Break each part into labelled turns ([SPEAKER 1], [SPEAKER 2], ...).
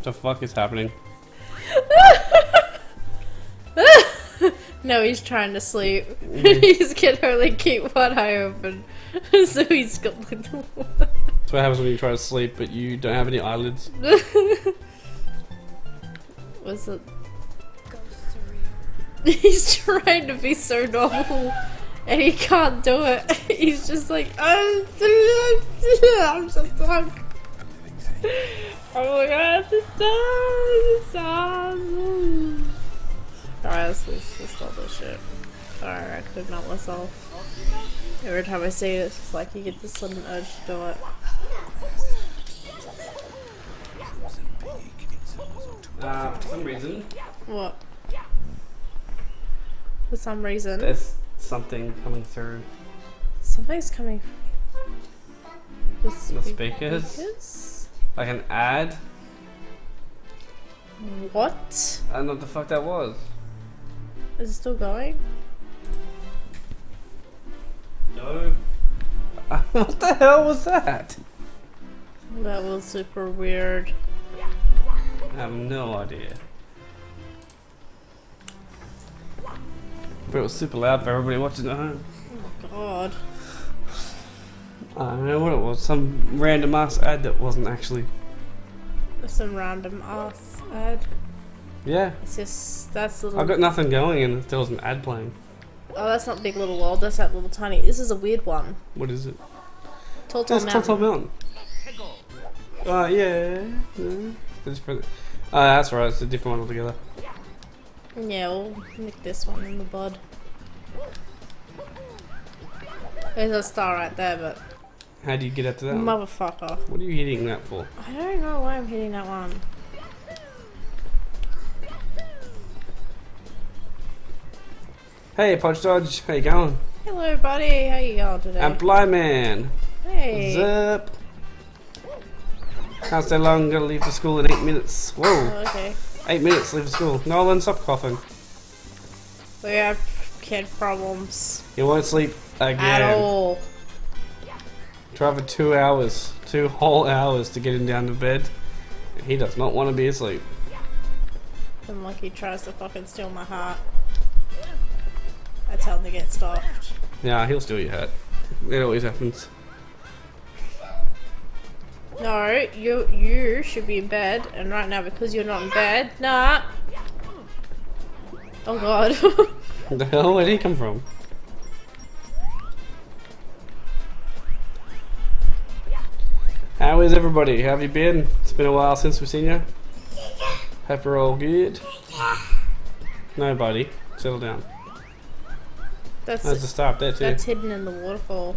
[SPEAKER 1] The fuck is happening?
[SPEAKER 2] No, he's trying to sleep. He's can only keep one eye open. So he's got the door.
[SPEAKER 1] That's what happens when you try to sleep, but you don't have any eyelids.
[SPEAKER 2] What's it? He's trying to be so normal and he can't do it. He's just like, I'm so stuck. Oh my god, alright, let's stop this shit. Alright, I could melt myself. Every time I see it, it's just like you get this sudden urge to do it.
[SPEAKER 1] For some reason.
[SPEAKER 2] What? For some reason.
[SPEAKER 1] There's something coming through.
[SPEAKER 2] Something's coming.
[SPEAKER 1] The speakers? Like an ad?
[SPEAKER 2] What?
[SPEAKER 1] I don't know what the fuck that was.
[SPEAKER 2] Is it still going?
[SPEAKER 1] No. What the hell was that?
[SPEAKER 2] That was super weird.
[SPEAKER 1] I have no idea. But it was super loud for everybody watching at home.
[SPEAKER 2] Oh god.
[SPEAKER 1] I don't know what it was. Some random ass ad that wasn't actually.
[SPEAKER 2] Some random ass ad.
[SPEAKER 1] Yeah.
[SPEAKER 2] It's just, that's little.
[SPEAKER 1] I've got nothing going and there was an ad playing.
[SPEAKER 2] Oh, that's not Big Little World, that's that little tiny. This is a weird one.
[SPEAKER 1] What is it?
[SPEAKER 2] Tall Tall
[SPEAKER 1] That's
[SPEAKER 2] Mountain.
[SPEAKER 1] Tall Mountain. Yeah. That's right, it's a different one altogether.
[SPEAKER 2] Yeah, we'll nick this one in the bud. There's a star right there, but.
[SPEAKER 1] How do you get up to that one?
[SPEAKER 2] Motherfucker.
[SPEAKER 1] What are you hitting that for?
[SPEAKER 2] I don't know why I'm hitting that one.
[SPEAKER 1] Hey, Podge Dodge, how you going?
[SPEAKER 2] Hello, buddy. How you going today?
[SPEAKER 1] I'm Flyman.
[SPEAKER 2] Hey.
[SPEAKER 1] What's up? Can't stay long, gotta leave for school in 8 minutes. Whoa.
[SPEAKER 2] Oh, okay.
[SPEAKER 1] 8 minutes, leave for school. Nolan, stop coughing.
[SPEAKER 2] We have kid problems.
[SPEAKER 1] You won't sleep again.
[SPEAKER 2] At all.
[SPEAKER 1] Drive for 2 hours. 2 whole hours to get him down to bed. He does not want to be asleep.
[SPEAKER 2] The monkey tries to fucking steal my heart. I tell him to get stuffed.
[SPEAKER 1] Yeah, he'll steal your hat. It always happens.
[SPEAKER 2] No, you should be in bed, and right now because you're not in bed, nah. Oh god.
[SPEAKER 1] What the hell? Where did he come from? How is everybody? How have you been? It's been a while since we've seen you. Hope we're all good. No, buddy. Settle down. There's a star up there too.
[SPEAKER 2] That's hidden in the waterfall.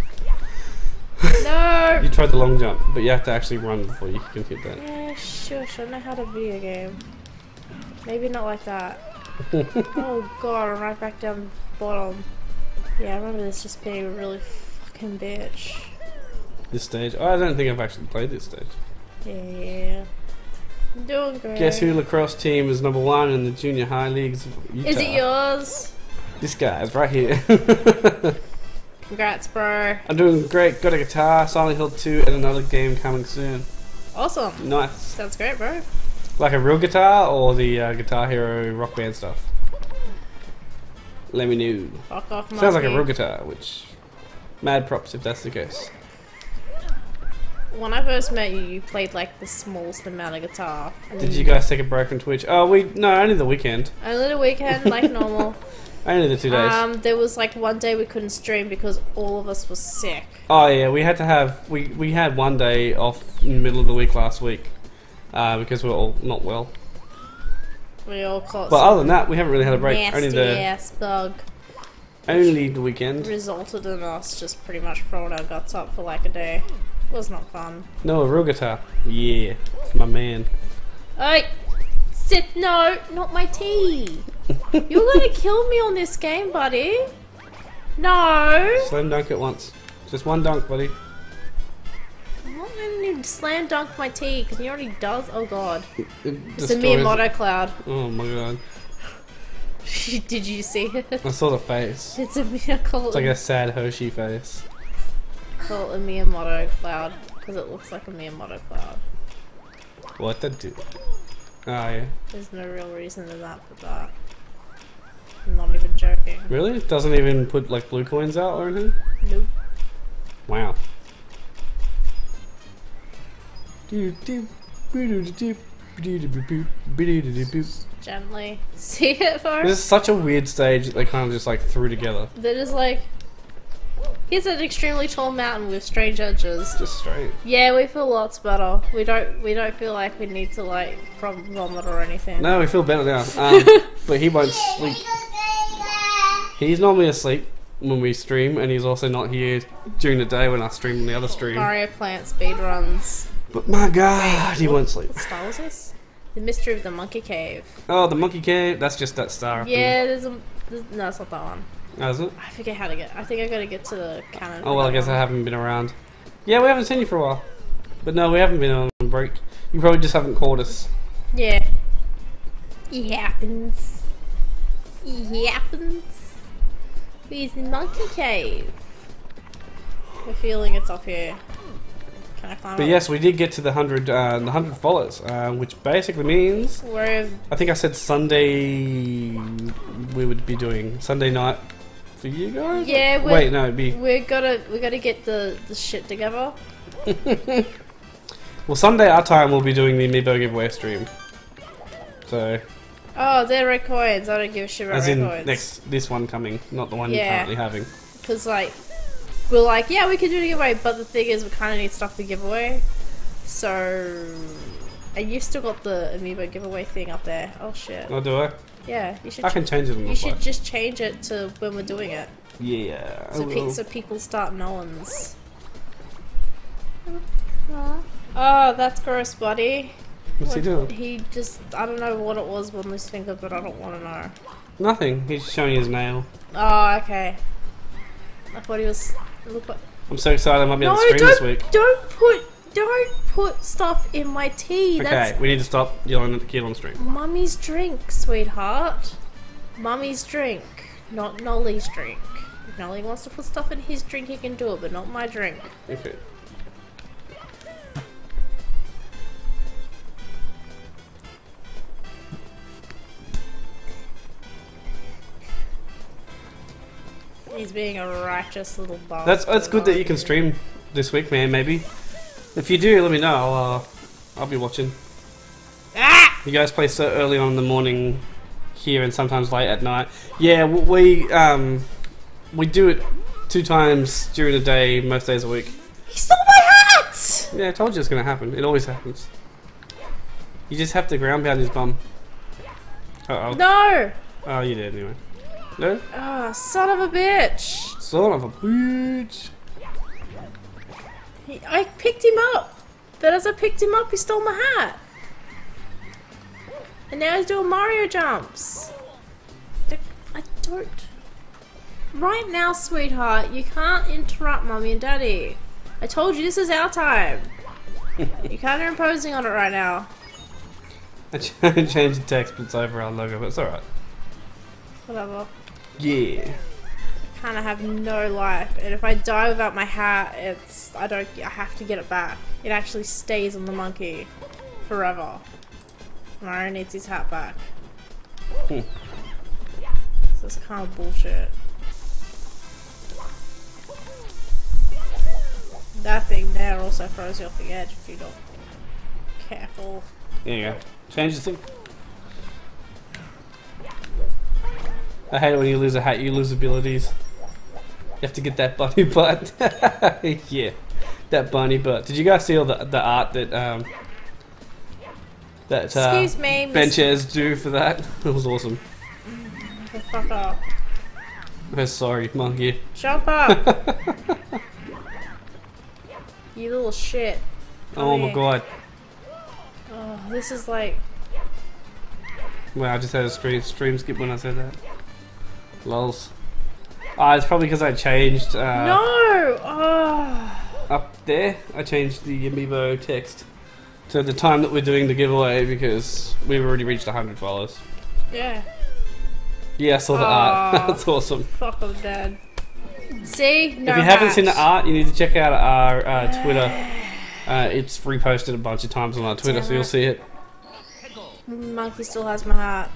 [SPEAKER 2] No!
[SPEAKER 1] You tried the long jump, but you have to actually run before you can hit that.
[SPEAKER 2] Yeah, shush. I know how to video game. Maybe not like that. Oh god, I'm right back down the bottom. Yeah, I remember this just being a really fucking bitch.
[SPEAKER 1] This stage? Oh, I don't think I've actually played this stage.
[SPEAKER 2] Yeah. I'm doing great.
[SPEAKER 1] Guess who lacrosse team is #1 in the junior high leagues of Utah?
[SPEAKER 2] Is it yours?
[SPEAKER 1] This guy's right here.
[SPEAKER 2] Congrats, bro.
[SPEAKER 1] I'm doing great. Got a guitar, Silent Hill 2, and another game coming soon.
[SPEAKER 2] Awesome.
[SPEAKER 1] Nice.
[SPEAKER 2] Sounds great, bro.
[SPEAKER 1] Like a real guitar or the Guitar Hero Rock Band stuff? Let me know.
[SPEAKER 2] Fuck off,
[SPEAKER 1] Sounds like a
[SPEAKER 2] monkey.
[SPEAKER 1] real guitar, which... Mad props if that's the case.
[SPEAKER 2] When I first met you, you played like the smallest amount of guitar. And
[SPEAKER 1] Did you guys take a break from Twitch? Oh, no, only the weekend.
[SPEAKER 2] Only the weekend, like normal.
[SPEAKER 1] Only the 2 days.
[SPEAKER 2] There was like one day we couldn't stream because all of us were sick.
[SPEAKER 1] Oh yeah, we had to have... We had one day off in the middle of the week last week. Because we were all not well.
[SPEAKER 2] We all caught
[SPEAKER 1] But
[SPEAKER 2] some
[SPEAKER 1] other than that, we haven't really had a break.
[SPEAKER 2] nasty ass bug.
[SPEAKER 1] Only the weekend.
[SPEAKER 2] Resulted in us just pretty much throwing our guts up for like a day. It was not fun.
[SPEAKER 1] No, a real guitar. Yeah, my man.
[SPEAKER 2] Hey! Sit! No! Not my tea! You're gonna kill me on this game, buddy! No!
[SPEAKER 1] Slam dunk it once. Just one dunk, buddy.
[SPEAKER 2] I'm not gonna slam dunk my tea because he already does. Oh god.
[SPEAKER 1] It
[SPEAKER 2] It's a Miyamoto cloud.
[SPEAKER 1] Oh my god.
[SPEAKER 2] Did you see it?
[SPEAKER 1] I saw the face.
[SPEAKER 2] It's a Miyamoto.
[SPEAKER 1] It's like a sad Hershey face.
[SPEAKER 2] Call it a Miyamoto cloud because it looks like a Miyamoto cloud.
[SPEAKER 1] What that do? Oh yeah.
[SPEAKER 2] There's no real reason to that for that. I'm not even joking.
[SPEAKER 1] Really? It doesn't even put like blue coins out or anything?
[SPEAKER 2] Nope.
[SPEAKER 1] Wow.
[SPEAKER 2] Gently. See it first?
[SPEAKER 1] This is such a weird stage that they kind of just like threw together.
[SPEAKER 2] They're just like, here's an extremely tall mountain with strange edges.
[SPEAKER 1] Just straight.
[SPEAKER 2] Yeah, we feel lots better. We don't feel like we need to like vomit or anything.
[SPEAKER 1] No, we feel better now. But he won't sleep. He's normally asleep when we stream, and he's also not here during the day when I stream on the other stream.
[SPEAKER 2] Mario Plant speedruns.
[SPEAKER 1] But my god, he won't sleep.
[SPEAKER 2] What star was this? The Mystery of the Monkey Cave.
[SPEAKER 1] Oh, the monkey cave. That's just that star. Up
[SPEAKER 2] Yeah, no, it's not that one.
[SPEAKER 1] there. Oh, is it?
[SPEAKER 2] I forget how to get. I think I gotta get to the cannon.
[SPEAKER 1] Oh well, I guess I haven't been around. Yeah, we haven't seen you for a while. But no, we haven't been on a break. You probably just haven't caught us.
[SPEAKER 2] Yeah. It happens. It happens. Where's the monkey cave? I have a feeling it's up here. Can I climb
[SPEAKER 1] But
[SPEAKER 2] up?
[SPEAKER 1] yes, we did get to the 100 followers, which basically means
[SPEAKER 2] We're
[SPEAKER 1] I think I said Sunday we would be doing Sunday night for you guys.
[SPEAKER 2] Yeah,
[SPEAKER 1] Wait, no, it'd be
[SPEAKER 2] we gotta get the shit together.
[SPEAKER 1] well Sunday our time we'll be doing the Amiibo giveaway stream. So
[SPEAKER 2] Oh, they're red coins. I don't give a shit about
[SPEAKER 1] as
[SPEAKER 2] red
[SPEAKER 1] in
[SPEAKER 2] coins.
[SPEAKER 1] this one coming, not the one you're
[SPEAKER 2] Yeah.
[SPEAKER 1] currently having.
[SPEAKER 2] Because like we're like, yeah, we can do the giveaway, but the thing is, we kind of need stuff to give away. So, and you've still got the Amiibo giveaway thing up there. Oh shit.
[SPEAKER 1] Oh, do I?
[SPEAKER 2] Yeah, you should.
[SPEAKER 1] I can change it on the
[SPEAKER 2] You should
[SPEAKER 1] fly.
[SPEAKER 2] just change it to when we're doing it,
[SPEAKER 1] Yeah. I
[SPEAKER 2] so,
[SPEAKER 1] will.
[SPEAKER 2] so people start knowing. Oh, that's gross, buddy.
[SPEAKER 1] What's he doing?
[SPEAKER 2] He just, I don't know what it was on this finger, but I don't want to know.
[SPEAKER 1] Nothing. He's showing his nail.
[SPEAKER 2] Oh, okay. I thought he was. Look what.
[SPEAKER 1] I'm so excited I might be
[SPEAKER 2] No,
[SPEAKER 1] able to stream this week.
[SPEAKER 2] don't put stuff in my tea.
[SPEAKER 1] Okay,
[SPEAKER 2] That's
[SPEAKER 1] we need to stop yelling at the kid on stream.
[SPEAKER 2] Mummy's drink, sweetheart. Mummy's drink, not Nolly's drink. If Nolly wants to put stuff in his drink, he can do it, but not my drink.
[SPEAKER 1] Okay.
[SPEAKER 2] He's being a righteous little bastard.
[SPEAKER 1] That's good that you can stream this week, man. Maybe if you do, let me know. I'll be watching.
[SPEAKER 2] Ah!
[SPEAKER 1] You guys play so early on in the morning here, and sometimes late at night. Yeah, we do it 2 times during the day, most days a week.
[SPEAKER 2] He stole my hat!
[SPEAKER 1] Yeah, I told you it's gonna happen. It always happens. You just have to ground pound his bum. Uh oh.
[SPEAKER 2] No!
[SPEAKER 1] Oh, you did anyway. No?
[SPEAKER 2] Ah, son of a bitch!
[SPEAKER 1] Son of a bitch.
[SPEAKER 2] I picked him up, but as I picked him up, he stole my hat. And now he's doing Mario jumps. I don't. Right now, sweetheart, you can't interrupt Mummy and Daddy. I told you this is our time. You kind of imposing on it right now.
[SPEAKER 1] I changed the text, but it's over our logo, but it's alright.
[SPEAKER 2] Whatever.
[SPEAKER 1] Yeah.
[SPEAKER 2] Kind of have no life, and if I die without my hat, I have to get it back. It actually stays on the monkey forever. Mario needs his hat back.
[SPEAKER 1] Hmm.
[SPEAKER 2] So it's kind of bullshit. That thing there also throws you off the edge if you're not careful.
[SPEAKER 1] There you go. Change the thing. I hate it when you lose a hat, you lose abilities. You have to get that bunny butt. Yeah, that bunny butt. Did you guys see all the art that
[SPEAKER 2] Excuse me,
[SPEAKER 1] Benches do for that? It was awesome.
[SPEAKER 2] The fuck up.
[SPEAKER 1] I'm sorry, monkey.
[SPEAKER 2] Jump up! You little shit.
[SPEAKER 1] Oh my god.
[SPEAKER 2] Oh, this is like...
[SPEAKER 1] Well, I just had a stream skip when I said that. Lols. It's probably because I changed
[SPEAKER 2] No! Oh.
[SPEAKER 1] up there. I changed the Amiibo text to the time that we're doing the giveaway because we've already reached 100 followers.
[SPEAKER 2] Yeah.
[SPEAKER 1] Yeah, I saw the art. That's awesome.
[SPEAKER 2] Fuck, I'm dead. See? No
[SPEAKER 1] if you haven't seen the
[SPEAKER 2] hat.
[SPEAKER 1] art, you need to check out our Twitter It's reposted a bunch of times on our Twitter, so you'll see it.
[SPEAKER 2] Monkey still has my hat.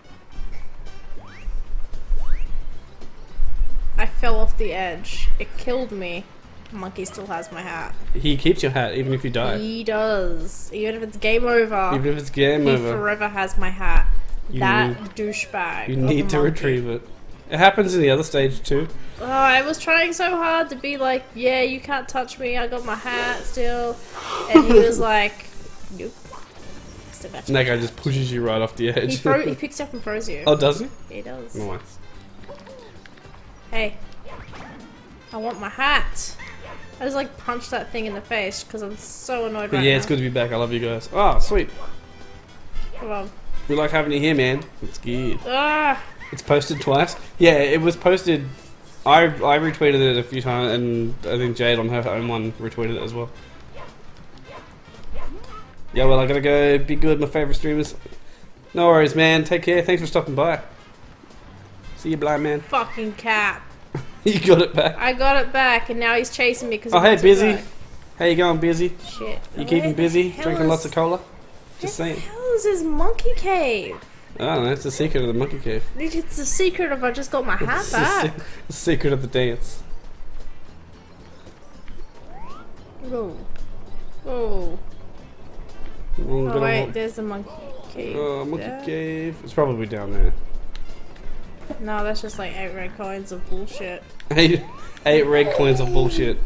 [SPEAKER 2] I fell off the edge. It killed me. Monkey still has my hat.
[SPEAKER 1] He keeps your hat even if you die.
[SPEAKER 2] He does. Even if it's game over.
[SPEAKER 1] Even if it's game
[SPEAKER 2] he
[SPEAKER 1] over.
[SPEAKER 2] forever has my hat.
[SPEAKER 1] You
[SPEAKER 2] that
[SPEAKER 1] need-
[SPEAKER 2] douchebag.
[SPEAKER 1] You
[SPEAKER 2] of a
[SPEAKER 1] need to
[SPEAKER 2] monkey.
[SPEAKER 1] retrieve it. It happens in the other stage too.
[SPEAKER 2] Oh, I was trying so hard to be like, yeah, you can't touch me. I got my hat still. And he was like, nope. Still got
[SPEAKER 1] And
[SPEAKER 2] you.
[SPEAKER 1] that guy just pushes you right off the edge.
[SPEAKER 2] He picks you up and throws you.
[SPEAKER 1] Oh, does he?
[SPEAKER 2] He does.
[SPEAKER 1] Nice.
[SPEAKER 2] Hey, I want my hat. I just like punched that thing in the face because I'm so annoyed
[SPEAKER 1] But
[SPEAKER 2] right
[SPEAKER 1] yeah,
[SPEAKER 2] now.
[SPEAKER 1] it's good to be back. I love you guys. Oh, sweet.
[SPEAKER 2] Come on.
[SPEAKER 1] We like having you here, man. It's good.
[SPEAKER 2] Ah,
[SPEAKER 1] It's posted twice. Yeah, it was posted. I retweeted it a few times, and I think Jade on her own one retweeted it as well. Yeah, well, I gotta go. Be good, my favorite streamers. No worries, man. Take care. Thanks for stopping by. See you, blind man.
[SPEAKER 2] fucking cat.
[SPEAKER 1] You got it back.
[SPEAKER 2] I got it back and now he's chasing me because
[SPEAKER 1] Oh, hey, busy. How you going, busy?
[SPEAKER 2] Shit.
[SPEAKER 1] You keeping busy?
[SPEAKER 2] Hell
[SPEAKER 1] Drinking
[SPEAKER 2] is-
[SPEAKER 1] lots of cola? Just saying.
[SPEAKER 2] What the hell is this monkey cave?
[SPEAKER 1] I don't know. It's the secret of the monkey cave.
[SPEAKER 2] It's the secret of I just got my hat
[SPEAKER 1] It's
[SPEAKER 2] back.
[SPEAKER 1] the secret of the dance.
[SPEAKER 2] Whoa. Whoa.
[SPEAKER 1] Oh,
[SPEAKER 2] Oh wait, there's the monkey cave.
[SPEAKER 1] monkey
[SPEAKER 2] there.
[SPEAKER 1] cave. It's probably down there.
[SPEAKER 2] No, that's just like 8 red coins of bullshit.
[SPEAKER 1] Eight red coins of bullshit.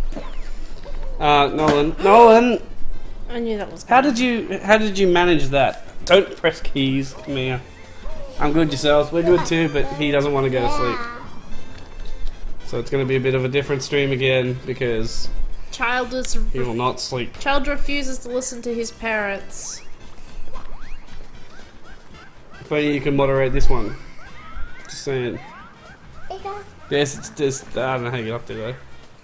[SPEAKER 1] Nolan,
[SPEAKER 2] I knew that was
[SPEAKER 1] how
[SPEAKER 2] coming.
[SPEAKER 1] did you manage that? Don't press keys, Mia. I'm good yourselves. We're good too, but he doesn't want to go to sleep. So it's going to be a bit of a different stream again because
[SPEAKER 2] Child
[SPEAKER 1] he will not sleep.
[SPEAKER 2] refuses to listen to his parents.
[SPEAKER 1] If only you can moderate this one. Just saying. Yes, it's just I don't know how you get up there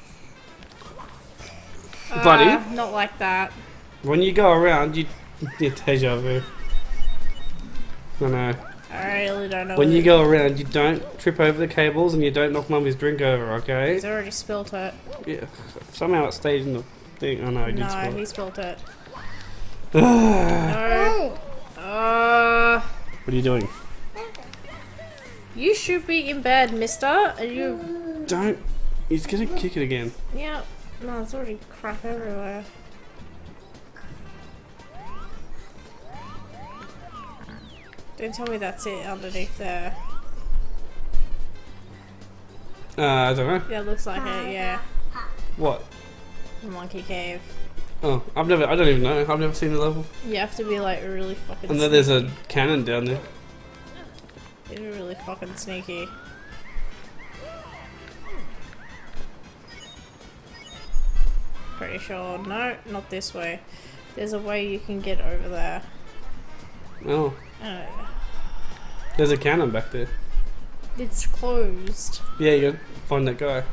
[SPEAKER 1] though. Buddy?
[SPEAKER 2] Not like that.
[SPEAKER 1] When you go around, you deja vu. No.
[SPEAKER 2] I really don't know.
[SPEAKER 1] When
[SPEAKER 2] what
[SPEAKER 1] you
[SPEAKER 2] it-
[SPEAKER 1] go around, you don't trip over the cables and you don't knock Mummy's drink over, okay?
[SPEAKER 2] He's already spilt it.
[SPEAKER 1] Yeah. Somehow it stayed in the thing. Oh no, he did
[SPEAKER 2] No,
[SPEAKER 1] spill
[SPEAKER 2] he
[SPEAKER 1] it.
[SPEAKER 2] spilt it.
[SPEAKER 1] What
[SPEAKER 2] No.
[SPEAKER 1] are you doing?
[SPEAKER 2] You should be in bed, mister. And you...
[SPEAKER 1] Don't. He's gonna kick it again.
[SPEAKER 2] Yeah. No, there's already crap everywhere. Don't tell me that's it underneath there.
[SPEAKER 1] I don't know.
[SPEAKER 2] Yeah, looks like it, yeah.
[SPEAKER 1] What?
[SPEAKER 2] The monkey cave.
[SPEAKER 1] Oh, I don't even know. I've never seen the level.
[SPEAKER 2] You have to be like really fucking
[SPEAKER 1] And then there's a cannon down there.
[SPEAKER 2] It's really fucking sneaky. Pretty sure. No, not this way. There's a way you can get over there.
[SPEAKER 1] Oh,
[SPEAKER 2] Uh,
[SPEAKER 1] there's a cannon back there.
[SPEAKER 2] it's closed.
[SPEAKER 1] Yeah, you gotta find that guy.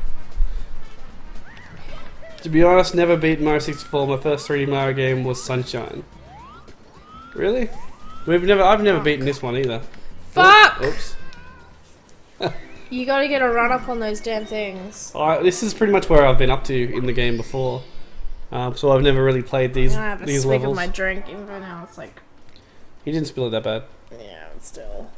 [SPEAKER 1] To be honest, never beat Mario 64. My first 3D Mario game was Sunshine. Really? I've never beaten this one either.
[SPEAKER 2] Fuck!
[SPEAKER 1] Oops.
[SPEAKER 2] You gotta get a run up on those damn things.
[SPEAKER 1] This is pretty much where I've been up to in the game before. So I've never really played these
[SPEAKER 2] I have a
[SPEAKER 1] these
[SPEAKER 2] swig
[SPEAKER 1] levels.
[SPEAKER 2] of my drink, even though now it's like,
[SPEAKER 1] He didn't spill it that bad.
[SPEAKER 2] yeah, but still.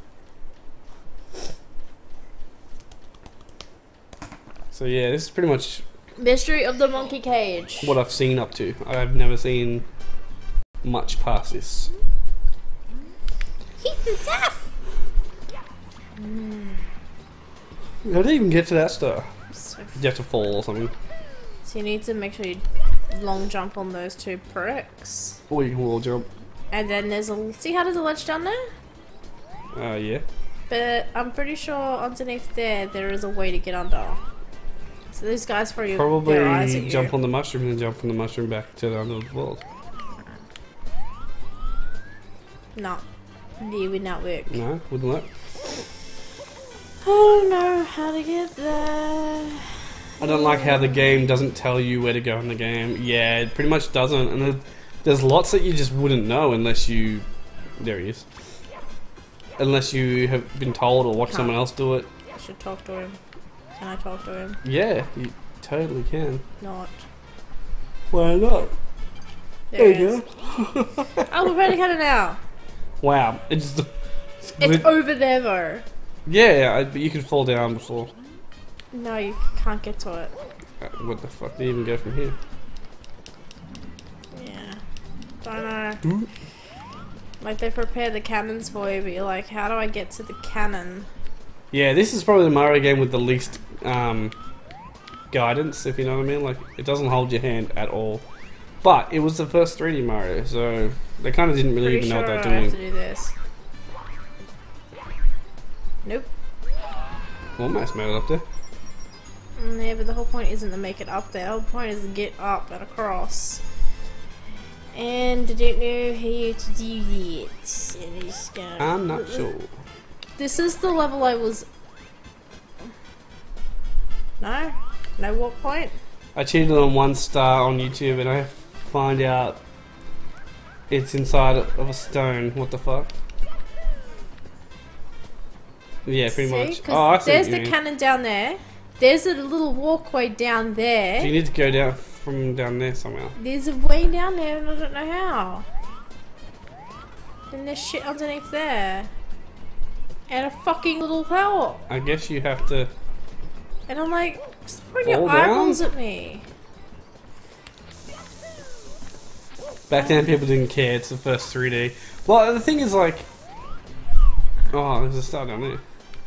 [SPEAKER 1] So yeah, this is pretty much
[SPEAKER 2] Mystery of the Monkey Cage.
[SPEAKER 1] what I've seen up to. I've never seen much past this.
[SPEAKER 2] He's tough.
[SPEAKER 1] How do you even get to that star?
[SPEAKER 2] So,
[SPEAKER 1] You have to fall or something.
[SPEAKER 2] so you need to make sure you long jump on those 2 bricks.
[SPEAKER 1] Or you can wall jump.
[SPEAKER 2] And then there's a... See how there's a ledge down there?
[SPEAKER 1] Yeah.
[SPEAKER 2] But I'm pretty sure underneath there is a way to get under. So these guys throw their eyes at
[SPEAKER 1] Probably
[SPEAKER 2] you.
[SPEAKER 1] jump on the mushroom and then jump from the mushroom back to the under the world.
[SPEAKER 2] No. Yeah, would not work.
[SPEAKER 1] No, wouldn't work.
[SPEAKER 2] I don't know how to get there.
[SPEAKER 1] I don't like how the game doesn't tell you where to go in the game. Yeah, it pretty much doesn't. And there's lots that you just wouldn't know unless you... There he is. Unless you have been told or watched someone else do it.
[SPEAKER 2] I should talk to him. Can I talk to him?
[SPEAKER 1] Yeah, you totally can.
[SPEAKER 2] Not.
[SPEAKER 1] Why not?
[SPEAKER 2] There it is. Oh, we're ready to now.
[SPEAKER 1] Wow.
[SPEAKER 2] It's over there though.
[SPEAKER 1] Yeah, but you can fall down before.
[SPEAKER 2] No, you can't get to it.
[SPEAKER 1] What the fuck do you even go from here?
[SPEAKER 2] Yeah. Don't know. Like, they prepare the cannons for you, but you're like, how do I get to the cannon?
[SPEAKER 1] Yeah, this is probably the Mario game with the least guidance, if you know what I mean. Like, it doesn't hold your hand at all. But it was the first 3D Mario, so they kind of didn't really even know what they're doing.
[SPEAKER 2] I have to do this. Nope.
[SPEAKER 1] Almost made it up there.
[SPEAKER 2] Yeah, but the whole point isn't to make it up there. The whole point is to get up and across. And I don't know how to do it.
[SPEAKER 1] I'm not sure.
[SPEAKER 2] This is the level I was... No? No what point?
[SPEAKER 1] I cheated on 1 star on YouTube and I find out it's inside of a stone. What the fuck? Yeah, pretty much. Oh, I see.
[SPEAKER 2] There's the cannon down there. There's a little walkway down there.
[SPEAKER 1] So you need to go down from down there somehow.
[SPEAKER 2] There's a way down there and I don't know how. And there's shit underneath there. And a fucking little hole.
[SPEAKER 1] I guess you have to...
[SPEAKER 2] And I'm like, stop throwing your eyeballs at me.
[SPEAKER 1] Back then people didn't care, it's the first 3D. Well, the thing is like... Oh, there's a star down there.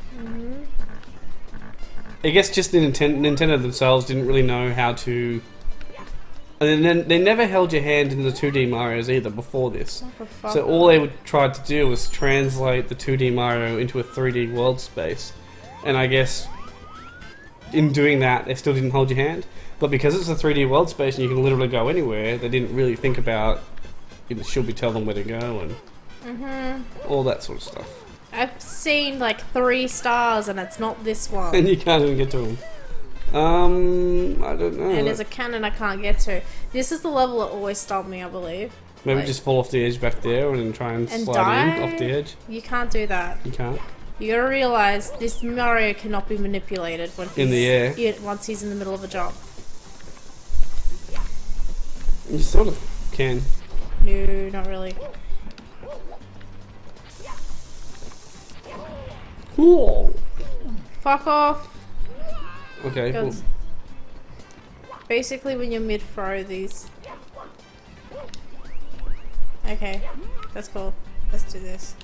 [SPEAKER 1] I guess just the Nintendo themselves didn't really know how to... And then they never held your hand in the 2D Marios either before this. So all they tried to do was translate the 2D Mario into a 3D world space. And I guess in doing that they still didn't hold your hand. But because it's a 3D world space and you can literally go anywhere, they didn't really think about, you know, should we tell them where to go and all that sort of stuff.
[SPEAKER 2] I've seen like 3 stars and it's not this one.
[SPEAKER 1] And you can't even get to them. I don't know.
[SPEAKER 2] And there's a cannon I can't get to. This is the level that always stopped me, I believe.
[SPEAKER 1] Maybe
[SPEAKER 2] like,
[SPEAKER 1] just fall off the edge back there and then try and slide
[SPEAKER 2] die?
[SPEAKER 1] in off the edge.
[SPEAKER 2] You can't do that.
[SPEAKER 1] You can't.
[SPEAKER 2] You gotta realize this Mario cannot be manipulated when he's
[SPEAKER 1] in the air.
[SPEAKER 2] Once he's in the middle of a jump.
[SPEAKER 1] You sort of can.
[SPEAKER 2] No, not really.
[SPEAKER 1] Cool.
[SPEAKER 2] Fuck off.
[SPEAKER 1] Okay. Cool.
[SPEAKER 2] Basically, when you're mid-throw, these. Okay, that's cool. Let's do this.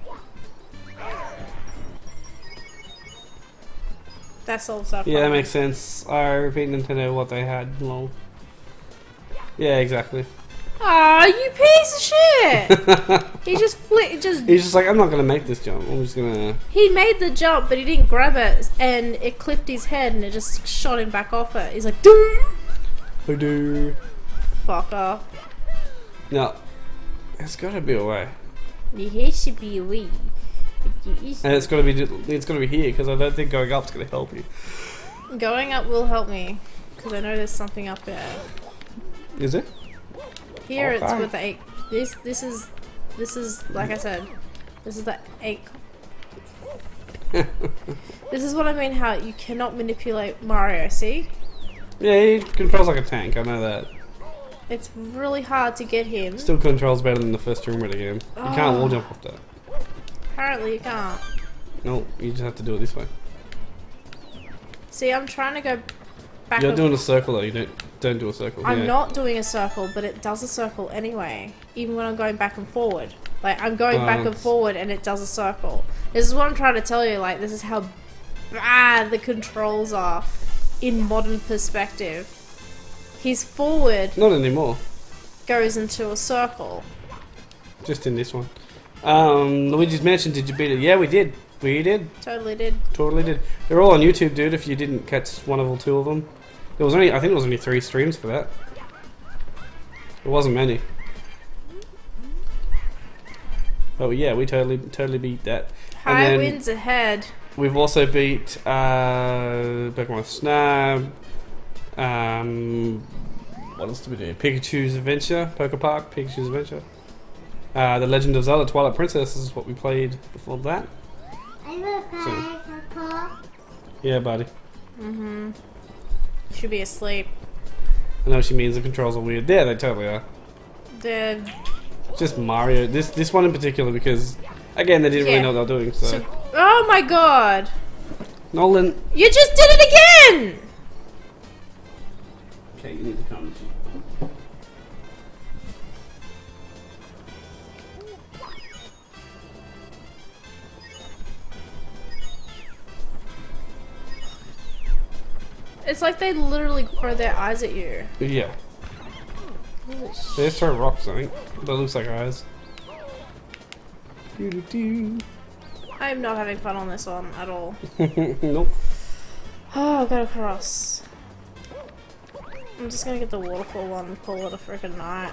[SPEAKER 2] That solves our problem.
[SPEAKER 1] Yeah, that makes sense. I repeat Nintendo what they had. Lol. Yeah, exactly.
[SPEAKER 2] Aw, you piece of shit! He just He's
[SPEAKER 1] just like, I'm not gonna make this jump. I'm just gonna.
[SPEAKER 2] He made the jump, but he didn't grab it, and it clipped his head, and it just shot him back off it. He's like, doo!
[SPEAKER 1] Hoodoo.
[SPEAKER 2] Fucker.
[SPEAKER 1] No, there's gotta be a way.
[SPEAKER 2] There should be a way.
[SPEAKER 1] And it's gotta be here because I don't think going up's gonna help you.
[SPEAKER 2] Going up will help me because I know there's something up there.
[SPEAKER 1] Is it?
[SPEAKER 2] Here it's with the 8. This is like I said. This is the 8. This is what I mean. How you cannot manipulate Mario. See?
[SPEAKER 1] Yeah, he controls like a tank. I know that.
[SPEAKER 2] It's really hard to get him.
[SPEAKER 1] Still controls better than the first Tomb Raider game. You can't wall jump off that.
[SPEAKER 2] Apparently you can't.
[SPEAKER 1] No, you just have to do it this way.
[SPEAKER 2] See, I'm trying to go back.
[SPEAKER 1] You're doing a circle though. You don't do a circle.
[SPEAKER 2] I'm not doing a circle, but it does a circle anyway. Even when I'm going back and forward. Like, I'm going back and forward and it does a circle. This is what I'm trying to tell you. Like, this is how bad the controls are in modern perspective. His forward...
[SPEAKER 1] Not anymore.
[SPEAKER 2] ...goes into a circle.
[SPEAKER 1] Just in this one. Luigi's Mansion, did you beat it? Yeah, we did. We did.
[SPEAKER 2] Totally did.
[SPEAKER 1] Totally did. They're all on YouTube, dude, if you didn't catch one of or two of them. There was only, I think it was only 3 streams for that. It wasn't many. But yeah, we totally beat that.
[SPEAKER 2] High winds ahead.
[SPEAKER 1] We've also beat Pokemon Snap. What else did we do? Pikachu's Adventure, Poké Park, Pikachu's Adventure. The Legend of Zelda Twilight Princess is what we played before that. So, yeah, buddy.
[SPEAKER 2] Mm-hmm. Should be asleep.
[SPEAKER 1] I know what she means. The controls are weird. Yeah, they totally are.
[SPEAKER 2] The
[SPEAKER 1] Just Mario. This one in particular because, again, they didn't really know what they were doing. So,
[SPEAKER 2] oh my god!
[SPEAKER 1] Nolan.
[SPEAKER 2] You just did it again!
[SPEAKER 1] Okay, you need to come.
[SPEAKER 2] It's like they literally throw their eyes at you.
[SPEAKER 1] Yeah. They just throw rocks, I think. That looks like eyes. Doo-doo-doo.
[SPEAKER 2] I'm not having fun on this one at all.
[SPEAKER 1] Nope.
[SPEAKER 2] Oh, I've got to cross. I'm just gonna get the waterfall one and call it a freaking night.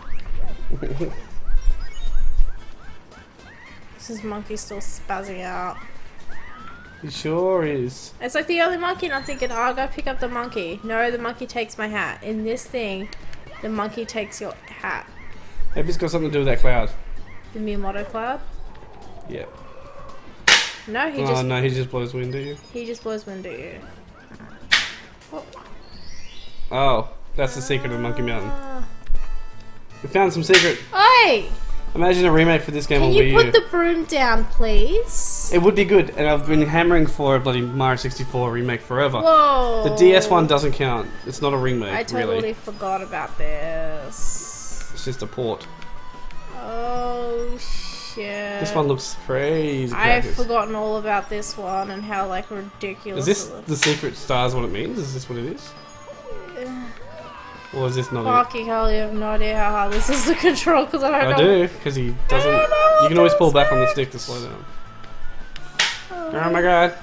[SPEAKER 2] This monkey's still spazzing out.
[SPEAKER 1] He sure is.
[SPEAKER 2] It's like the only monkey, and I'm thinking, oh, I'll go pick up the monkey. No, the monkey takes my hat. In this thing, the monkey takes your hat.
[SPEAKER 1] Maybe it's got something to do with that cloud.
[SPEAKER 2] The Miyamoto cloud?
[SPEAKER 1] Yeah.
[SPEAKER 2] No, he
[SPEAKER 1] just blows wind at you.
[SPEAKER 2] He just blows wind at you. Oh.
[SPEAKER 1] Oh, that's the secret of Monkey Mountain. We found some secret.
[SPEAKER 2] Oi!
[SPEAKER 1] Imagine a remake for this game
[SPEAKER 2] Can
[SPEAKER 1] on
[SPEAKER 2] you
[SPEAKER 1] Wii U.
[SPEAKER 2] put the broom down, please?
[SPEAKER 1] It would be good, and I've been hammering for a bloody Mario 64 remake forever.
[SPEAKER 2] Whoa!
[SPEAKER 1] The DS one doesn't count. It's not a remake,
[SPEAKER 2] I totally
[SPEAKER 1] really.
[SPEAKER 2] forgot about this.
[SPEAKER 1] It's just a port.
[SPEAKER 2] Oh shit!
[SPEAKER 1] This one looks crazy.
[SPEAKER 2] I've
[SPEAKER 1] crackers.
[SPEAKER 2] forgotten all about this one and how like ridiculous.
[SPEAKER 1] Is this
[SPEAKER 2] it looks.
[SPEAKER 1] the secret stars? What it means? Is this what it is? Or is this not
[SPEAKER 2] Fucking hell, you have no idea how hard this is to control because I
[SPEAKER 1] it?
[SPEAKER 2] don't know.
[SPEAKER 1] I do, because he doesn't.
[SPEAKER 2] I don't know
[SPEAKER 1] You can always pull
[SPEAKER 2] what's
[SPEAKER 1] back on the stick to slow down. Oh my god!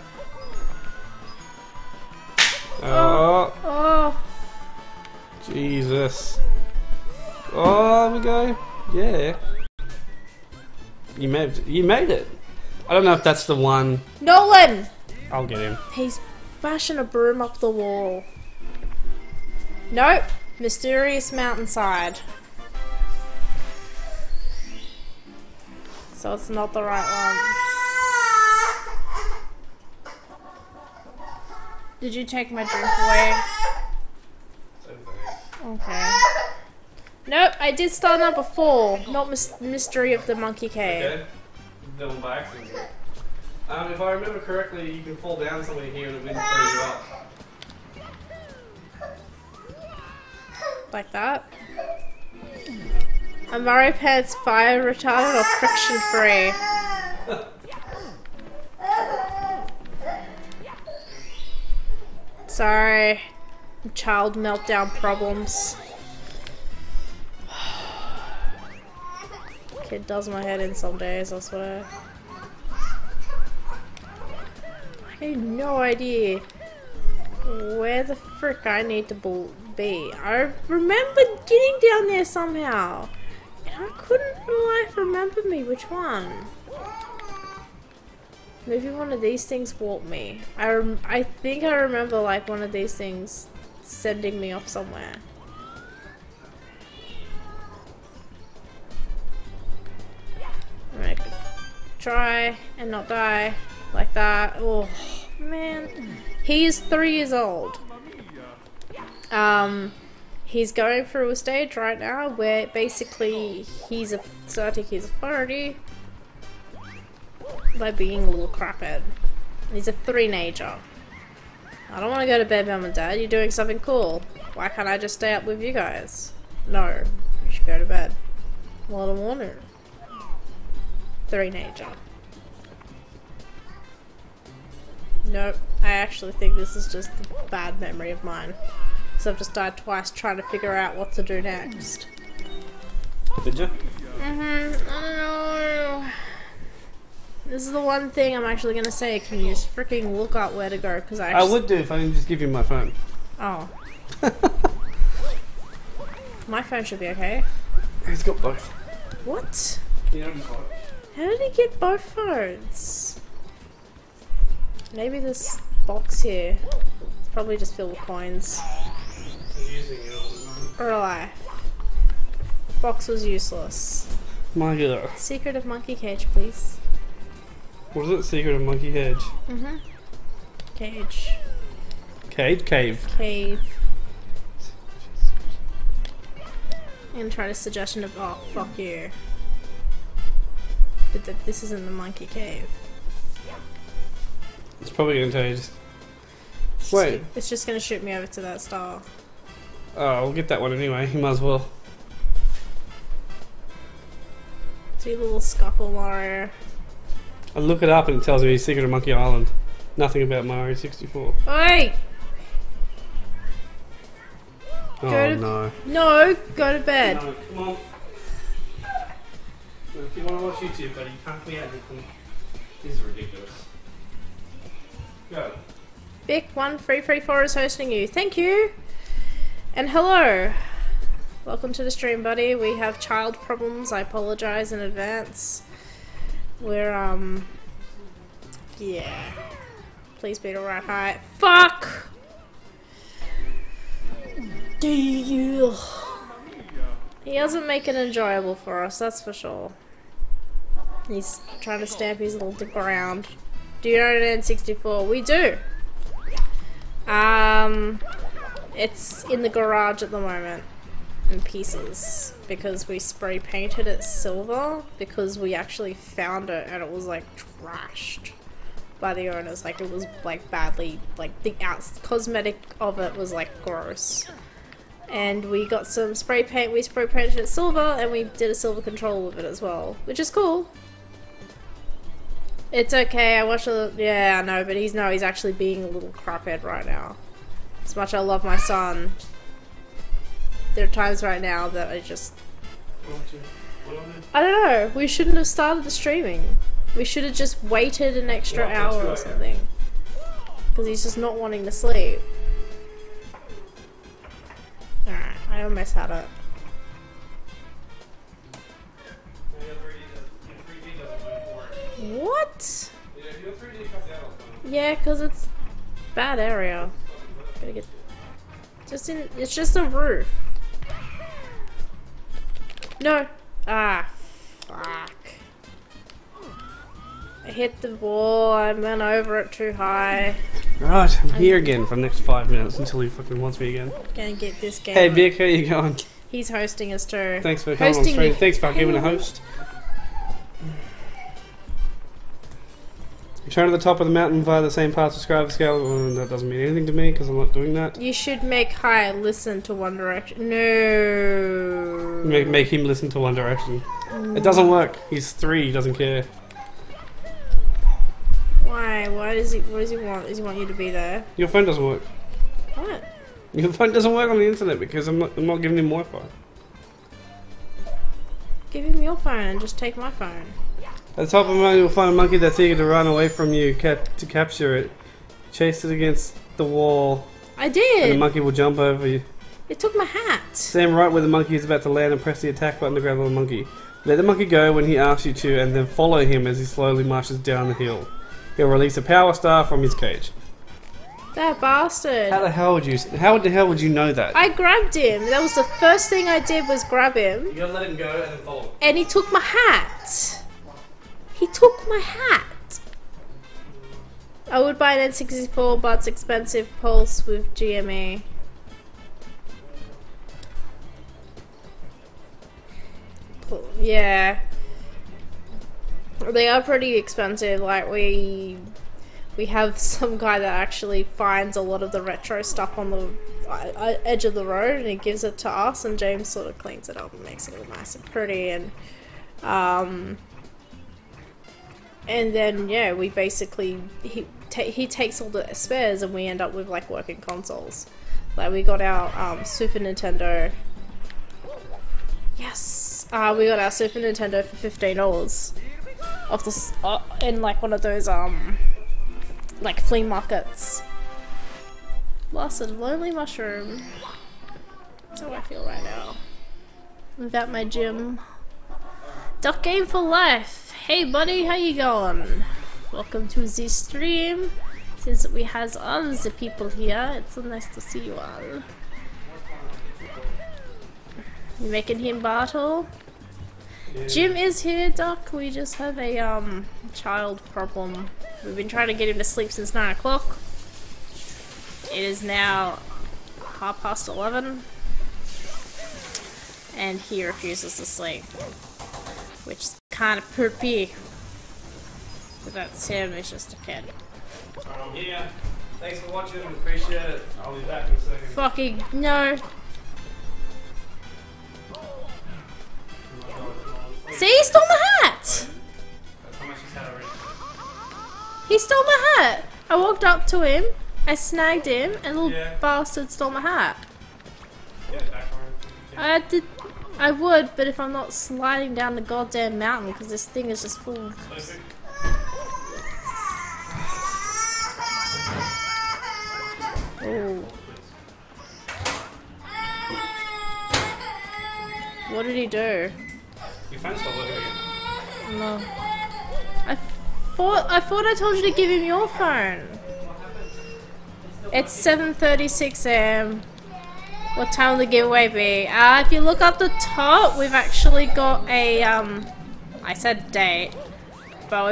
[SPEAKER 1] Oh,
[SPEAKER 2] Oh,
[SPEAKER 1] Jesus! Oh, there we go. Yeah, you made it. I don't know if that's the one.
[SPEAKER 2] Nolan!
[SPEAKER 1] I'll get him.
[SPEAKER 2] He's bashing a broom up the wall. Nope. Mysterious mountainside. So it's not the right one. Did you take my drink away? Okay. Nope, I did start number 4. Not Mystery of the Monkey Cave.
[SPEAKER 1] Okay. Done by accident. If I remember correctly, you can fall down somewhere here and the wind throws you up.
[SPEAKER 2] Like that. A Mario Pants fire retardant or friction free? Sorry. Child meltdown problems. Kid does my head in some days, I swear. I have no idea where the frick I need to be. I remember getting down there somehow. And I couldn't for life remember me which one. Maybe one of these things warped me. I think I remember like one of these things sending me off somewhere. Alright, try and not die like that. Oh man, he is 3 years old. He's going through a stage right now where basically he's asserting his authority by being a little craphead. He's a 3-nager. I don't want to go to bed, Mum and Dad. You're doing something cool. Why can't I just stay up with you guys? No, you should go to bed. Well, I don't want to. 3-nager. Nope, I actually think this is just a bad memory of mine. So I've just died twice trying to figure out what to do next.
[SPEAKER 1] Did you?
[SPEAKER 2] I don't know. This is the one thing I'm actually gonna say. Can you just freaking look up where to go? Because
[SPEAKER 1] I would do if I didn't just give you my phone.
[SPEAKER 2] Oh. My phone should be okay.
[SPEAKER 1] He's got both.
[SPEAKER 2] What?
[SPEAKER 1] You know, both.
[SPEAKER 2] How did he get both phones? Maybe this box here. It's probably just filled with coins.
[SPEAKER 1] Using yours.
[SPEAKER 2] Or a lie. Box was useless.
[SPEAKER 1] My god.
[SPEAKER 2] Secret of Monkey Cage, please.
[SPEAKER 1] What is it? Secret of Monkey Hedge.
[SPEAKER 2] Cage.
[SPEAKER 1] Cave? Cave.
[SPEAKER 2] Cave. I'm gonna try the suggestion of, oh, fuck you. But this isn't the monkey cave.
[SPEAKER 1] It's probably gonna tell you just... Wait.
[SPEAKER 2] It's just gonna shoot me over to that star.
[SPEAKER 1] Oh, we'll get that one anyway. You might as well.
[SPEAKER 2] See, little scuffle, Mario.
[SPEAKER 1] I look it up and it tells me Secret of Monkey Island. Nothing about Mario 64.
[SPEAKER 2] Oi!
[SPEAKER 1] Oh no.
[SPEAKER 2] No, go to bed.
[SPEAKER 1] No, come on. No, if you want to watch YouTube, buddy, you can't be out anything. This is ridiculous. Go.
[SPEAKER 2] Vic1334 is hosting you. Thank you! And hello! Welcome to the stream, buddy. We have child problems. I apologize in advance. We're, yeah. Please be the right height. Fuck! He doesn't make it enjoyable for us, that's for sure. He's trying to stamp his little dick around. Do you know an N64? We do! It's in the garage at the moment. In pieces. Because we spray painted it silver. Because we actually found it and it was like trashed by the owners. Like it was like badly, like the cosmetic of it was like gross. And we got some spray paint, we spray painted it silver, and we did a silver control with it as well, which is cool. It's okay, I watched a yeah, I know, but he's actually being a little craphead right now. As much as I love my son, there are times right now that I just... I don't know, we shouldn't have started the streaming. We should have just waited an extra hour or something. Because he's just not wanting to sleep. Alright, I almost had it. What? Yeah, because it's bad area. Gotta get it's just a roof. No. Ah, fuck. I hit the wall, I went over it too high.
[SPEAKER 1] Right, I'm here again for the next 5 minutes until he fucking wants me again.
[SPEAKER 2] Gonna get this game.
[SPEAKER 1] Hey Vic, how you going?
[SPEAKER 2] He's hosting us too.
[SPEAKER 1] Thanks for coming on stream. Thanks for giving a host. Return to the top of the mountain via the same path described the scale. Well, that doesn't mean anything to me because I'm not doing that.
[SPEAKER 2] You should make Kai listen to One Direction. No.
[SPEAKER 1] Make him listen to One Direction. It doesn't work. He's 3. He doesn't care.
[SPEAKER 2] Why? What does he want? Does he want you to be there?
[SPEAKER 1] Your phone doesn't work.
[SPEAKER 2] What?
[SPEAKER 1] Your phone doesn't work on the internet because I'm not giving him Wi-Fi.
[SPEAKER 2] Give him your phone and just take my phone.
[SPEAKER 1] At the top of the mountain, you'll find a monkey that's eager to run away from you to capture it. Chase it against the wall.
[SPEAKER 2] I did!
[SPEAKER 1] And the monkey will jump over you.
[SPEAKER 2] It took my hat.
[SPEAKER 1] Stand right where the monkey is about to land and press the attack button to grab the monkey. Let the monkey go when he asks you to and then follow him as he slowly marches down the hill. He'll release a power star from his cage.
[SPEAKER 2] That bastard.
[SPEAKER 1] How the hell would you know that?
[SPEAKER 2] I grabbed him. That was the first thing I did was grab him.
[SPEAKER 1] You gotta let him go and then follow him.
[SPEAKER 2] And he took my hat. He took my hat. I would buy an N64, but it's expensive. Pulse with GME. Yeah. They are pretty expensive. Like we have some guy that actually finds a lot of the retro stuff on the edge of the road and he gives it to us, and James sort of cleans it up and makes it all nice and pretty, and then yeah, we basically he takes all the spares and we end up with like working consoles. Like we got our Super Nintendo. Yes, we got our Super Nintendo for $15 off the in like one of those like flea markets. Lost a lonely mushroom. That's how I feel right now. Without my gym. Duck Game for Life. Hey buddy, how you going? Welcome to the stream. Since we has all the people here, it's so nice to see you all. You making him battle? Yeah. Jim is here, Duck. We just have a child problem. We've been trying to get him to sleep since 9 o'clock. It is now 11:30. and he refuses to sleep, which is kind of poopy. But that's him, he's just a kid.
[SPEAKER 1] I'm here. Thanks for watching, appreciate it. I'll be back in a second.
[SPEAKER 2] Fucking no. See, he stole my hat!
[SPEAKER 1] That's how much he's had already.
[SPEAKER 2] He stole my hat! I walked up to him, I snagged him, and little
[SPEAKER 1] Yeah.
[SPEAKER 2] bastard stole my hat.
[SPEAKER 1] Get it back on.
[SPEAKER 2] I would, but if I'm not sliding down the goddamn mountain, because this thing is just full of...
[SPEAKER 1] Sleeping?
[SPEAKER 2] Ooh. What did he do?
[SPEAKER 1] Your phone stopped working again.
[SPEAKER 2] No. I thought I told you to give him your phone. It's 7:36 a.m. What time will the giveaway be? If you look up the top, we've actually got a I said date, but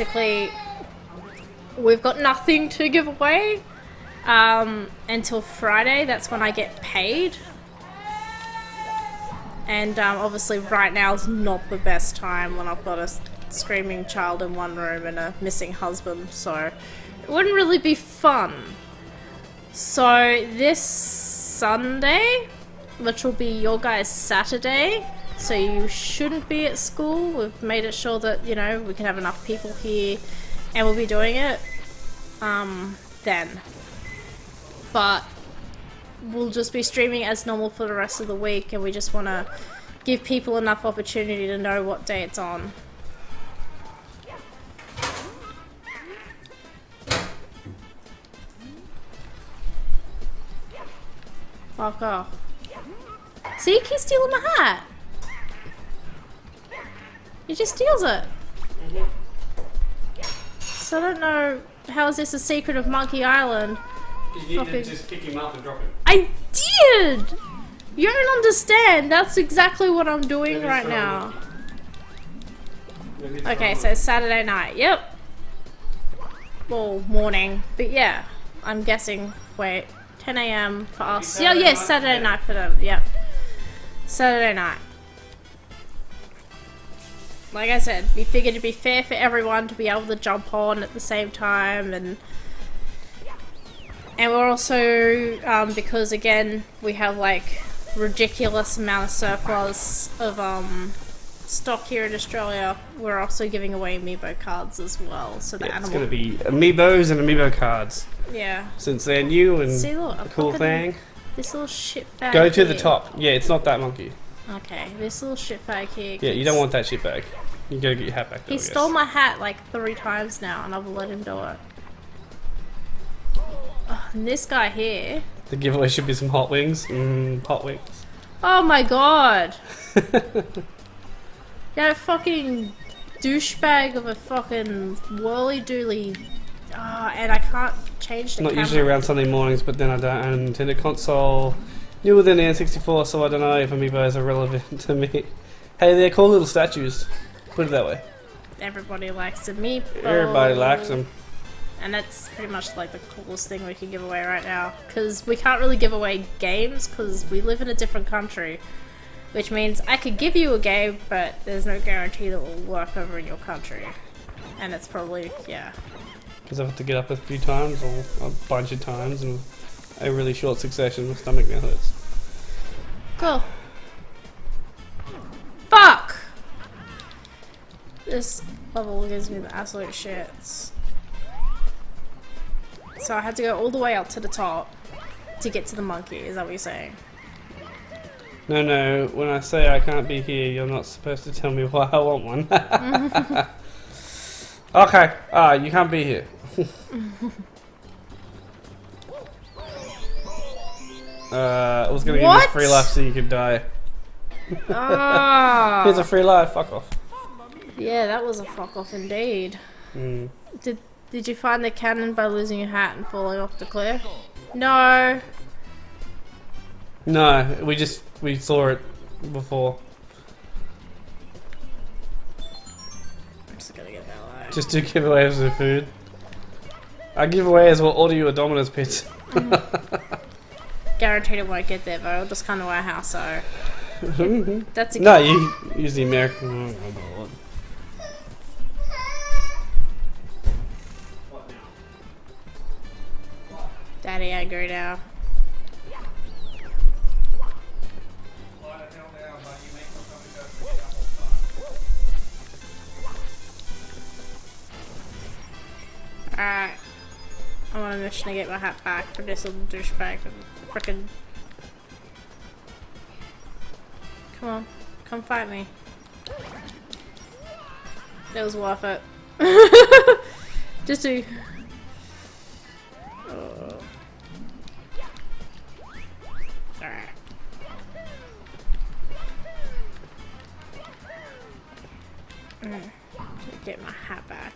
[SPEAKER 2] we've got nothing to give away until Friday. That's when I get paid. And obviously right now is not the best time when I've got a screaming child in one room and a missing husband, so it wouldn't really be fun. So this Sunday, which will be your guys' Saturday, so you shouldn't be at school. We've made it sure that, you know, we can have enough people here and we'll be doing it then. But we'll just be streaming as normal for the rest of the week, and we just want to give people enough opportunity to know what day it's on. Fuck off. See, he keeps stealing my hat. He just steals it. So I don't know, how is this a secret of Monkey Island?
[SPEAKER 1] You need to just pick him up and drop him.
[SPEAKER 2] I did! You don't understand. That's exactly what I'm doing
[SPEAKER 1] Maybe
[SPEAKER 2] right
[SPEAKER 1] throw
[SPEAKER 2] now.
[SPEAKER 1] Maybe throw
[SPEAKER 2] Okay,
[SPEAKER 1] him.
[SPEAKER 2] so Saturday night. Yep. Well, morning. But yeah, I'm guessing. Wait, 10 a.m. for us. Yeah,
[SPEAKER 1] Saturday
[SPEAKER 2] yeah,
[SPEAKER 1] night,
[SPEAKER 2] Saturday
[SPEAKER 1] yeah.
[SPEAKER 2] night for them. Yep. Saturday night. Like I said, we figured it'd be fair for everyone to be able to jump on at the same time, and we're also, because again, we have like ridiculous amount of surplus of stock here in Australia, we're also giving away Amiibo cards as well. So the
[SPEAKER 1] Yeah, it's
[SPEAKER 2] animal,
[SPEAKER 1] going to be Amiibos and Amiibo cards.
[SPEAKER 2] yeah.
[SPEAKER 1] Since they're new and
[SPEAKER 2] See, look,
[SPEAKER 1] a
[SPEAKER 2] I'm
[SPEAKER 1] cool
[SPEAKER 2] fucking-
[SPEAKER 1] thing.
[SPEAKER 2] This little shit bag.
[SPEAKER 1] Go to the
[SPEAKER 2] here.
[SPEAKER 1] top. Yeah, it's not that monkey.
[SPEAKER 2] Okay, this little shit bag here.
[SPEAKER 1] Yeah, you
[SPEAKER 2] keeps-
[SPEAKER 1] don't want that shit bag. You gotta get your hat back though,
[SPEAKER 2] He
[SPEAKER 1] I guess.
[SPEAKER 2] stole my hat like 3 times now, and I've let him do it. Oh, and this guy here.
[SPEAKER 1] The giveaway should be some hot wings. Hot wings.
[SPEAKER 2] Oh my god! That fucking douchebag of a fucking whirly-dooly. And I can't change the
[SPEAKER 1] Not
[SPEAKER 2] camera.
[SPEAKER 1] usually around Sunday mornings, but then I don't own a Nintendo console. Newer than the N64, so I don't know if Amiibos are relevant to me. Hey, they're cool little statues. Put it that way.
[SPEAKER 2] Everybody likes a meatball.
[SPEAKER 1] Everybody likes them.
[SPEAKER 2] And that's pretty much like the coolest thing we can give away right now. Because we can't really give away games because we live in a different country. Which means I could give you a game, but there's no guarantee that it will work over in your country. And it's probably, yeah.
[SPEAKER 1] Because I have to get up a few times, or a bunch of times, in a really short succession. My stomach now hurts.
[SPEAKER 2] Cool. Fuck! This level gives me the absolute shits. So I had to go all the way up to the top to get to the monkey, is that what you're saying?
[SPEAKER 1] No, when I say I can't be here, you're not supposed to tell me why I want one. Okay, you can't be here. I was gonna give you
[SPEAKER 2] What?
[SPEAKER 1] free life so you could die.
[SPEAKER 2] Ah.
[SPEAKER 1] Here's a free life, fuck off.
[SPEAKER 2] Yeah, that was a fuck off indeed. Did you find the cannon by losing your hat and falling off the cliff? No.
[SPEAKER 1] No, we saw it before.
[SPEAKER 2] I'm just gonna get that light.
[SPEAKER 1] Just do giveaways of food. Our giveaways will order you a Domino's pizza.
[SPEAKER 2] Guaranteed it won't get there though, I'll just come to our house, so. That's a
[SPEAKER 1] No, you use the American. Oh my god.
[SPEAKER 2] Daddy angry now. Alright. I'm on a mission to get my hat back for this little douchebag and frickin'. Come on. Come fight me. It was worth it. Just to. Alright. Get my hat back.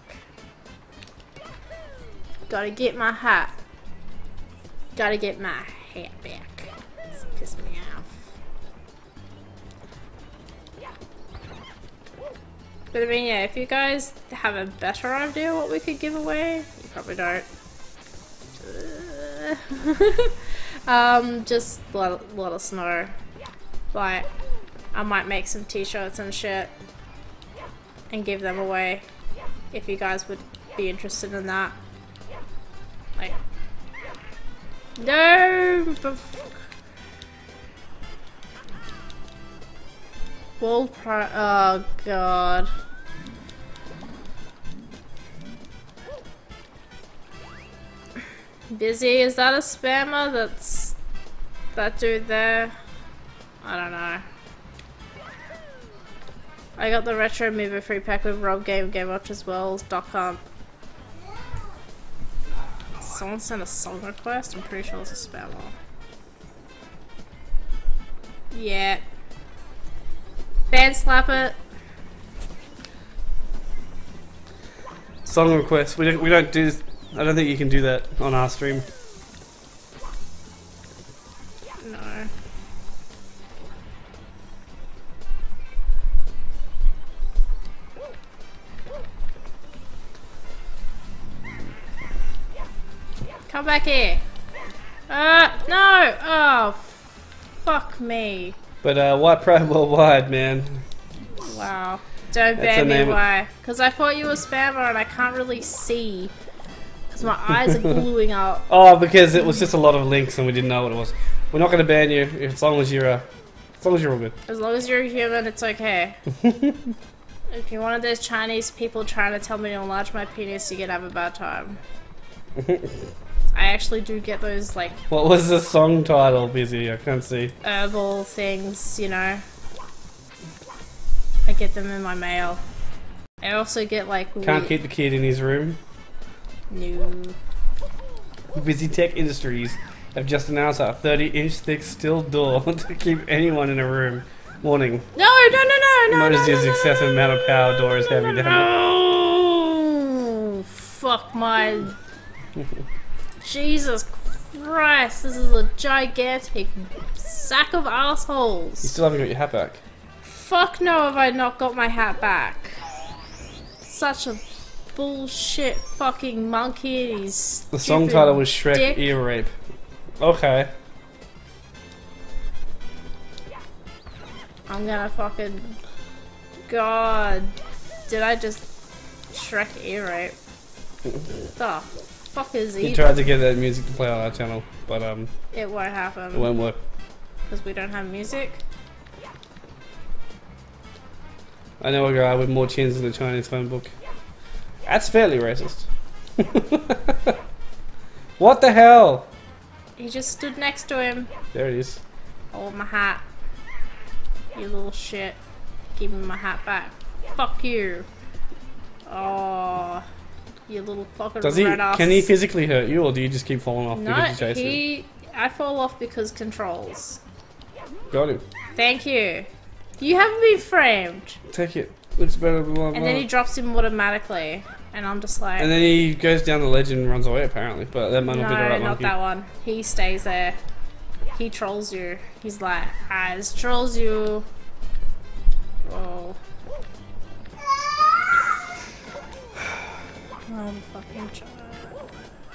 [SPEAKER 2] Gotta get my hat. Gotta get my hat back. It's pissed me off. But I mean, yeah, if you guys have a better idea what we could give away, you probably don't. Just let us know. Like, I might make some t-shirts and shit and give them away if you guys would be interested in that. Like, no! Oh god. Busy, is that a spammer? That's that dude there? I don't know. I got the retro movie free pack with Rob Game Watch as well. Doc Hunt. Someone sent a song request? I'm pretty sure it's a spammer. Yeah. Fan slap it.
[SPEAKER 1] Song request. We don't do. I don't think you can do that on our stream.
[SPEAKER 2] No. Come back here. No! Oh, fuck me.
[SPEAKER 1] But White Pride Worldwide, man.
[SPEAKER 2] Wow. Don't ban me, why? Because I thought you were spammer and I can't really see. Because my eyes are gluing up.
[SPEAKER 1] Oh, because it was just a lot of links and we didn't know what it was. We're not going to ban you as long as you're all good.
[SPEAKER 2] As long as you're a human, it's okay. If you're one of those Chinese people trying to tell me to enlarge my penis, you're gonna have a bad time. I actually do get those, like...
[SPEAKER 1] What was the song title, Busy? I can't see.
[SPEAKER 2] Herbal things, you know. I get them in my mail. I also get, like...
[SPEAKER 1] Can't keep the kid in his room.
[SPEAKER 2] No.
[SPEAKER 1] Busy Tech Industries have just announced a 30-inch thick steel door to keep anyone in a room. Warning.
[SPEAKER 2] No.
[SPEAKER 1] Emergency's excessive amount of power door is heavy.
[SPEAKER 2] No. Fuck my... Jesus Christ, this is a gigantic sack of assholes.
[SPEAKER 1] You still haven't got your hat back.
[SPEAKER 2] Fuck no, have I not got my hat back. Such a bullshit fucking monkey and he's
[SPEAKER 1] The song title was Shrek
[SPEAKER 2] dick.
[SPEAKER 1] Ear Rape. Okay.
[SPEAKER 2] I'm gonna fucking... God. Did I just... Shrek ear rape? The fuck is
[SPEAKER 1] He
[SPEAKER 2] even?
[SPEAKER 1] tried to get that music to play on our channel, but
[SPEAKER 2] It won't happen.
[SPEAKER 1] it won't work.
[SPEAKER 2] Because we don't have music?
[SPEAKER 1] I know a guy with more chins than the Chinese phone book. That's fairly racist. What the hell?
[SPEAKER 2] He just stood next to him.
[SPEAKER 1] There it is.
[SPEAKER 2] Oh, my hat. You little shit. Give me my hat back. Fuck you. Oh, you little fucking
[SPEAKER 1] Does he?
[SPEAKER 2] red ass.
[SPEAKER 1] Can he physically hurt you, or do you just keep falling off
[SPEAKER 2] No,
[SPEAKER 1] because you chase him?
[SPEAKER 2] I fall off because controls.
[SPEAKER 1] Got him.
[SPEAKER 2] Thank you. You haven't been framed.
[SPEAKER 1] Take it. Looks better than one.
[SPEAKER 2] And then he drops him automatically. And I'm just like...
[SPEAKER 1] And then he goes down the ledge and runs away, apparently. But that might not be the right
[SPEAKER 2] No, not
[SPEAKER 1] monkey.
[SPEAKER 2] that one. He stays there. He trolls you. He's like, Eyes trolls you. Oh. Oh, fucking child.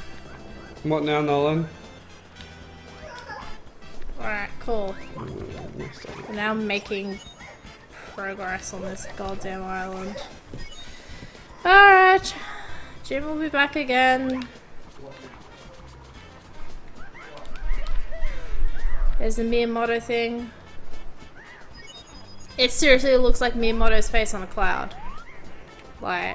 [SPEAKER 1] What now, Nolan?
[SPEAKER 2] Alright, cool. We're now making progress on this goddamn island. Alright. Jim will be back again. There's the Miyamoto thing. It seriously looks like Miyamoto's face on a cloud. Like...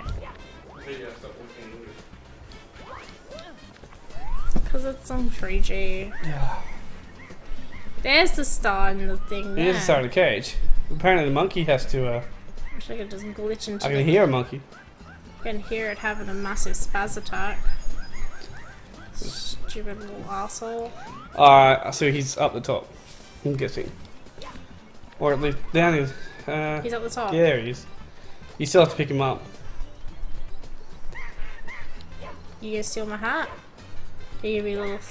[SPEAKER 2] because it's on 3G.
[SPEAKER 1] Yeah.
[SPEAKER 2] There's the star in the thing there.
[SPEAKER 1] He is inside the cage. Apparently the monkey has to,
[SPEAKER 2] Wish I could just glitch into
[SPEAKER 1] I can hear a monkey.
[SPEAKER 2] I can hear it having a massive spaz attack. Stupid little asshole.
[SPEAKER 1] Alright, so he's up the top. I'm guessing. Or at least down his...
[SPEAKER 2] He's at the top.
[SPEAKER 1] Yeah, there he is. You still have to pick him up.
[SPEAKER 2] You gonna steal my hat? You give me a little...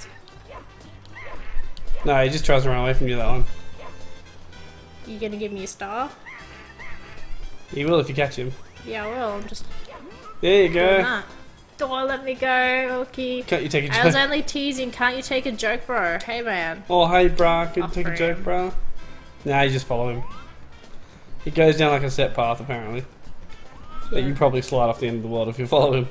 [SPEAKER 1] No, he just tries to run away from you, that one.
[SPEAKER 2] You gonna give me a star?
[SPEAKER 1] He will if you catch him.
[SPEAKER 2] Yeah, I will. I'm just
[SPEAKER 1] There you
[SPEAKER 2] doing
[SPEAKER 1] go.
[SPEAKER 2] that. Don't let me go, okay.
[SPEAKER 1] Can't you take a
[SPEAKER 2] I was
[SPEAKER 1] joke?
[SPEAKER 2] only teasing. Can't you take a joke, bro? Hey, man.
[SPEAKER 1] Oh, hey, brah. Can you
[SPEAKER 2] Off
[SPEAKER 1] take a
[SPEAKER 2] for
[SPEAKER 1] joke,
[SPEAKER 2] him.
[SPEAKER 1] brah? Nah, you just follow him. He goes down like a set path, apparently. That
[SPEAKER 2] Yeah.
[SPEAKER 1] you probably slide off the end of the world if you follow him.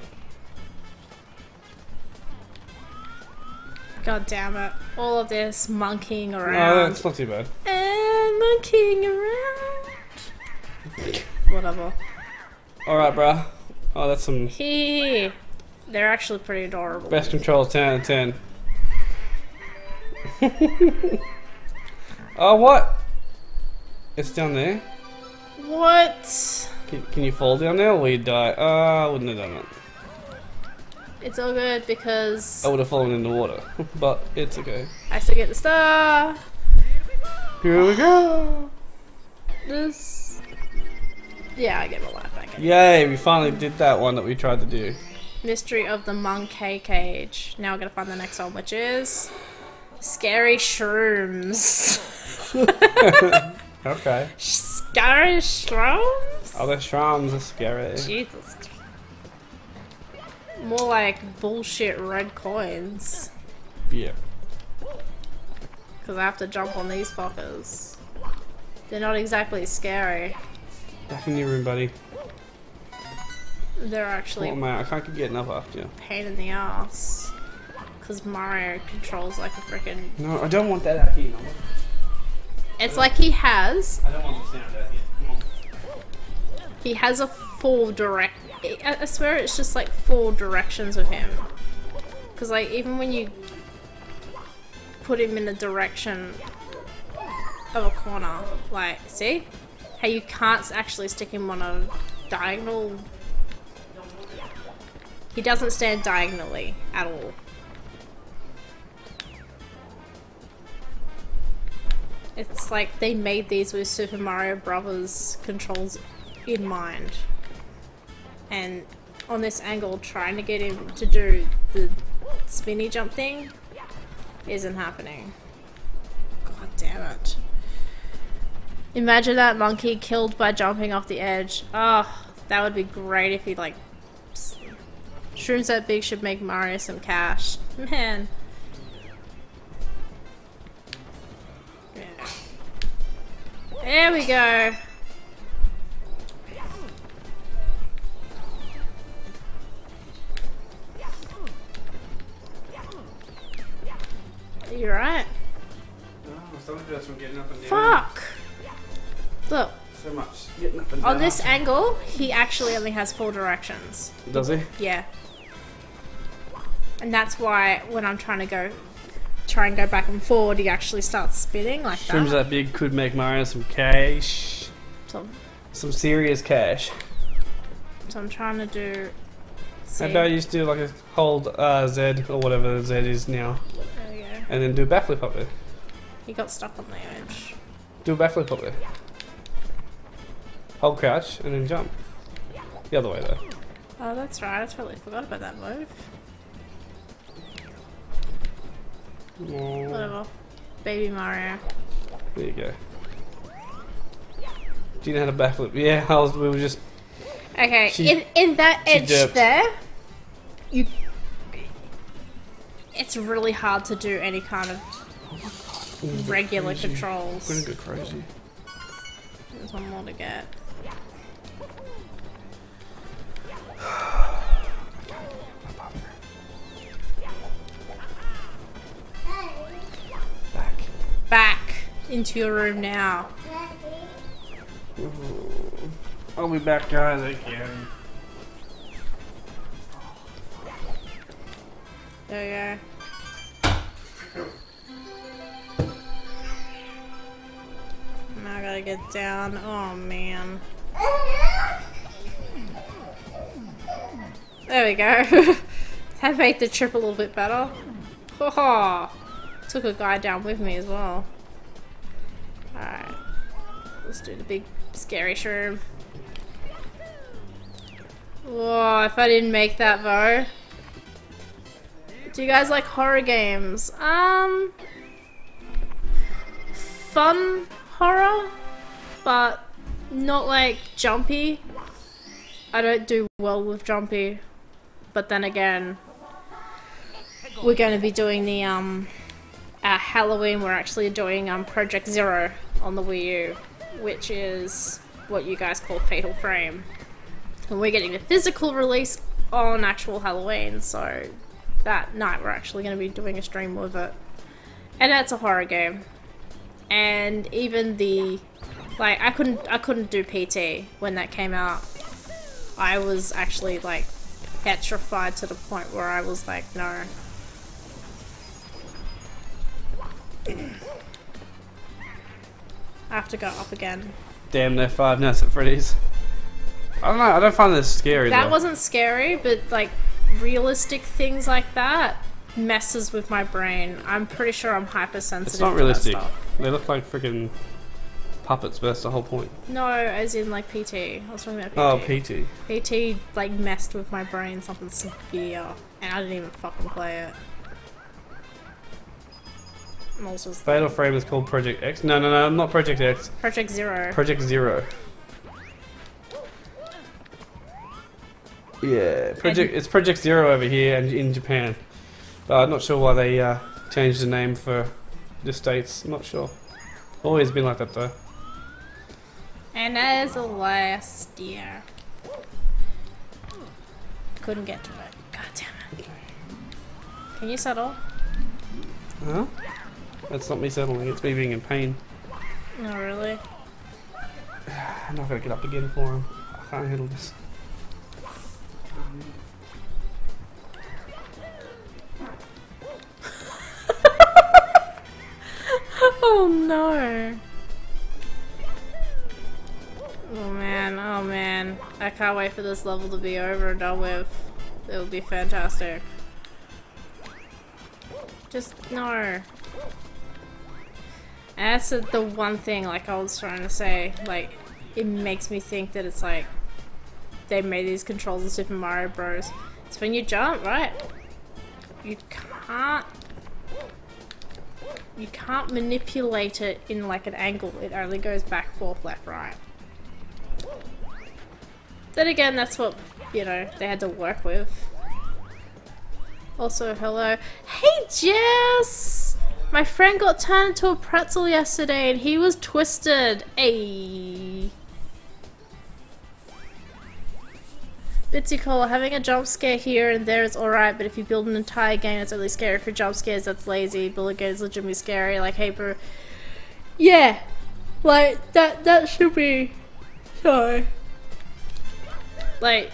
[SPEAKER 2] God damn it. All of this monkeying
[SPEAKER 1] No,
[SPEAKER 2] around.
[SPEAKER 1] that's not too bad.
[SPEAKER 2] And monkeying around. Whatever.
[SPEAKER 1] Alright, brah. Oh, that's some
[SPEAKER 2] Hee. They're actually pretty adorable.
[SPEAKER 1] best controls 10 out of 10. Oh, what? It's down there.
[SPEAKER 2] What?
[SPEAKER 1] Can you fall down there or will you die? I wouldn't have done that.
[SPEAKER 2] It's all good because
[SPEAKER 1] I would have fallen in the water. But it's okay.
[SPEAKER 2] I still get the star.
[SPEAKER 1] Here we go.
[SPEAKER 2] This. Yeah, I get my life back.
[SPEAKER 1] Yay, we finally did that one that we tried to do.
[SPEAKER 2] Mystery of the Monkey Cage. Now we're gonna find the next one, which is Scary Shrooms.
[SPEAKER 1] Okay.
[SPEAKER 2] Scary Shrooms?
[SPEAKER 1] Oh, the shrooms are scary.
[SPEAKER 2] Jesus. More like bullshit red coins.
[SPEAKER 1] Yeah.
[SPEAKER 2] Because I have to jump on these fuckers. They're not exactly scary.
[SPEAKER 1] Back in your room, buddy.
[SPEAKER 2] They're actually
[SPEAKER 1] Oh man, I can't keep getting up after you.
[SPEAKER 2] pain in the ass. Because Mario controls like a freaking.
[SPEAKER 1] No, I don't want that out here.
[SPEAKER 2] It's like he has.
[SPEAKER 1] I don't want the sound out here. Come on.
[SPEAKER 2] He has a full direct. I swear it's just like 4 directions of him. Because like even when you put him in the direction of a corner, like see how you can't actually stick him on a diagonal. He doesn't stand diagonally at all. It's like they made these with Super Mario Brothers controls in mind. And on this angle, trying to get him to do the spinny jump thing isn't happening. God damn it. Imagine that monkey killed by jumping off the edge. Oh, that would be great if he like... Shrooms that big should make Mario some cash. Man. Yeah. There we go. You right?
[SPEAKER 1] Oh, some of us from getting up and down.
[SPEAKER 2] Fuck! Look,
[SPEAKER 1] So much getting up and down.
[SPEAKER 2] on this angle, he actually only has 4 directions.
[SPEAKER 1] Does he?
[SPEAKER 2] Yeah. And that's why when I'm trying to try and go back and forward, he actually starts spinning like
[SPEAKER 1] Shrooms
[SPEAKER 2] that.
[SPEAKER 1] that big could make Mario some cash.
[SPEAKER 2] So,
[SPEAKER 1] Some serious cash.
[SPEAKER 2] so I'm trying to do...
[SPEAKER 1] How about you just do like a hold Z or whatever Z is now,
[SPEAKER 2] There we go.
[SPEAKER 1] and then do a backflip up there.
[SPEAKER 2] He got stuck on the edge.
[SPEAKER 1] Do a backflip up there. Hold crouch and then jump. The other way though.
[SPEAKER 2] Oh, that's right. I totally forgot about that move.
[SPEAKER 1] Oh,
[SPEAKER 2] Whatever. Baby Mario.
[SPEAKER 1] there you go. Do you know how to backflip? Yeah, we were just...
[SPEAKER 2] Okay,
[SPEAKER 1] She-
[SPEAKER 2] in that
[SPEAKER 1] she
[SPEAKER 2] edge
[SPEAKER 1] dipped.
[SPEAKER 2] there, it's really hard to do any kind of regular
[SPEAKER 1] crazy.
[SPEAKER 2] controls.
[SPEAKER 1] I'm gonna go crazy.
[SPEAKER 2] There's one more to get.
[SPEAKER 1] Back.
[SPEAKER 2] Back into your room now.
[SPEAKER 1] I'll be back, guys, again.
[SPEAKER 2] There you go. Now I gotta get down. Oh man. There we go. That made the trip a little bit better. Oh, took a guy down with me as well. Alright. Let's do the big scary shroom. Whoa, if I didn't make that though. Do you guys like horror games? Fun horror, but not like jumpy. I don't do well with jumpy, but then again, we're going to be doing the Halloween. We're actually doing Project Zero on the Wii U, which is what you guys call Fatal Frame, and we're getting a physical release on actual Halloween. So that night we're actually going to be doing a stream with it, and that's a horror game. And even the, like, I couldn't do PT when that came out. I was actually like petrified to the point where I was like, no. I have to go up again.
[SPEAKER 1] Damn, they're Five Nights at Freddy's. I don't know, I don't find this scary
[SPEAKER 2] That
[SPEAKER 1] though.
[SPEAKER 2] wasn't scary, but like realistic things like that messes with my brain. I'm pretty sure I'm hypersensitive.
[SPEAKER 1] It's not
[SPEAKER 2] to
[SPEAKER 1] realistic.
[SPEAKER 2] That stuff.
[SPEAKER 1] They look like freaking puppets, but that's the whole point.
[SPEAKER 2] No, as in like PT. I was talking about PT.
[SPEAKER 1] Oh, PT.
[SPEAKER 2] PT like messed with my brain something severe, and I didn't even fucking play it. And also
[SPEAKER 1] Fatal Frame is called Project X. No, not Project X.
[SPEAKER 2] Project Zero.
[SPEAKER 1] Project Zero. Yeah, it's Project Zero over here and in Japan. But I'm not sure why they changed the name for the States. I'm not sure. Always been like that though.
[SPEAKER 2] And that is the last year. Couldn't get to it. God damn it. Can you settle?
[SPEAKER 1] Huh? That's not me settling, it's me being in pain.
[SPEAKER 2] No, really?
[SPEAKER 1] I'm not gonna get up again for him. I can't handle this.
[SPEAKER 2] Oh no. Oh man. I can't wait for this level to be over and done with. It will be fantastic. Just no. And that's the one thing, like I was trying to say, like, it makes me think that it's like they made these controls in Super Mario Bros. It's when you jump, right? You can't manipulate it in like an angle. It only goes back, forth, left, right. Then again, that's what, you know, they had to work with. Also, hello. Hey, Jess! My friend got turned into a pretzel yesterday and he was twisted. Ayy. Bitsy Cola, having a jump scare here and there is alright, but if you build an entire game it's only scary for jump scares, that's lazy. Bullet game is legitimately scary, like, hey bro. Yeah! Like, that should be... Sorry. Like...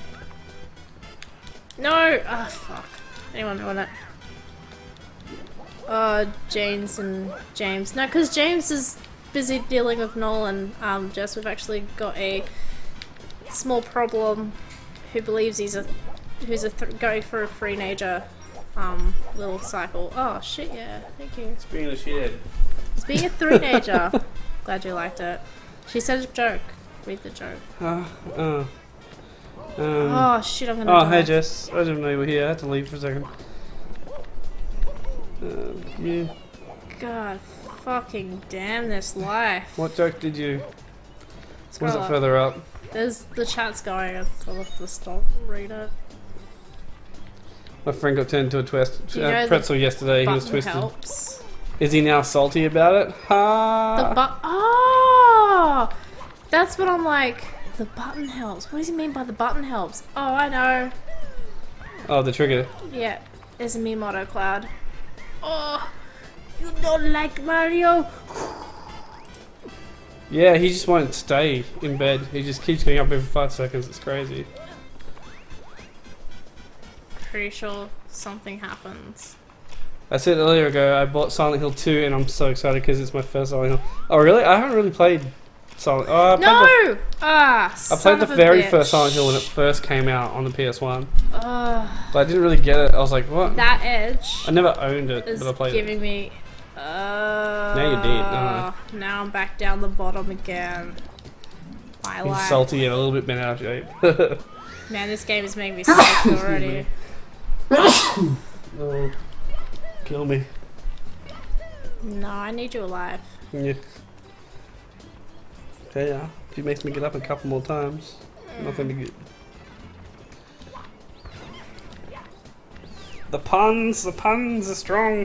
[SPEAKER 2] No! Ah, fuck. Anyone doing it? James and James. No, because James is busy dealing with Nolan. Jess, we've actually got a small problem. Who believes who's going for a three-nager little cycle. Oh shit, yeah, thank you.
[SPEAKER 1] It's being a shit.
[SPEAKER 2] It's being a three-nager. Glad you liked it. She said a joke. Read the joke. Oh shit, I'm gonna die.
[SPEAKER 1] Hey Jess, I didn't know you were here, I had to leave for a second. Yeah.
[SPEAKER 2] God fucking damn this life.
[SPEAKER 1] What joke did you...
[SPEAKER 2] Scroll
[SPEAKER 1] Was it
[SPEAKER 2] up.
[SPEAKER 1] further up?
[SPEAKER 2] There's the chat's going, I'll have to stop and read it.
[SPEAKER 1] My friend got turned into a
[SPEAKER 2] Do you know
[SPEAKER 1] pretzel yesterday, he was
[SPEAKER 2] Button
[SPEAKER 1] twisted.
[SPEAKER 2] helps.
[SPEAKER 1] Is he now salty about it? Ha!
[SPEAKER 2] Oh! That's what I'm like. The button helps. What does he mean by the button helps? Oh, I know.
[SPEAKER 1] Oh, the trigger.
[SPEAKER 2] Yeah, there's a meme auto cloud. Oh, you don't like Mario?
[SPEAKER 1] Yeah, he just won't stay in bed. He just keeps getting up every 5 seconds. It's crazy.
[SPEAKER 2] Pretty sure something happens.
[SPEAKER 1] I said earlier ago I bought Silent Hill 2 and I'm so excited because it's my first Silent Hill. Oh really? I haven't really played Silent Hill.
[SPEAKER 2] No!
[SPEAKER 1] I played the very first Silent Hill when it first came out on the PS1. But I didn't really get it. I was like, what?
[SPEAKER 2] That edge
[SPEAKER 1] I never owned it,
[SPEAKER 2] is
[SPEAKER 1] but I played
[SPEAKER 2] giving
[SPEAKER 1] it.
[SPEAKER 2] me...
[SPEAKER 1] Now you did.
[SPEAKER 2] Now I'm back down the bottom again. My
[SPEAKER 1] He's
[SPEAKER 2] life.
[SPEAKER 1] salty and a little bit bent out of shape.
[SPEAKER 2] Man, this game is making me sick already.
[SPEAKER 1] Oh, kill me.
[SPEAKER 2] No, I need you alive.
[SPEAKER 1] Yeah. Okay, yeah. If he makes me get up a couple more times, nothing to get. The puns are strong.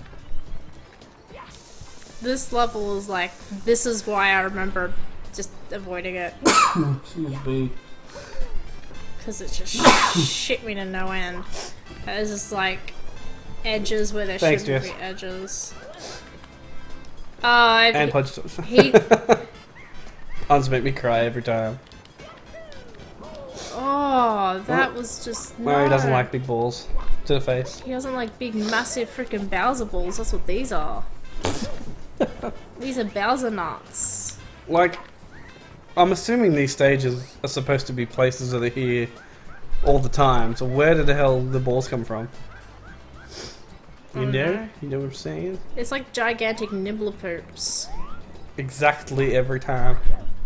[SPEAKER 2] This level is like, this is why I remember just avoiding it. Because it just shit me to no end. There's just like edges where there
[SPEAKER 1] Thanks,
[SPEAKER 2] shouldn't
[SPEAKER 1] Jess.
[SPEAKER 2] be edges.
[SPEAKER 1] And punch
[SPEAKER 2] he,
[SPEAKER 1] puns make me cry every time.
[SPEAKER 2] oh, that was just
[SPEAKER 1] Mario doesn't
[SPEAKER 2] no.
[SPEAKER 1] like big balls to the face.
[SPEAKER 2] He doesn't like big, massive freaking Bowser balls. That's what these are. These are Bowser nuts.
[SPEAKER 1] Like, I'm assuming these stages are supposed to be places that are here all the time. So where did the hell the balls come from? You know? You know what I'm saying?
[SPEAKER 2] It's like gigantic nibbler poops.
[SPEAKER 1] Exactly every time.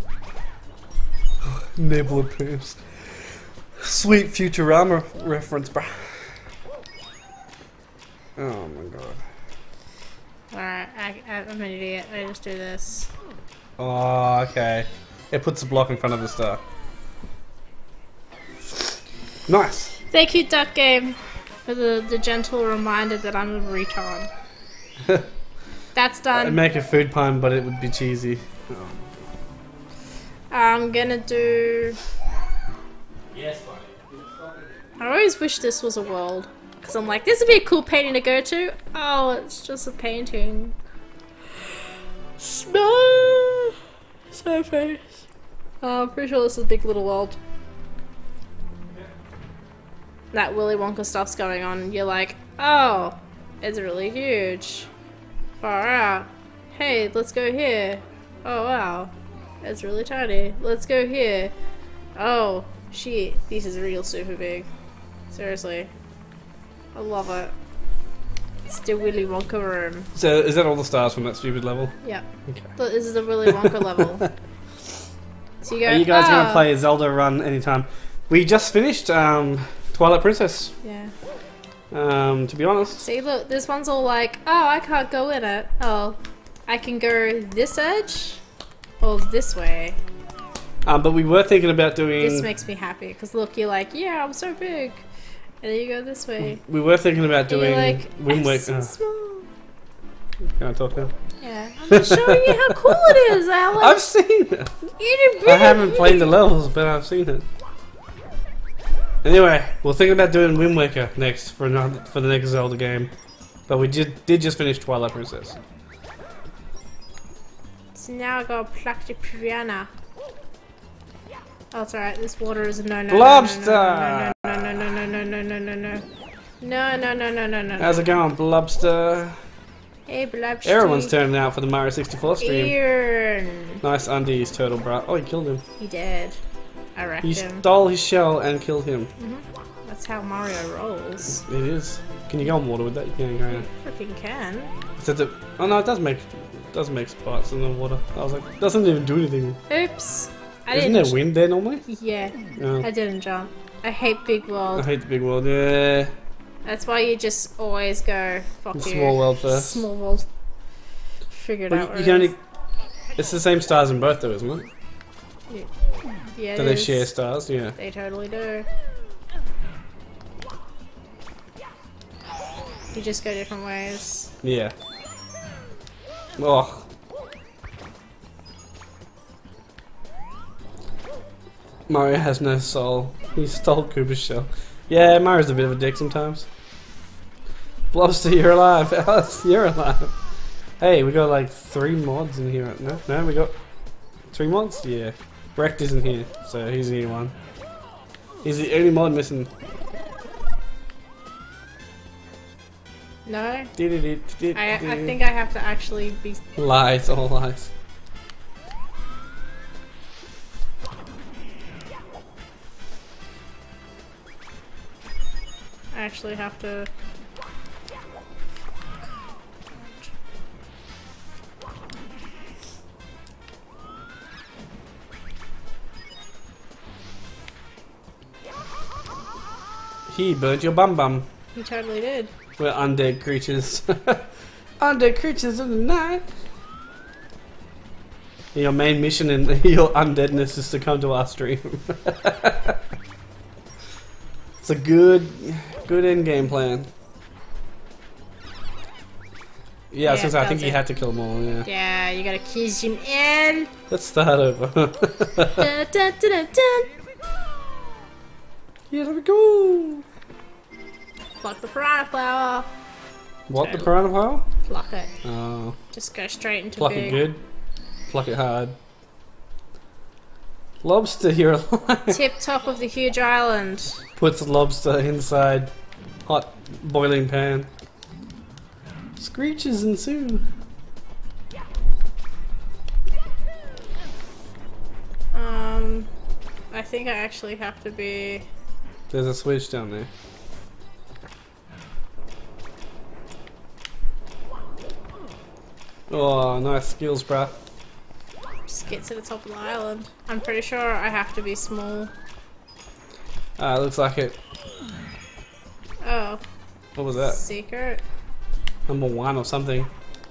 [SPEAKER 1] Nibbler poops. Sweet Futurama reference, bruh. Oh my god.
[SPEAKER 2] Alright, I'm an idiot. I just do this.
[SPEAKER 1] Oh, okay. It puts a block in front of the star. Nice.
[SPEAKER 2] Thank you, Duck Game, for the gentle reminder that I'm a retard. That's
[SPEAKER 1] I'd
[SPEAKER 2] done.
[SPEAKER 1] make a food pun, but it would be cheesy.
[SPEAKER 2] I'm gonna do...
[SPEAKER 1] Yes, buddy.
[SPEAKER 2] I always wish this was a world. Because I'm like, this would be a cool painting to go to. Oh, it's just a painting. Smell. So face. I'm pretty sure this is Big Little World. That Willy Wonka stuff's going on. You're like, oh, it's really huge. Far out. Hey, let's go here. Oh wow, it's really tiny. Let's go here. Oh shit, this is real super big. Seriously, I love it. It's the Willy Wonka room.
[SPEAKER 1] So, is that all the stars from that stupid level?
[SPEAKER 2] Yeah.
[SPEAKER 1] Okay.
[SPEAKER 2] Look, this is the Willy Wonka level. So you go.
[SPEAKER 1] Are you guys
[SPEAKER 2] "Ah."
[SPEAKER 1] gonna play a Zelda run anytime? We just finished Twilight Princess.
[SPEAKER 2] Yeah.
[SPEAKER 1] To be honest.
[SPEAKER 2] See, look, this one's all like, oh, I can't go in it. Oh, I can go this edge or this way.
[SPEAKER 1] But we were thinking about doing.
[SPEAKER 2] This makes me happy because look, you're like, yeah, I'm so big, and then you go this way.
[SPEAKER 1] We were thinking about
[SPEAKER 2] And you're
[SPEAKER 1] doing
[SPEAKER 2] like,
[SPEAKER 1] Wind
[SPEAKER 2] I'm
[SPEAKER 1] Waker.
[SPEAKER 2] so small.
[SPEAKER 1] Can I talk now?
[SPEAKER 2] Yeah, I'm just showing you how cool it is, Alex.
[SPEAKER 1] I've seen it. I haven't played the levels, but I've seen it. Anyway, we're thinking about doing Wind Waker next for the next Zelda game, but we did just finish Twilight Princess.
[SPEAKER 2] So now I gotta pluck the piranha. Oh, it's alright. This water is a no.
[SPEAKER 1] Blobster!
[SPEAKER 2] No.
[SPEAKER 1] How's it going, Blobster?
[SPEAKER 2] Hey, Blobster.
[SPEAKER 1] Everyone's turning out for the Mario 64 stream.
[SPEAKER 2] Aaron.
[SPEAKER 1] Nice undies, turtle bra. Oh, he killed him.
[SPEAKER 2] He did. I wrecked
[SPEAKER 1] He
[SPEAKER 2] him.
[SPEAKER 1] stole his shell and killed him.
[SPEAKER 2] That's how Mario rolls.
[SPEAKER 1] It is. Can you go on water with that? You can't go.
[SPEAKER 2] Freaking can.
[SPEAKER 1] Oh no, it does make spots in the water. I was like, it doesn't even do anything.
[SPEAKER 2] Oops. I
[SPEAKER 1] Isn't
[SPEAKER 2] didn't.
[SPEAKER 1] there wind there normally?
[SPEAKER 2] Yeah.
[SPEAKER 1] No.
[SPEAKER 2] I didn't jump. I hate Big
[SPEAKER 1] I
[SPEAKER 2] World.
[SPEAKER 1] hate the big world. Yeah.
[SPEAKER 2] That's why you just always go fuck you.
[SPEAKER 1] Small world first.
[SPEAKER 2] Small world. Figure it out.
[SPEAKER 1] Well, you can only. It's the same stars in both, though, isn't it?
[SPEAKER 2] Yeah.
[SPEAKER 1] Do they share stars? Yeah.
[SPEAKER 2] They totally do. You just go different ways.
[SPEAKER 1] Yeah. Oh. Mario has no soul. He stole Koopa's shell. Yeah, Mario's a bit of a dick sometimes. Blobster, you're alive. Alice, you're alive. Hey, we got like 3 mods in here. No, we got 3 mods? Yeah. Rect isn't here, so he's the only one. He's the only mod missing.
[SPEAKER 2] No? I
[SPEAKER 1] think
[SPEAKER 2] I have to actually be...
[SPEAKER 1] Lies, all lies.
[SPEAKER 2] I actually have to...
[SPEAKER 1] He burnt your bum bum.
[SPEAKER 2] He totally did.
[SPEAKER 1] We're undead creatures. Undead creatures of the night. Your main mission in your undeadness is to come to our stream. It's a good end game plan. Yeah, since I think he had to kill them all, yeah.
[SPEAKER 2] Yeah, you gotta kiss him in.
[SPEAKER 1] Let's start over.
[SPEAKER 2] Dun, dun, dun, dun, dun.
[SPEAKER 1] Yeah, let me go.
[SPEAKER 2] Pluck the piranha flower.
[SPEAKER 1] What, the piranha pile?
[SPEAKER 2] Pluck it.
[SPEAKER 1] Oh.
[SPEAKER 2] Just go straight into
[SPEAKER 1] Pluck
[SPEAKER 2] big.
[SPEAKER 1] it good. Pluck it hard. Lobster, you're alive.
[SPEAKER 2] Tip top of the huge island.
[SPEAKER 1] Puts lobster inside hot boiling pan. Screeches ensue.
[SPEAKER 2] I think I actually have to be...
[SPEAKER 1] There's a switch down there. Oh, nice skills, bruh.
[SPEAKER 2] Just get to the top of the island. I'm pretty sure I have to be small.
[SPEAKER 1] Ah, looks like it.
[SPEAKER 2] Oh.
[SPEAKER 1] What was that?
[SPEAKER 2] Secret.
[SPEAKER 1] Number 1 or something.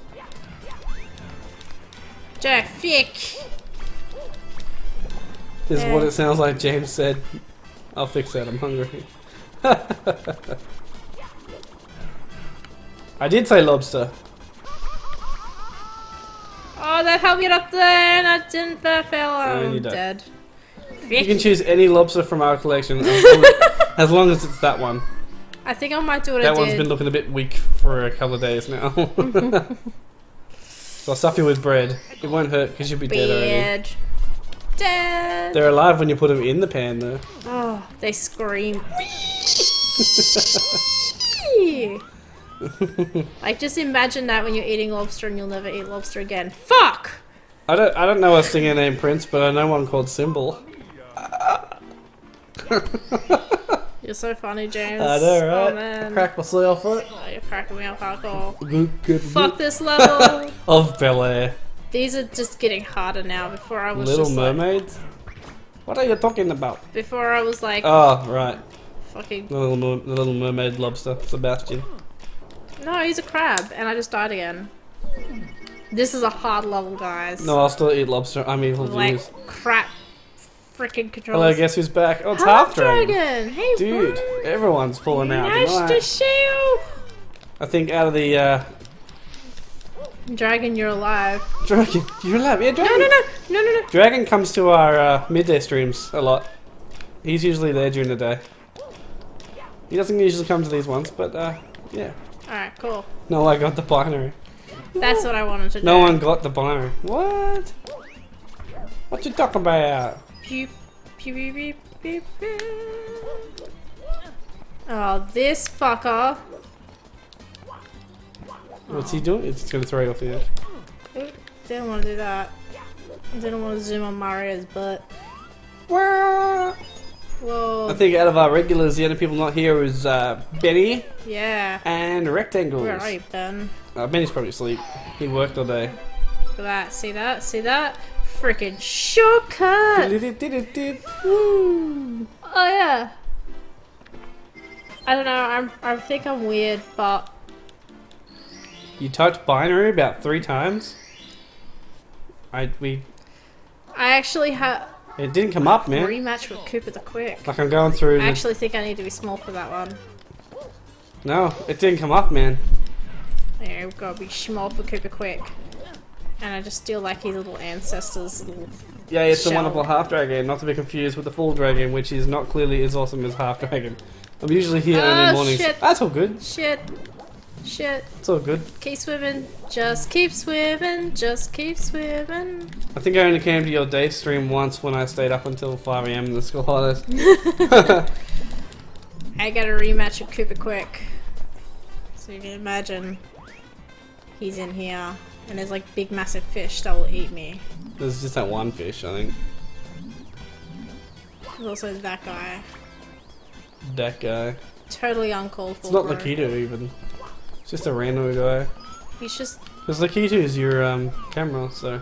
[SPEAKER 2] Jack, fick!
[SPEAKER 1] This is what it sounds like James said. I'll fix that, I'm hungry. I did say lobster.
[SPEAKER 2] Oh, that helped me get up there and I didn't, that fell. I'm
[SPEAKER 1] you don't.
[SPEAKER 2] dead.
[SPEAKER 1] You can choose any lobster from our collection as long as it's that one.
[SPEAKER 2] I think I might do what I
[SPEAKER 1] That
[SPEAKER 2] did.
[SPEAKER 1] one's been looking a bit weak for a couple of days now. So I'll stuff you with bread. It won't hurt because you'll be dead already.
[SPEAKER 2] Dead.
[SPEAKER 1] They're alive when you put them in the pan though.
[SPEAKER 2] Oh, they scream. Like, just imagine that when you're eating lobster and you'll never eat lobster again. Fuck!
[SPEAKER 1] I don't know a singer named Prince, but I know one called Symbol.
[SPEAKER 2] You're so funny, James.
[SPEAKER 1] I know, right?
[SPEAKER 2] Oh, man.
[SPEAKER 1] Crack myself up.
[SPEAKER 2] Oh, you're cracking me up hardcore.
[SPEAKER 1] Good.
[SPEAKER 2] Fuck this level.
[SPEAKER 1] Of Bel Air.
[SPEAKER 2] These are just getting harder now. Before I was
[SPEAKER 1] Little
[SPEAKER 2] just
[SPEAKER 1] Mermaids? What are you talking about?
[SPEAKER 2] like... Before I was like...
[SPEAKER 1] Oh, right.
[SPEAKER 2] Fucking...
[SPEAKER 1] The little mermaid lobster, Sebastian.
[SPEAKER 2] No, he's a crab, and I just died again. This is a hard level, guys.
[SPEAKER 1] No, I'll still eat lobster. I'm evil
[SPEAKER 2] Like,
[SPEAKER 1] genius.
[SPEAKER 2] crap. Freaking controls.
[SPEAKER 1] Hello, guess who's back? Oh, it's Half Dragon.
[SPEAKER 2] Hey,
[SPEAKER 1] Dude,
[SPEAKER 2] bro.
[SPEAKER 1] everyone's pulling out.
[SPEAKER 2] Nice
[SPEAKER 1] tonight.
[SPEAKER 2] to see you.
[SPEAKER 1] I think out of the
[SPEAKER 2] Dragon, you're alive.
[SPEAKER 1] Dragon, you're alive. Yeah, Dragon.
[SPEAKER 2] No.
[SPEAKER 1] Dragon comes to our midday streams a lot. He's usually there during the day. He doesn't usually come to these ones, but yeah.
[SPEAKER 2] Alright, cool.
[SPEAKER 1] No, I got the binary.
[SPEAKER 2] That's what I wanted to do.
[SPEAKER 1] No one got the binary. What? What you talking about?
[SPEAKER 2] Pew, pew, pew, pew, pew, pew. Oh, this fucker.
[SPEAKER 1] What's he doing? It's gonna throw you off the edge.
[SPEAKER 2] Oop, didn't want to do that. Didn't want to zoom on Mario's butt.
[SPEAKER 1] Whoa.
[SPEAKER 2] Whoa.
[SPEAKER 1] I think out of our regulars, the only people not here is Benny
[SPEAKER 2] Yeah.
[SPEAKER 1] and Rectangles.
[SPEAKER 2] Where are you, Ben?
[SPEAKER 1] Benny's probably asleep. He worked all day.
[SPEAKER 2] Look at that. See that? See that? Freaking shortcut!
[SPEAKER 1] Woo.
[SPEAKER 2] Oh yeah. I don't know. I think I'm weird, but
[SPEAKER 1] You typed binary about 3 times.
[SPEAKER 2] I actually have
[SPEAKER 1] It didn't come up, man.
[SPEAKER 2] rematch with Cooper the Quick.
[SPEAKER 1] Like I'm going through.
[SPEAKER 2] I actually think I need to be small for that one.
[SPEAKER 1] No, it didn't come up, man.
[SPEAKER 2] Yeah, we've got to be small for Cooper Quick. And I just steal like his little ancestors' little
[SPEAKER 1] Yeah, it's the
[SPEAKER 2] shell.
[SPEAKER 1] wonderful half dragon, not to be confused with the full dragon, which is not clearly as awesome as half dragon. I'm usually here only mornings.
[SPEAKER 2] Shit.
[SPEAKER 1] That's all good.
[SPEAKER 2] Shit. Shit.
[SPEAKER 1] It's all good.
[SPEAKER 2] Keep swimming. Just keep swimming. Just keep swimming.
[SPEAKER 1] I think I only came to your day stream once when I stayed up until 5 AM in the school holidays.
[SPEAKER 2] I got a rematch with Cooper quick. So you can imagine he's in here and there's like big massive fish that will eat me.
[SPEAKER 1] There's just that one fish, I think.
[SPEAKER 2] There's also that guy.
[SPEAKER 1] That guy.
[SPEAKER 2] Totally uncalled for.
[SPEAKER 1] It's not
[SPEAKER 2] bro.
[SPEAKER 1] Lakitu even. It's just a random guy.
[SPEAKER 2] He's just
[SPEAKER 1] Because Lakitu is your camera, so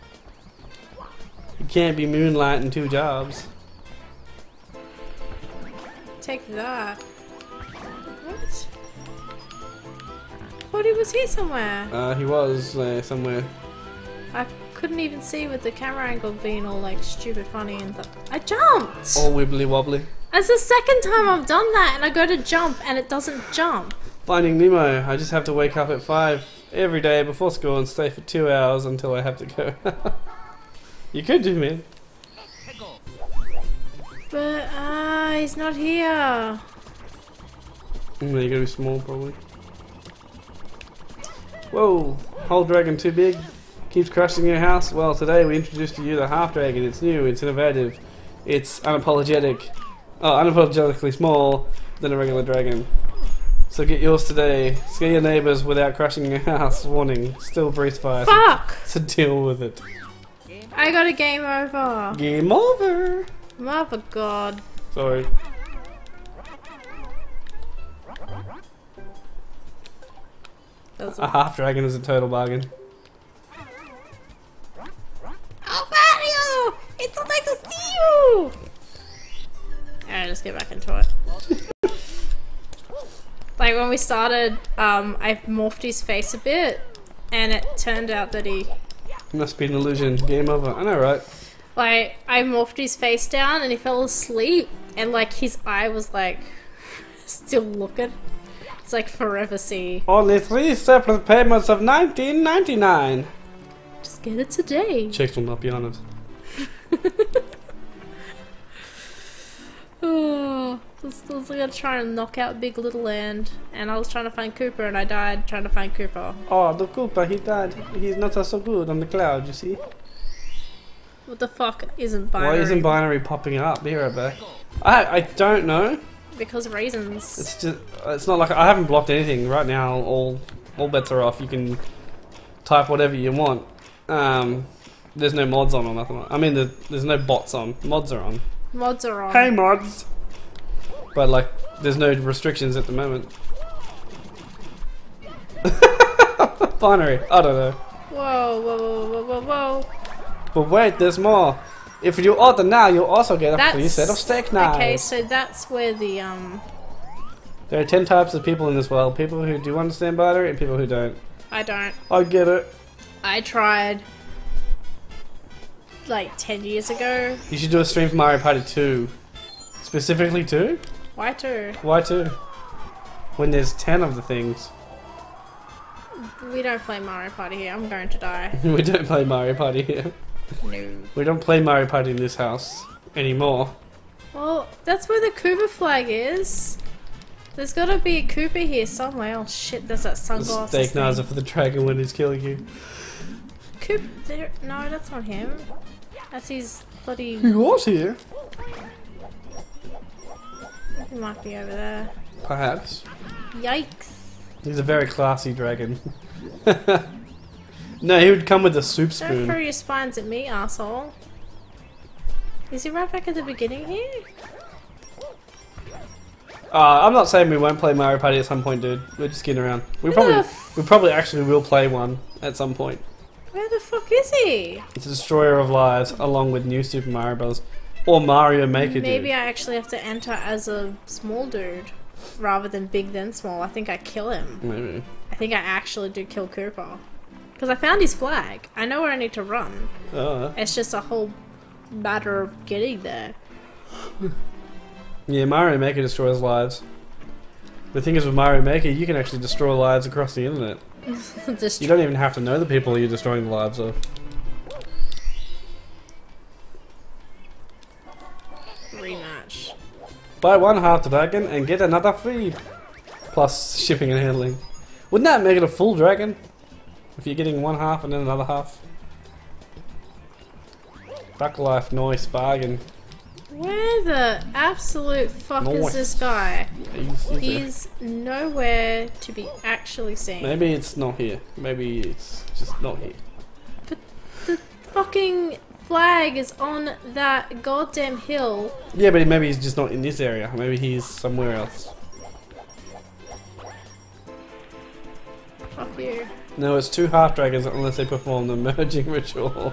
[SPEAKER 1] you can't be moonlighting two jobs.
[SPEAKER 2] take that. What? I thought he was here somewhere.
[SPEAKER 1] He was somewhere.
[SPEAKER 2] I couldn't even see with the camera angle being all like stupid funny and I jumped!
[SPEAKER 1] All wibbly wobbly.
[SPEAKER 2] That's the second time I've done that and I go to jump and it doesn't jump.
[SPEAKER 1] Finding Nemo. I just have to wake up at 5 every day before school and stay for 2 hours until I have to go. You could do, man.
[SPEAKER 2] But he's not here.
[SPEAKER 1] You gotta be small, probably. Whoa! Whole dragon too big. Keeps crashing your house. Well, today we introduced to you the half dragon. It's new. It's innovative. It's unapologetic. Oh, unapologetically small than a regular dragon. So get yours today. Scare your neighbours without crashing your house. Warning: still breathe fire.
[SPEAKER 2] Fuck!
[SPEAKER 1] So deal with it.
[SPEAKER 2] I got a game over.
[SPEAKER 1] Game over.
[SPEAKER 2] Mother God.
[SPEAKER 1] Sorry.
[SPEAKER 2] That's
[SPEAKER 1] A half dragon is a total bargain.
[SPEAKER 2] Oh, Mario! It's so nice to see you! Alright, let's get back into it. Like when we started, I morphed his face a bit, and it turned out that he...
[SPEAKER 1] Must be an illusion. Game over. I know, right?
[SPEAKER 2] Like, I morphed his face down and he fell asleep, and like his eye was like, still looking. It's like forever see.
[SPEAKER 1] Only 3 separate payments of $19.99.
[SPEAKER 2] Just get it today.
[SPEAKER 1] Chicks will not be on it.
[SPEAKER 2] Oh, I was gonna try and knock out Big Little Land, and I was trying to find Cooper, and I died trying to find Cooper.
[SPEAKER 1] Oh, the Koopa, he died. He's not so good on the cloud, you see.
[SPEAKER 2] What the fuck isn't binary?
[SPEAKER 1] Why isn't binary popping up? Be right back. I don't know.
[SPEAKER 2] Because reasons.
[SPEAKER 1] It's just, it's not like I haven't blocked anything right now. All bets are off. You can type whatever you want. There's no mods on or nothing. I mean, there's no bots on. Mods are on.
[SPEAKER 2] Mods are on.
[SPEAKER 1] Hey mods. But like, there's no restrictions at the moment. Binary. I don't know.
[SPEAKER 2] Whoa, whoa, whoa, whoa, whoa, whoa.
[SPEAKER 1] But wait, there's more. If you order now, you'll also get a free set of steak knives.
[SPEAKER 2] Okay, so that's where the
[SPEAKER 1] There are 10 types of people in this world. People who do understand binary and people who don't.
[SPEAKER 2] I don't.
[SPEAKER 1] I get it.
[SPEAKER 2] I tried like 10 years ago.
[SPEAKER 1] You should do a stream for Mario Party 2. Specifically 2?
[SPEAKER 2] Why 2?
[SPEAKER 1] Why 2? When there's 10 of the things.
[SPEAKER 2] We don't play Mario Party here. I'm going to die.
[SPEAKER 1] We don't play Mario Party here.
[SPEAKER 2] No.
[SPEAKER 1] We don't play Mario Party in this house anymore.
[SPEAKER 2] Well, that's where the Koopa flag is. There's gotta be a Koopa here somewhere. Oh shit, there's that
[SPEAKER 1] The
[SPEAKER 2] sunglasses
[SPEAKER 1] steak knives are
[SPEAKER 2] thing.
[SPEAKER 1] for the dragon when he's killing you.
[SPEAKER 2] Koopa there? No, that's not him. That's his bloody...
[SPEAKER 1] He was here.
[SPEAKER 2] He might be over there.
[SPEAKER 1] Perhaps.
[SPEAKER 2] Yikes.
[SPEAKER 1] He's a very classy dragon. No, he would come with a soup
[SPEAKER 2] Don't
[SPEAKER 1] spoon.
[SPEAKER 2] throw your spines at me, asshole. Is he right back at the beginning here?
[SPEAKER 1] I'm not saying we won't play Mario Party at some point, dude. We're just kidding around. We probably actually will play one at some point.
[SPEAKER 2] Where the fuck is he?
[SPEAKER 1] It's a destroyer of lives, along with New Super Mario Bros. Or Mario Maker,
[SPEAKER 2] Maybe
[SPEAKER 1] dude.
[SPEAKER 2] I actually have to enter as a small dude rather than big then small. I think I kill him.
[SPEAKER 1] Maybe.
[SPEAKER 2] I think I actually do kill Cooper. Because I found his flag. I know where I need to run. It's just a whole matter of getting there.
[SPEAKER 1] Yeah, Mario Maker destroys lives. The thing is with Mario Maker, you can actually destroy lives across the internet.
[SPEAKER 2] Just
[SPEAKER 1] You don't even have to know the people you're destroying the lives of.
[SPEAKER 2] rematch.
[SPEAKER 1] Buy one half dragon and get another free. Plus shipping and handling. Wouldn't that make it a full dragon? If you're getting one half and then another half. Duck life, nice bargain.
[SPEAKER 2] Where the absolute fuck is
[SPEAKER 1] Nice.
[SPEAKER 2] this guy?
[SPEAKER 1] He's
[SPEAKER 2] He's nowhere to be actually seen.
[SPEAKER 1] Maybe it's not here. Maybe it's just not here.
[SPEAKER 2] But the fucking flag is on that goddamn hill.
[SPEAKER 1] Yeah, but maybe he's just not in this area. Maybe he's somewhere else.
[SPEAKER 2] Fuck you.
[SPEAKER 1] No, it's two half dragons unless they perform the merging ritual.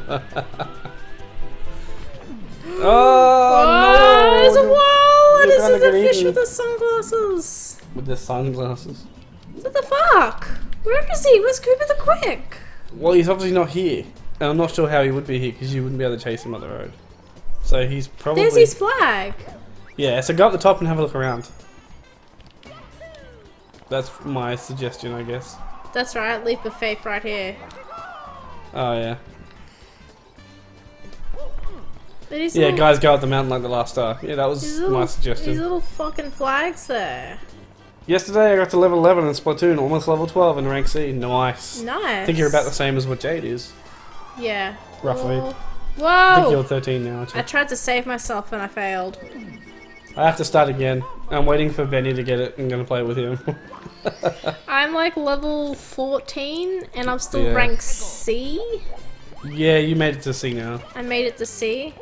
[SPEAKER 1] Oh,
[SPEAKER 2] There's a
[SPEAKER 1] no!
[SPEAKER 2] wall! And
[SPEAKER 1] You're
[SPEAKER 2] this
[SPEAKER 1] gonna
[SPEAKER 2] is a
[SPEAKER 1] get
[SPEAKER 2] fish
[SPEAKER 1] eaten.
[SPEAKER 2] with the sunglasses.
[SPEAKER 1] With the sunglasses.
[SPEAKER 2] What the fuck? Where is he? Where's Cooper the Quick?
[SPEAKER 1] Well, he's obviously not here. And I'm not sure how he would be here because you wouldn't be able to chase him up the road. So he's probably...
[SPEAKER 2] There's his flag.
[SPEAKER 1] Yeah, so go up the top and have a look around. That's my suggestion, I guess.
[SPEAKER 2] That's right, leap of faith right here.
[SPEAKER 1] Oh, yeah.
[SPEAKER 2] But his
[SPEAKER 1] Yeah,
[SPEAKER 2] little-
[SPEAKER 1] guys go up the mountain like the last star. Yeah, that
[SPEAKER 2] his
[SPEAKER 1] was
[SPEAKER 2] little-
[SPEAKER 1] my
[SPEAKER 2] These
[SPEAKER 1] suggestion.
[SPEAKER 2] little fucking flags there.
[SPEAKER 1] Yesterday I got to level 11 in Splatoon, almost level 12 in rank C. Nice.
[SPEAKER 2] Nice.
[SPEAKER 1] I think you're about the same as what Jade is.
[SPEAKER 2] Yeah.
[SPEAKER 1] Roughly.
[SPEAKER 2] Whoa!
[SPEAKER 1] I think you're
[SPEAKER 2] Whoa!
[SPEAKER 1] 13 now,
[SPEAKER 2] I
[SPEAKER 1] actually.
[SPEAKER 2] tried to save myself and I failed.
[SPEAKER 1] I have to start again. I'm waiting for Benny to get it. I'm going to play it with him.
[SPEAKER 2] I'm like level 14 and I'm still
[SPEAKER 1] Yeah.
[SPEAKER 2] rank C.
[SPEAKER 1] Yeah, you made it to C now.
[SPEAKER 2] I made it to C.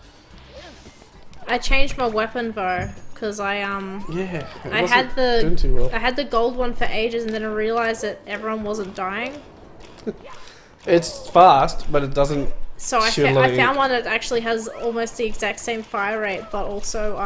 [SPEAKER 2] I changed my weapon though, because I
[SPEAKER 1] Yeah. it
[SPEAKER 2] I
[SPEAKER 1] wasn't
[SPEAKER 2] had the-
[SPEAKER 1] doing too well.
[SPEAKER 2] I had the gold one for ages and then I realized that everyone wasn't dying.
[SPEAKER 1] It's fast, but it doesn't.
[SPEAKER 2] So I,
[SPEAKER 1] Shoot a lot
[SPEAKER 2] I
[SPEAKER 1] of
[SPEAKER 2] found one that actually has almost the exact same fire rate, but also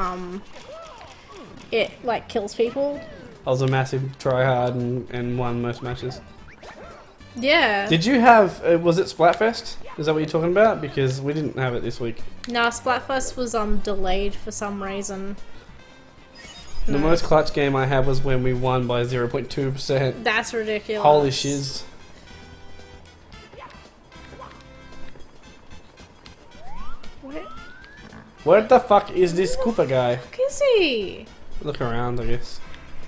[SPEAKER 2] it like kills people.
[SPEAKER 1] I was a massive tryhard and won most matches.
[SPEAKER 2] Yeah.
[SPEAKER 1] Did you have? Was it Splatfest? Is that what you're talking about? Because we didn't have it this week.
[SPEAKER 2] No, Splatfest was delayed for some reason.
[SPEAKER 1] The
[SPEAKER 2] No.
[SPEAKER 1] most clutch game I had was when we won by 0.2%.
[SPEAKER 2] That's ridiculous.
[SPEAKER 1] Holy shiz.
[SPEAKER 2] Where
[SPEAKER 1] Where the fuck is this Koopa guy?
[SPEAKER 2] the fuck is he?
[SPEAKER 1] Look around, I guess.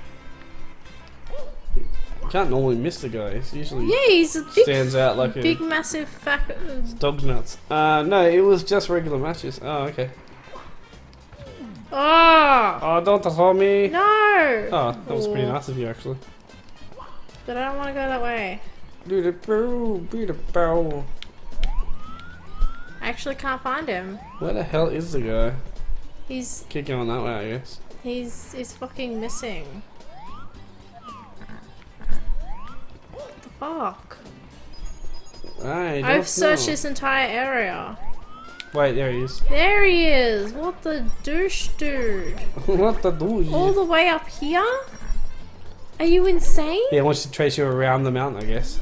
[SPEAKER 1] You can't normally miss the guy. He's usually
[SPEAKER 2] Yeah, he's a big,
[SPEAKER 1] stands out like a
[SPEAKER 2] big massive fat.
[SPEAKER 1] dog's nuts. No, it was just regular matches. Oh, okay.
[SPEAKER 2] Oh
[SPEAKER 1] Oh, don't tell me.
[SPEAKER 2] no!
[SPEAKER 1] Oh, that was pretty
[SPEAKER 2] Ooh.
[SPEAKER 1] nice of you, actually.
[SPEAKER 2] But I don't want to go that way.
[SPEAKER 1] Beautiful.
[SPEAKER 2] I actually can't find him.
[SPEAKER 1] Where the hell is the guy?
[SPEAKER 2] He's
[SPEAKER 1] Keep going that way, I guess.
[SPEAKER 2] he's fucking missing. What the fuck?
[SPEAKER 1] I don't
[SPEAKER 2] I've searched
[SPEAKER 1] know.
[SPEAKER 2] this entire area.
[SPEAKER 1] Wait, there he is.
[SPEAKER 2] There he is! What the douche dude?
[SPEAKER 1] What the do?
[SPEAKER 2] All the way up here? Are you insane?
[SPEAKER 1] Yeah, I want you to trace you around the mountain, I guess.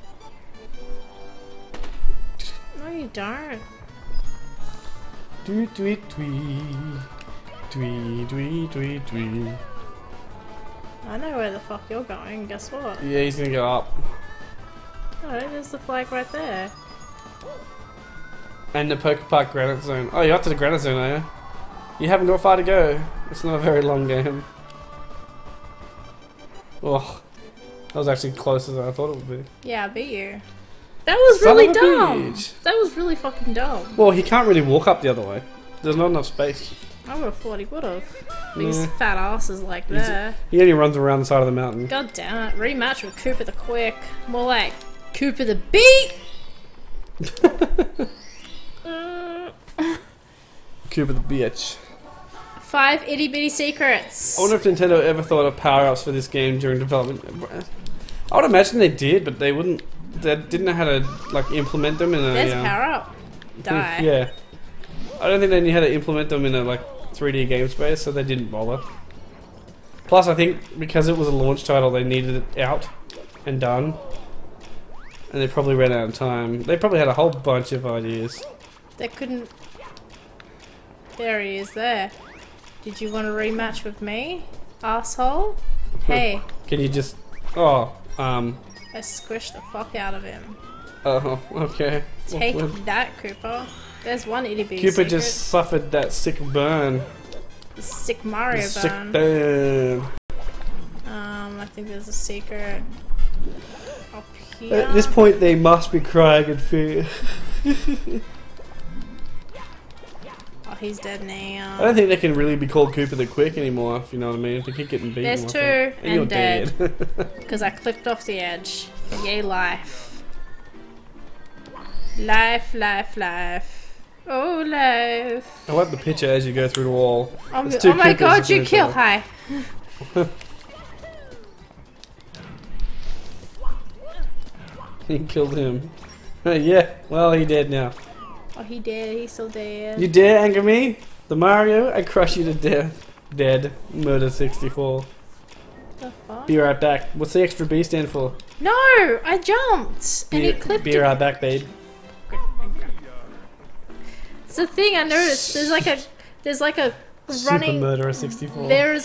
[SPEAKER 2] No, you don't.
[SPEAKER 1] Tweet, tweet, tweet. Tweet, tweet, tweet, tweet.
[SPEAKER 2] I know where the fuck you're going. Guess what?
[SPEAKER 1] Yeah, he's gonna go up.
[SPEAKER 2] Oh, there's the flag right there.
[SPEAKER 1] And the Poker Park Granite Zone. Oh, you're up to the Granite Zone, are you? You haven't got far to go. It's not a very long game. Oh, that was actually closer than I thought it would be.
[SPEAKER 2] Yeah, I beat you. That was
[SPEAKER 1] Son
[SPEAKER 2] really
[SPEAKER 1] of a
[SPEAKER 2] dumb.
[SPEAKER 1] bitch.
[SPEAKER 2] That was really fucking dumb.
[SPEAKER 1] Well, he can't really walk up the other way. There's not enough space.
[SPEAKER 2] I would have thought he would have. These
[SPEAKER 1] Nah.
[SPEAKER 2] fat asses like
[SPEAKER 1] He's-
[SPEAKER 2] there.
[SPEAKER 1] He only runs around the side of the mountain.
[SPEAKER 2] God damn it. Rematch with Cooper the Quick. More like Cooper the Beat.
[SPEAKER 1] Cooper the bitch.
[SPEAKER 2] 5 itty bitty secrets.
[SPEAKER 1] I wonder if Nintendo ever thought of power-ups for this game during development. I would imagine they did, but they wouldn't. They didn't know how to like implement them in a.
[SPEAKER 2] There's power up. Die.
[SPEAKER 1] Yeah. I don't think they knew how to implement them in a like 3D game space, so they didn't bother. Plus, I think because it was a launch title, they needed it out and done, and they probably ran out of time. They probably had a whole bunch of ideas.
[SPEAKER 2] They couldn't. There he is there. Did you want a rematch with me? Asshole? Hey.
[SPEAKER 1] Can you just? Oh,
[SPEAKER 2] I squished the fuck out of him.
[SPEAKER 1] Oh, okay.
[SPEAKER 2] Take
[SPEAKER 1] Well,
[SPEAKER 2] that, Cooper. There's one itty bitty
[SPEAKER 1] Cooper
[SPEAKER 2] secret.
[SPEAKER 1] just suffered that sick burn.
[SPEAKER 2] The sick Mario
[SPEAKER 1] Sick
[SPEAKER 2] burn.
[SPEAKER 1] burn.
[SPEAKER 2] I think there's a secret up here.
[SPEAKER 1] At this point, they must be crying in fear.
[SPEAKER 2] Oh, he's dead now.
[SPEAKER 1] I don't think they can really be called Cooper the Quick anymore, if you know what I mean. They keep getting beaten.
[SPEAKER 2] There's
[SPEAKER 1] like
[SPEAKER 2] two
[SPEAKER 1] that.
[SPEAKER 2] and
[SPEAKER 1] you're
[SPEAKER 2] dead. Because I clipped off the edge. Yay, life. Life, life, life. Oh, life.
[SPEAKER 1] I like the picture as you go through the wall.
[SPEAKER 2] Oh,
[SPEAKER 1] It's two
[SPEAKER 2] oh my
[SPEAKER 1] Coopers
[SPEAKER 2] god,
[SPEAKER 1] looking
[SPEAKER 2] you
[SPEAKER 1] at each
[SPEAKER 2] killed.
[SPEAKER 1] other.
[SPEAKER 2] Hi.
[SPEAKER 1] He killed him. Yeah, well, he dead now.
[SPEAKER 2] Oh, he dead. He's still dead.
[SPEAKER 1] You dare anger me? The Mario? I crush you to death. Dead. Murder 64.
[SPEAKER 2] The fuck?
[SPEAKER 1] Be right back. What's the extra B stand for?
[SPEAKER 2] No! I jumped! And he clipped
[SPEAKER 1] Be
[SPEAKER 2] it.
[SPEAKER 1] right back, babe.
[SPEAKER 2] It's the thing I noticed. There's like a
[SPEAKER 1] Super
[SPEAKER 2] running.
[SPEAKER 1] Murderer 64.
[SPEAKER 2] There's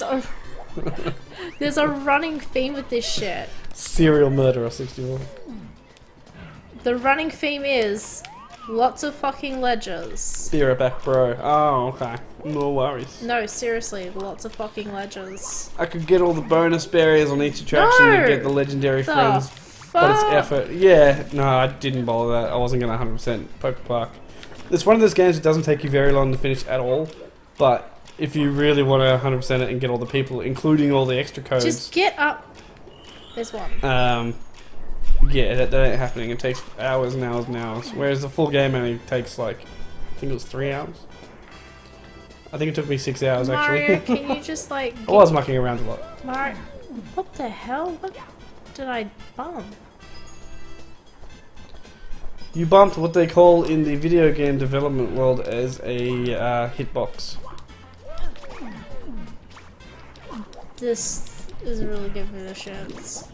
[SPEAKER 2] a running theme with this shit.
[SPEAKER 1] Serial Murderer 64.
[SPEAKER 2] The running theme is lots of fucking ledgers.
[SPEAKER 1] Be right back, bro. Oh, okay. No worries.
[SPEAKER 2] No, seriously, lots of fucking ledgers.
[SPEAKER 1] I could get all the bonus barriers on each attraction
[SPEAKER 2] No!
[SPEAKER 1] and get the legendary
[SPEAKER 2] The
[SPEAKER 1] friends. But it's
[SPEAKER 2] fuck?
[SPEAKER 1] effort. Yeah, no, I didn't bother that. I wasn't going to 100% Poker Park. It's one of those games that doesn't take you very long to finish at all. But if you really want to 100% it and get all the people, including all the extra codes...
[SPEAKER 2] Just get up. There's one.
[SPEAKER 1] Yeah, that ain't happening. It takes hours and hours and hours. Whereas the full game only takes like, I think it was 3 hours. I think it took me 6 hours
[SPEAKER 2] Mario,
[SPEAKER 1] actually.
[SPEAKER 2] can you just like...
[SPEAKER 1] I was mucking around a lot.
[SPEAKER 2] Mario... What the hell? What did I bump?
[SPEAKER 1] You bumped what they call in the video game development world as a hitbox.
[SPEAKER 2] This is really good for the shits.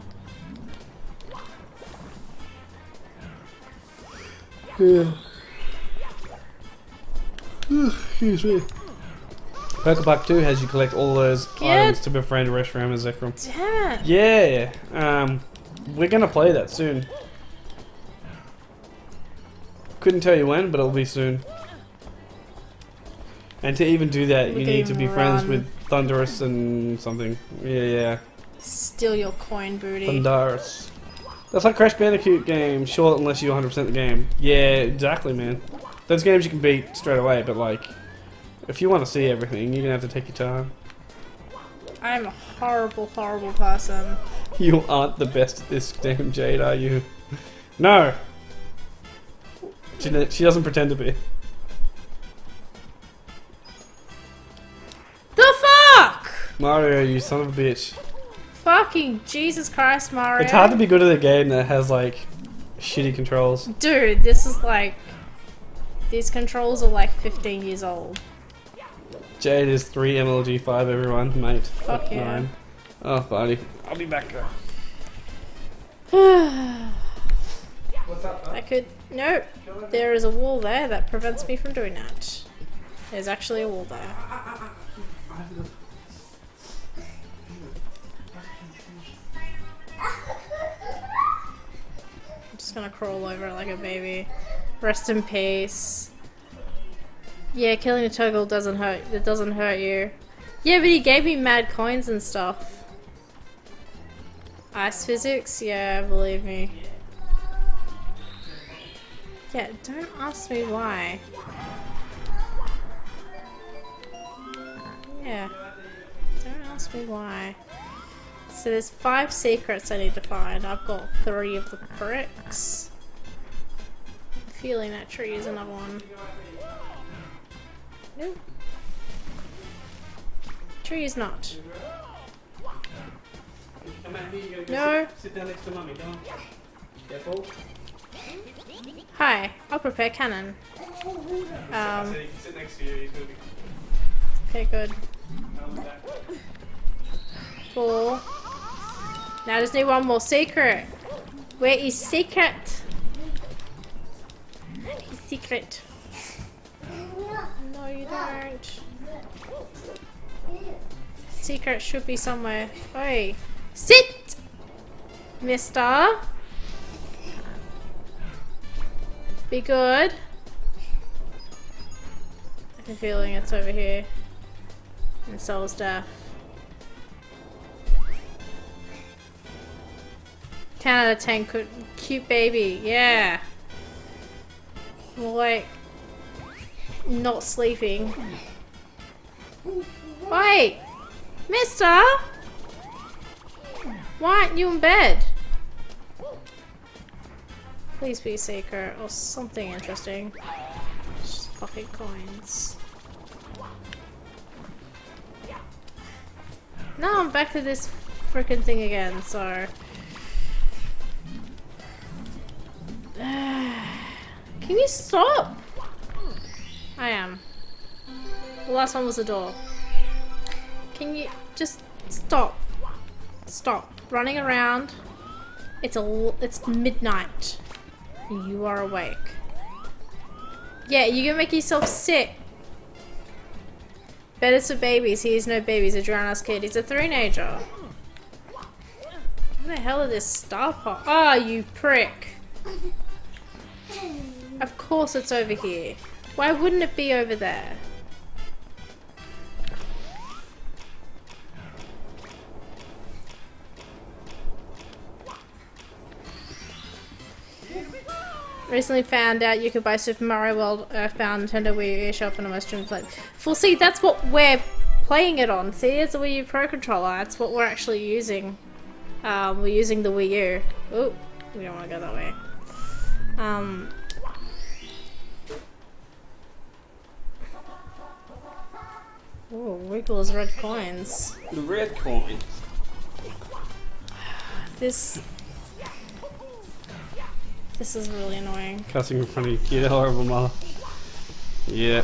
[SPEAKER 1] Yeah. Excuse me. Pokepark 2 has you collect all those items to befriend Reshiram and Zekrom.
[SPEAKER 2] Damn it.
[SPEAKER 1] Yeah, we're gonna play that soon. Couldn't tell you when, but it'll be soon. And to even do that,
[SPEAKER 2] Look
[SPEAKER 1] you
[SPEAKER 2] at
[SPEAKER 1] need to
[SPEAKER 2] him
[SPEAKER 1] be friends
[SPEAKER 2] run.
[SPEAKER 1] with Thunderous and something. Yeah.
[SPEAKER 2] Steal your coin booty.
[SPEAKER 1] Thundarus. That's like Crash Bandicoot game, short unless you 100% the game. Yeah, exactly, man. Those games you can beat straight away, but like, if you want to see everything, you're gonna have to take your time.
[SPEAKER 2] I'm a horrible, horrible person.
[SPEAKER 1] You aren't the best at this game, Jade, are you? No! She doesn't pretend to be.
[SPEAKER 2] The fuck?
[SPEAKER 1] Mario, you son of a bitch.
[SPEAKER 2] Fucking Jesus Christ, Mario.
[SPEAKER 1] It's hard to be good at a game that has like shitty controls.
[SPEAKER 2] Dude, this is like... These controls are like 15 years old.
[SPEAKER 1] Jade is 3 MLG5, everyone, mate.
[SPEAKER 2] Fuck yeah.
[SPEAKER 1] 9. Oh, buddy. I'll be back. What's up,
[SPEAKER 2] I could... No, there is a wall there that prevents me from doing that. There's actually a wall there. I'm just gonna crawl over it like a baby. Rest in peace. Yeah, killing a turtle doesn't hurt. It doesn't hurt you. Yeah, but he gave me mad coins and stuff. Ice physics? Yeah, believe me. Yeah, don't ask me why. Yeah. Don't ask me why. So there's 5 secrets I need to find. I've got 3 of the bricks. I'm feeling that tree is another one. Nope. Tree is not. No.
[SPEAKER 1] Sit down next to mummy, come on. Careful.
[SPEAKER 2] Hi, I'll prepare cannon.
[SPEAKER 1] Sit next to you, he's gonna be...
[SPEAKER 2] Okay, good. 4. Now I just need one more secret. Where is secret? He's secret. No, you don't. Secret should be somewhere. Oi. Sit! Mister? Be good. I have a feeling it's over here. And Soul's deaf. 10 out of 10. Cute baby. Yeah. More like not sleeping. Wait! Mister? Why aren't you in bed? Please be a secret or something interesting. Just fucking coins. No, I'm back to this freaking thing again, so... Can you stop? I am. The last one was the door. Can you just stop? Stop running around. It's midnight. You are awake. Yeah, you're gonna make yourself sick. Better for babies. He is no baby. He's a drown-ass kid. He's a three-nager. What the hell is this star pot? Ah, you prick. Of course it's over here. Why wouldn't it be over there? Recently found out you could buy Super Mario World, Earthbound, Nintendo Wii U eShop, and a Western Play. Well, see, that's what we're playing it on. See, it's a Wii U Pro Controller. That's what we're actually using. We're using the Wii U. Oh, we don't want to go that way. Oh, Wiggle's red coins.
[SPEAKER 1] The red coins.
[SPEAKER 2] This is really annoying.
[SPEAKER 1] Cussing in front of your kid, horrible mother. Yeah.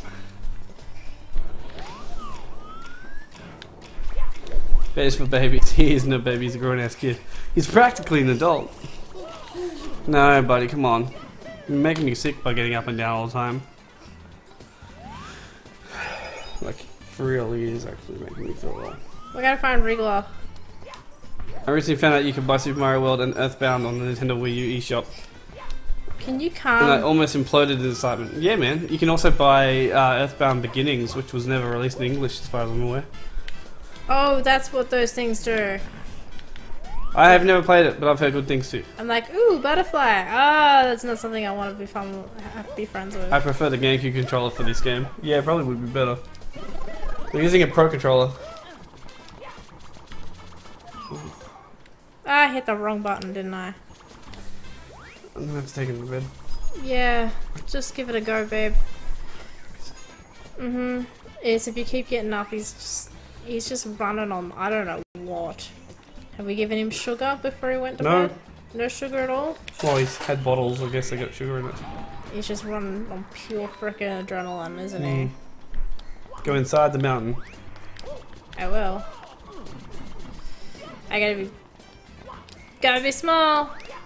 [SPEAKER 1] Bears for babies. He isn't a baby, he's a grown ass kid. He's practically an adult. No, buddy, come on. You're making me sick by getting up and down all the time. Like, for real, he is actually making me feel well.
[SPEAKER 2] We gotta find Wriggler.
[SPEAKER 1] I recently found out you can buy Super Mario World and Earthbound on the Nintendo Wii U eShop.
[SPEAKER 2] Can you
[SPEAKER 1] And I
[SPEAKER 2] come?
[SPEAKER 1] almost imploded in excitement. Yeah, man. You can also buy Earthbound Beginnings, which was never released in English as far as I'm aware.
[SPEAKER 2] Oh, that's what those things do.
[SPEAKER 1] I have never played it, but I've heard good things too.
[SPEAKER 2] I'm like, ooh, butterfly. Ah, that's not something I want to be friends with.
[SPEAKER 1] I prefer the GameCube controller for this game. Yeah, it probably would be better. We're using a Pro controller.
[SPEAKER 2] Ah, I hit the wrong button, didn't I?
[SPEAKER 1] I'm gonna have to take him to bed.
[SPEAKER 2] Yeah, just give it a go, babe. Yes, if you keep getting up, he's just running on, I don't know what. Have we given him sugar before he went to
[SPEAKER 1] No.
[SPEAKER 2] bed? No sugar at all?
[SPEAKER 1] Well, he's had bottles, I guess they got sugar in it.
[SPEAKER 2] He's just running on pure frickin' adrenaline, isn't he?
[SPEAKER 1] Go inside the mountain.
[SPEAKER 2] I will. I gotta be small.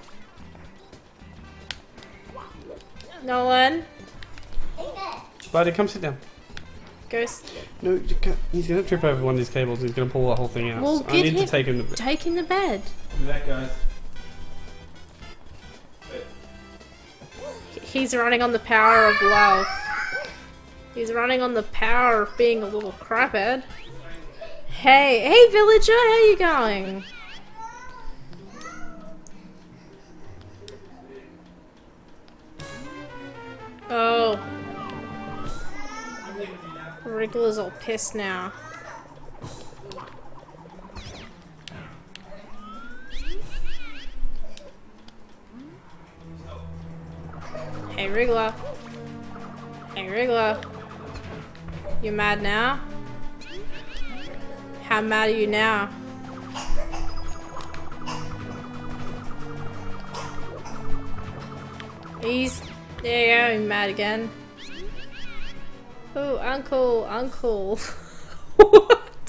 [SPEAKER 2] Nolan,
[SPEAKER 1] Buddy, come sit down.
[SPEAKER 2] ghost.
[SPEAKER 1] No, you can't. He's gonna trip over one of these cables and he's gonna pull the whole thing out.
[SPEAKER 2] Well,
[SPEAKER 1] So I
[SPEAKER 2] get
[SPEAKER 1] need to
[SPEAKER 2] him-
[SPEAKER 1] take him to bed.
[SPEAKER 2] Take him to bed.
[SPEAKER 1] Do that, guys.
[SPEAKER 2] He's running on the power of love. He's running on the power of being a little craphead. Hey villager, how you going? Oh. Wriggler's all pissed now. Hey Wriggler. Hey Wriggler. You mad now? How mad are you now? There you go, mad again. Oh, uncle. What?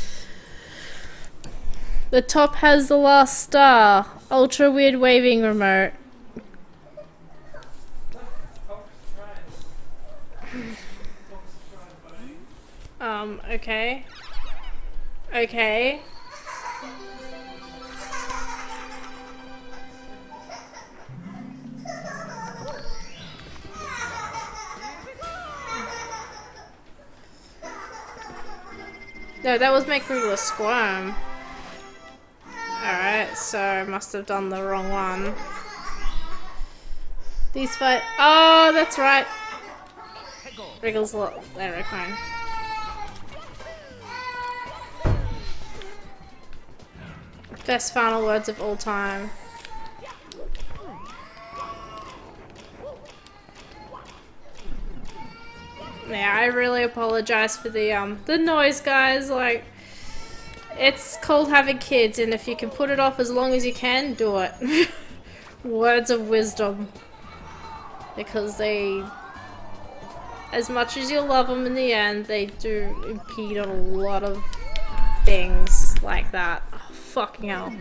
[SPEAKER 2] The top has the last star. Ultra weird waving remote. Okay. Okay. No, that was making me squirm. Alright, so I must have done the wrong one. These fight. Oh, that's right. Wriggles a lot. There, fine. Best final words of all time. Yeah, I really apologize for the noise, guys. Like, it's cool having kids, and if you can put it off as long as you can, do it. Words of wisdom. Because they, as much as you love them in the end, they do impede on a lot of things like that. Oh, fucking hell.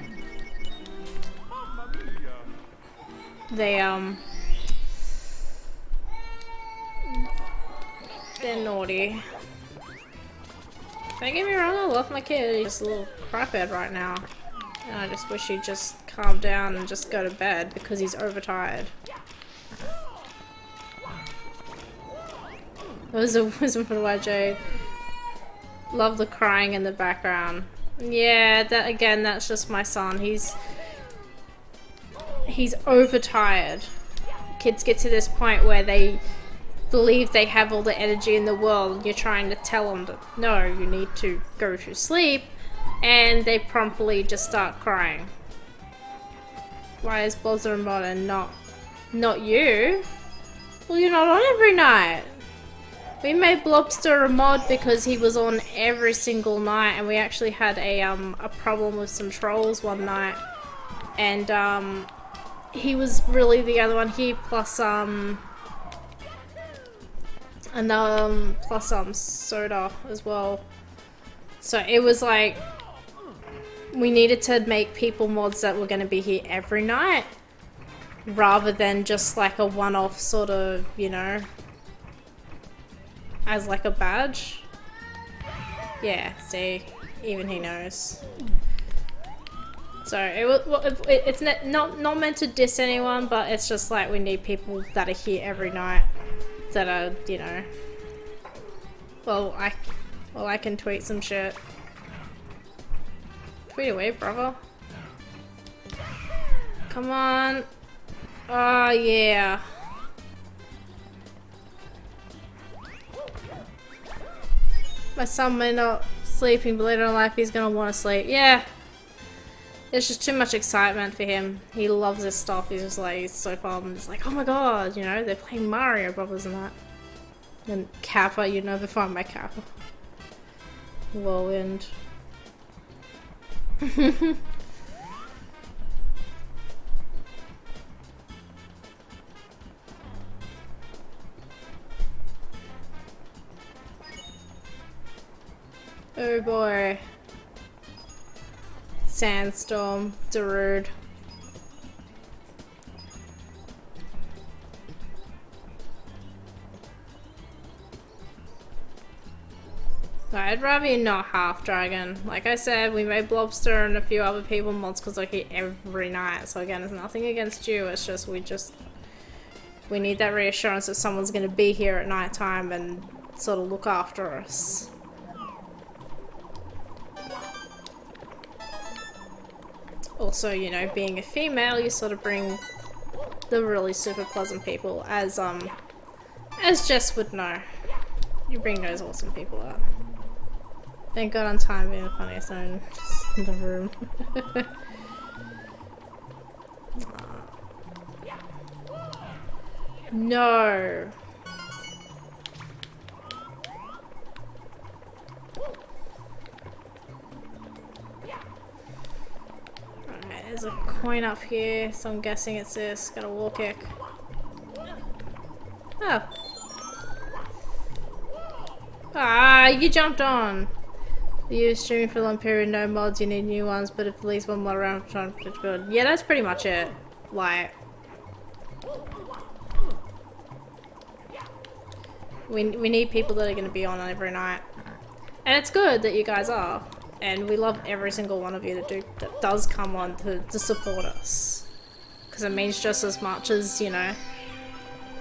[SPEAKER 2] They're naughty. Don't get me wrong, I love my kid. He's a little craphead right now. And I just wish he'd just calm down and just go to bed because he's overtired. That was a wisdom for YJ. Love the crying in the background. Yeah, that again, that's just my son. He's overtired. Kids get to this point where they believe they have all the energy in the world, and you're trying to tell them that no, you need to go to sleep, and they promptly just start crying. Why is Blobster and Mod and not you? Well, you're not on every night. We made Blobster a mod because he was on every single night, and we actually had a problem with some trolls one night, and he was really the other one here, plus Soda as well. So it was like we needed to make people mods that were going to be here every night rather than just like a one-off sort of, you know, as like a badge. Yeah, see, even he knows. So it's not meant to diss anyone, but it's just like we need people that are here every night that are, you know, well I can tweet some shit. Tweet away, brother. Come on. Oh yeah. My son may not sleeping, but later in life he's gonna want to sleep. Yeah. There's just too much excitement for him. He loves this stuff. He's just like, he's so fun. It's like, oh my god, you know, they're playing Mario Brothers and that. And Kappa, you never find my Kappa. Whirlwind. Oh boy. Sandstorm, Darude. I'd rather you not half dragon. Like I said, we made Blobster and a few other people mods because they're here every night. So again, it's nothing against you. It's just we need that reassurance that someone's going to be here at night time and sort of look after us. Also, you know, being a female, you sort of bring the really super pleasant people, as Jess would know. You bring those awesome people out. Thank God on time being the funniest one just in the room. No. Alright, there's a coin up here, so I'm guessing it's this. Got a wall kick. Oh. Ah, you jumped on. You streaming for a long period, no mods, you need new ones, but if at least one mod around, trying to build. Yeah, that's pretty much it. Like, we need people that are going to be on every night, and it's good that you guys are, and we love every single one of you that does come on to support us, because it means just as much as, you know.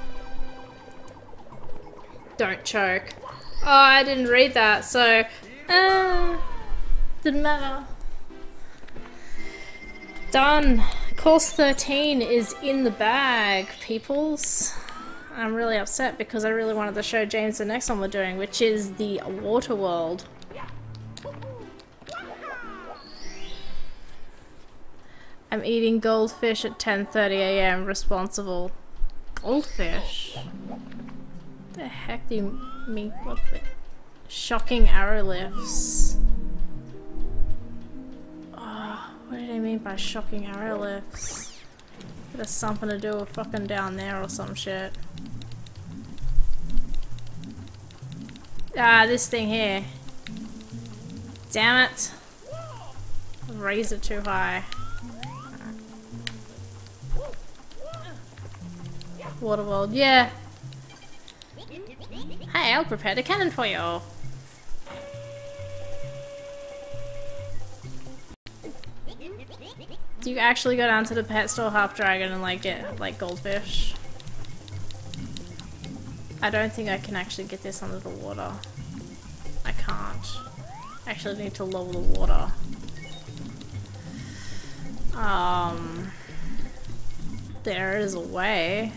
[SPEAKER 2] Don't choke. Oh, I didn't read that. So, Didn't matter. Done. Course 13 is in the bag, peoples. I'm really upset because I really wanted to show James the next one we're doing, which is the Water World. I'm eating goldfish at 10:30 AM. Responsible. Goldfish? What the heck do you mean? What the? Shocking arrow lifts. Oh, what did I mean by shocking arrow lifts? There's something to do with fucking down there or some shit. Ah, this thing here. Damn it. Raise it too high. Waterworld, yeah. Hey, I'll prepare the cannon for you. Do you actually go down to the pet store Half Dragon and like get like goldfish? I don't think I can actually get this under the water. I can't. I actually need to lower the water. There is a way.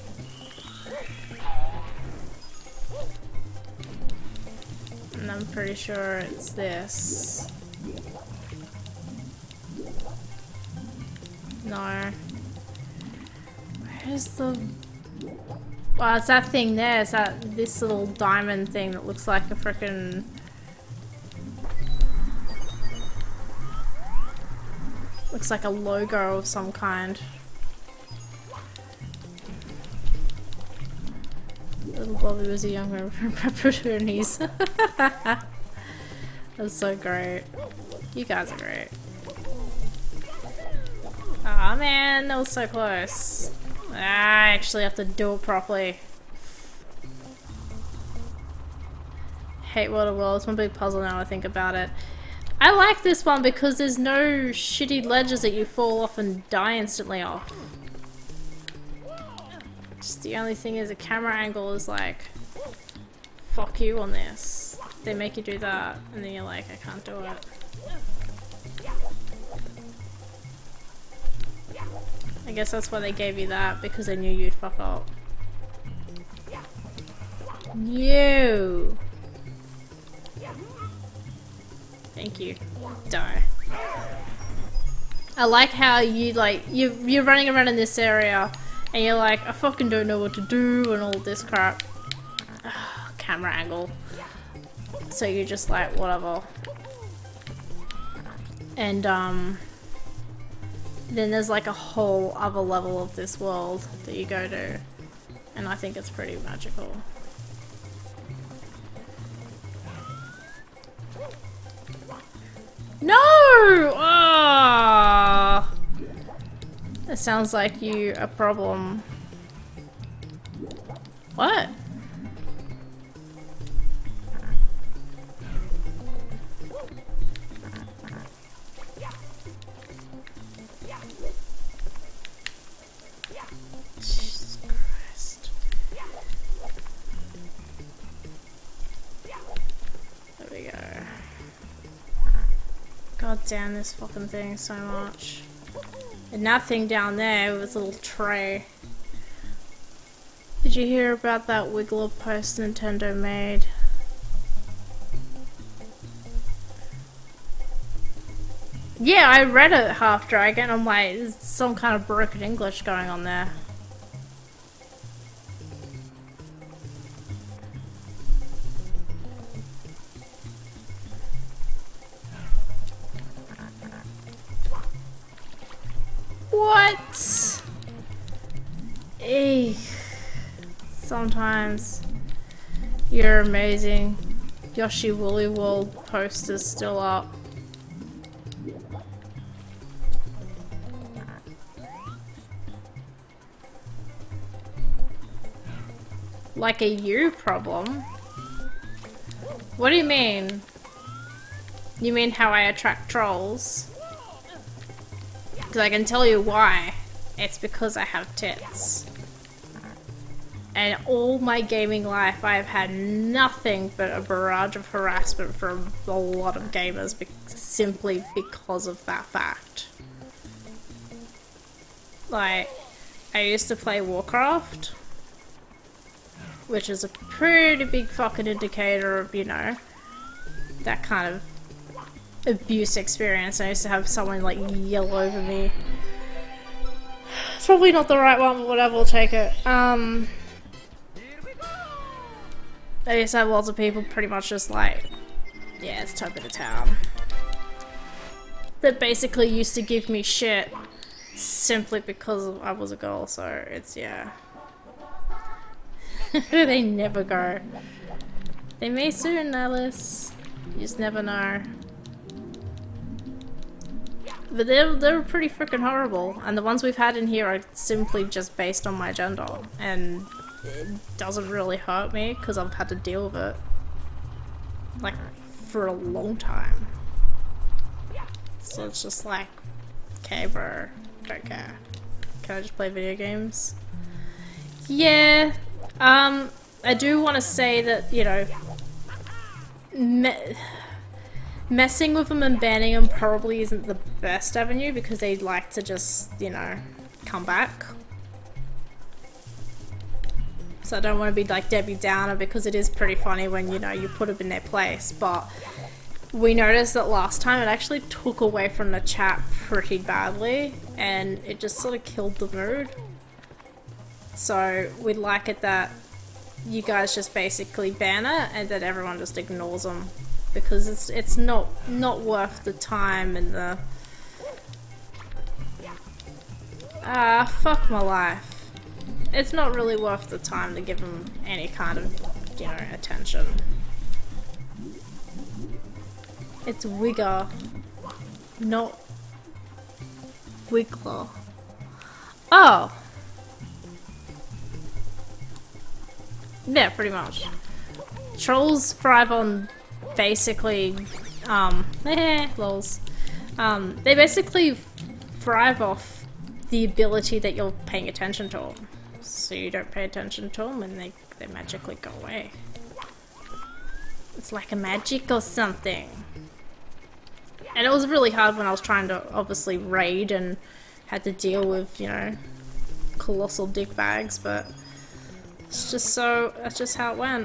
[SPEAKER 2] And I'm pretty sure it's this. No. Where's the... Well, it's that thing there. It's that this little diamond thing that looks like a frickin'... Looks like a logo of some kind. Little Bobby was a young member from Pepperoonies. That's so great. You guys are great. Aw, man, that was so close. I actually have to do it properly. Hate Waterworld. It's one big puzzle now I think about it. I like this one because there's no shitty ledges that you fall off and die instantly off. Just the only thing is the camera angle is like, fuck you on this. They make you do that and then you're like, I can't do it. I guess that's why they gave you that, because they knew you'd fuck up. You. Thank you. Die. I like how you like you're running around in this area and you're like, I fucking don't know what to do and all this crap. Camera angle. So you're just like, whatever. And then there's like a whole other level of this world that you go to, and I think it's pretty magical. No! Ah! It sounds like you a problem. What? Jesus Christ. There we go. God damn this fucking thing so much. And nothing down there with its little tray. Did you hear about that Wiggler post Nintendo made? Yeah, I read it, Half Dragon. I'm like, there's some kind of broken English going on there. What? Eek. Sometimes you're amazing. Yoshi Woolly World post is still up. Like a you problem? What do you mean? You mean how I attract trolls? Because I can tell you why. It's because I have tits. And all my gaming life, I have had nothing but a barrage of harassment from a lot of gamers simply because of that fact. Like, I used to play Warcraft, which is a pretty big fucking indicator of, you know, that kind of abuse experience. I used to have someone like yell over me. It's probably not the right one, but whatever, we'll take it. I used to have lots of people pretty much just like, yeah, it's Top of the Town. That basically used to give me shit simply because I was a girl, so it's, yeah. They never go. They may soon, Alice. You just never know. But they're pretty freaking horrible, and the ones we've had in here are simply just based on my gender, and it doesn't really hurt me because I've had to deal with it like for a long time. So it's just like, okay, bro, don't care. Can I just play video games? Yeah. I do want to say that, you know, messing with them and banning them probably isn't the best avenue because they like to just, you know, come back. So I don't want to be like Debbie Downer because it is pretty funny when, you know, you put them in their place. But we noticed that last time it actually took away from the chat pretty badly and it just sort of killed the mood. So we'd like it that you guys just basically ban it and that everyone just ignores them. Because it's not worth the time and the... fuck my life. It's not really worth the time to give them any kind of, you know, attention. It's Wigger, not Wiggler. Oh! Yeah, pretty much. Trolls thrive on basically, lols. They basically thrive off the ability that you're paying attention to them. So you don't pay attention to them and they magically go away. It's like a magic or something. And it was really hard when I was trying to obviously raid and had to deal with, you know, colossal dick bags, but it's just so, that's just how it went.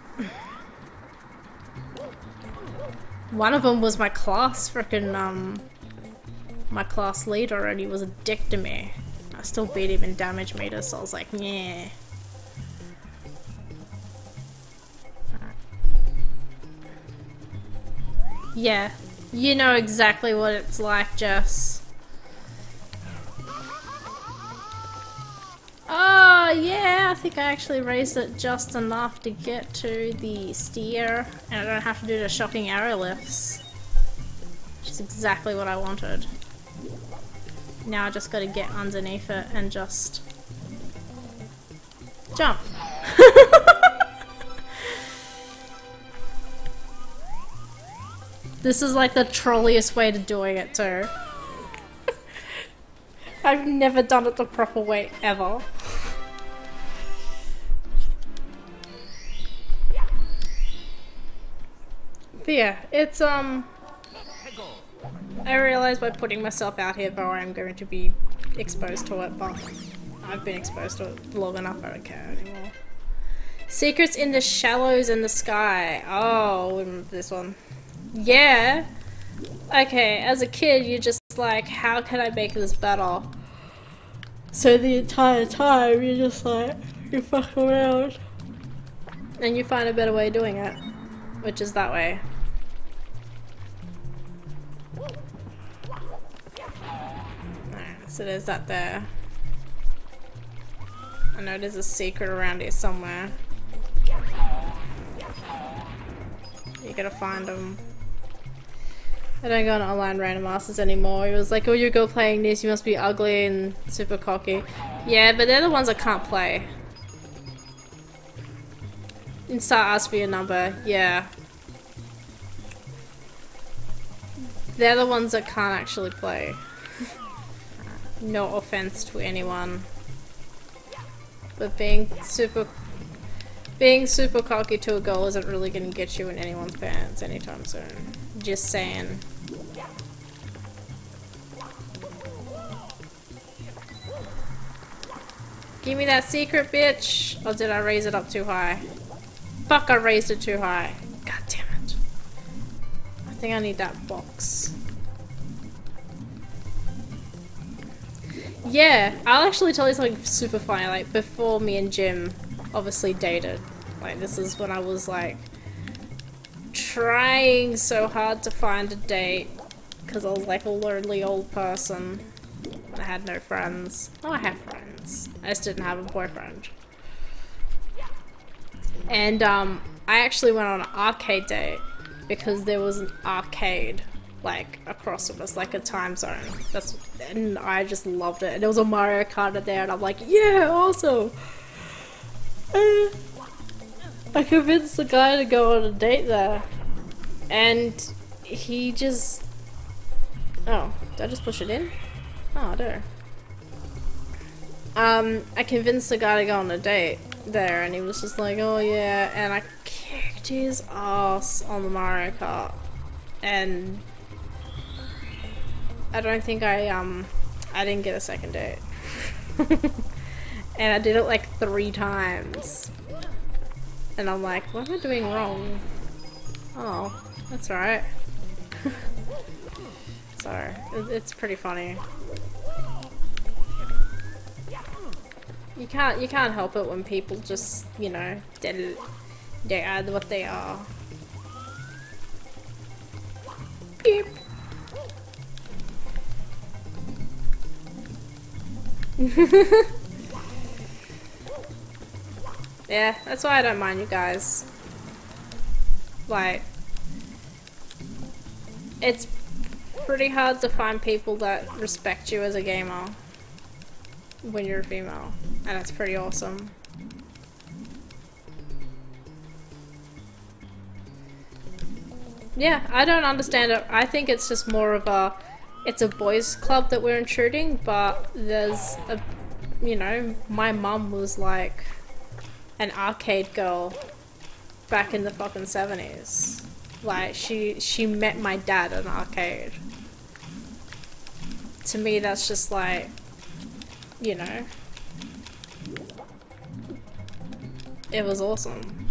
[SPEAKER 2] One of them was my class frickin' my class leader and he was a dick to me. I still beat him in damage meter, so I was like, yeah. Yeah, you know exactly what it's like, Jess. Oh, yeah, I think I actually raised it just enough to get to the steer, and I don't have to do the shocking arrow lifts. Which is exactly what I wanted. Now I just gotta get underneath it and just jump. This is like the trolliest way to doing it too. I've never done it the proper way ever. But yeah, it's I realize by putting myself out here though I'm going to be exposed to it, but I've been exposed to it long enough, I don't care anymore. Secrets in the shallows in the sky. Oh, this one. Yeah. Okay, as a kid you're just like, how can I make this better? So the entire time you're just like, you fuck around. And you find a better way of doing it. Which is that way. Alright, so there's that there. I know there's a secret around here somewhere. You gotta find them. I don't go on online random masters anymore. It was like, oh, you go playing this, you must be ugly and super cocky. Yeah, but they're the ones I can't play. And start asking me a number, yeah. They're the ones that can't actually play. No offense to anyone. But being super cocky to a girl isn't really gonna get you in anyone's pants anytime soon. Just saying. Give me that secret, bitch! Or did I raise it up too high? Fuck, I raised it too high. God damn it. I think I need that box. Yeah, I'll actually tell you something super funny. Like, before me and Jim obviously dated, like, this is when I was like trying so hard to find a date because I was like a lonely old person. I had no friends. Oh, I have friends. I just didn't have a boyfriend. And I actually went on an arcade date because there was an arcade like across from us, like a time zone. And I just loved it. And there was a Mario Kart there, and I'm like, yeah, awesome. I convinced the guy to go on a date there, and he just. Oh, did I just push it in? Oh, I do. I convinced the guy to go on a date there, and he was just like, oh yeah, and I kicked his ass on the Mario Kart, and I don't think I didn't get a second date. And I did it like 3 times. And I'm like, what am I doing wrong? Oh, that's right. Sorry, it's pretty funny. You can't help it when people just, you know, they are what they are. Beep. Yeah, that's why I don't mind you guys. Like, it's pretty hard to find people that respect you as a gamer when you're a female, and it's pretty awesome. Yeah, I don't understand it. I think it's just more of a, it's a boys club that we're intruding, but there's a, you know, my mum was like an arcade girl back in the fucking 70s. Like, she met my dad at an arcade. To me, that's just like, you know, it was awesome.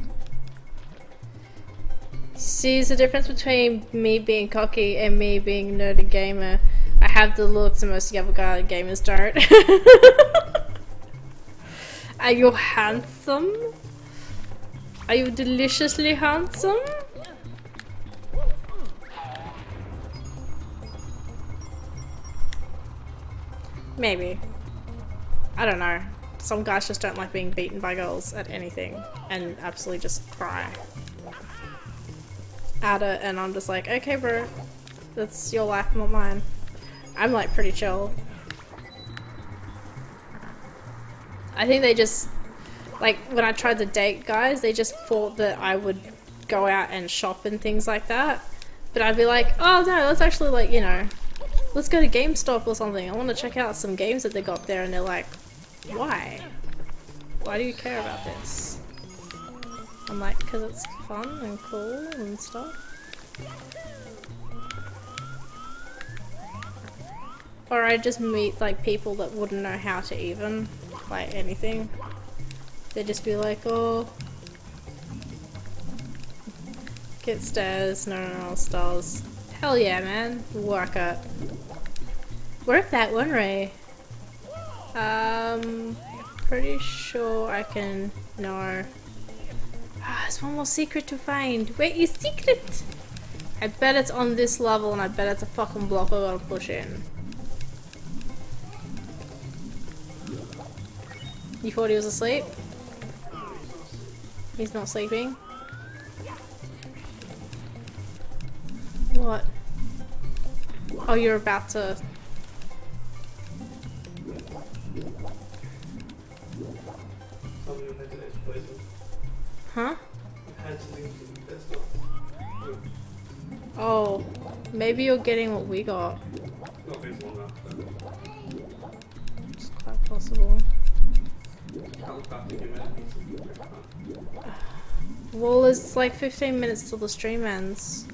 [SPEAKER 2] See, there's a difference between me being cocky and me being a nerdy gamer. I have the looks that most of the other guy gamers don't. Are you handsome? Are you deliciously handsome? Maybe. I don't know. Some guys just don't like being beaten by girls at anything and absolutely just cry at it, and I'm just like, okay bro, that's your life, not mine. I'm like pretty chill. I think they just, like, when I tried to date guys, they just thought that I would go out and shop and things like that. But I'd be like, oh no, let's actually, like, you know, let's go to GameStop or something. I want to check out some games that they got there. And they're like, why? Why do you care about this? I'm like, because it's fun and cool and stuff. Or I just meet, like, people that wouldn't know how to even, like, anything. They'd just be like, oh, get stairs, no stars. Hell yeah, man. Work it. Work that one, Ray. Pretty sure I can... No. Ah, there's one more secret to find. Wait, your secret? I bet it's on this level, and I bet it's a fucking block I gotta push in. You thought he was asleep? He's not sleeping. What? Oh, you're about to... Huh? Oh, maybe you're getting what we got. It's quite possible.
[SPEAKER 1] can't look after humanity.
[SPEAKER 2] Well, it's like 15 minutes till the stream ends.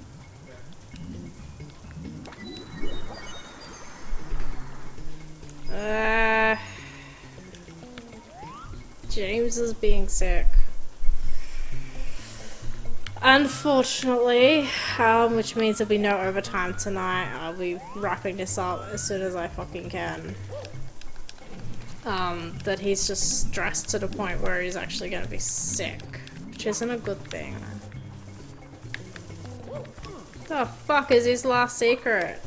[SPEAKER 2] James is being sick. Unfortunately, which means there'll be no overtime tonight. I'll be wrapping this up as soon as I fucking can. That he's just stressed to the point where he's actually gonna be sick, which isn't a good thing. The fuck is his last secret?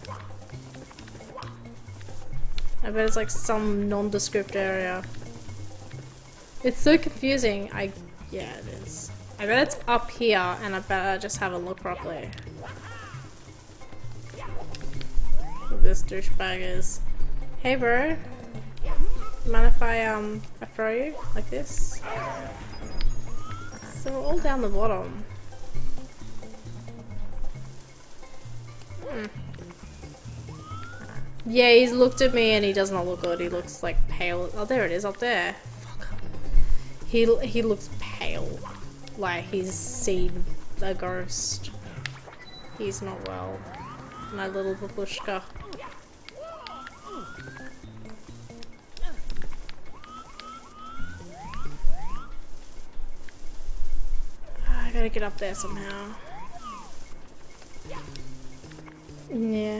[SPEAKER 2] I bet it's like some nondescript area. It's so confusing. Yeah, it is. I bet it's up here, and I better just have a look properly. Who this douchebag is. Hey, bro. Mind if I throw you like this? So we're all down the bottom. Yeah, he's looked at me and he does not look good. He looks like pale. Oh, there it is, up there. Fuck. He looks pale. Like he's seen a ghost. He's not well. My little babushka. I gotta get up there somehow. Yeah.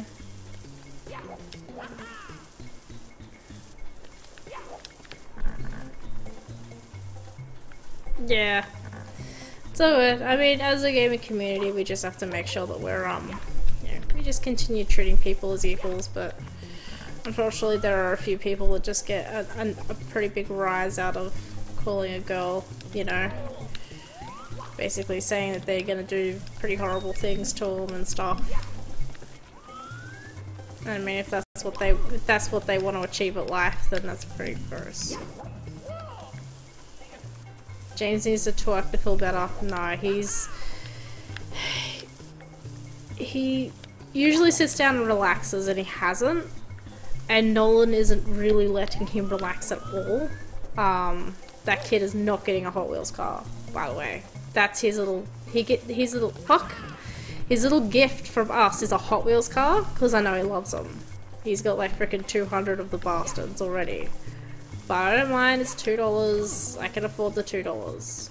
[SPEAKER 2] Yeah. So I mean, as a gaming community, we just have to make sure that we're we just continue treating people as equals, but unfortunately there are a few people that just get a pretty big rise out of calling a girl, you know, basically saying that they're gonna do pretty horrible things to them and stuff. I mean, if that's what they want to achieve at life, then that's pretty gross. James needs to twerk to feel better. No, he usually sits down and relaxes, and he hasn't. And Nolan isn't really letting him relax at all. That kid is not getting a Hot Wheels car, by the way. That's his little. His little gift from us is a Hot Wheels car, because I know he loves them. He's got like freaking 200 of the bastards already. But I don't mind, it's $2. I can afford the $2.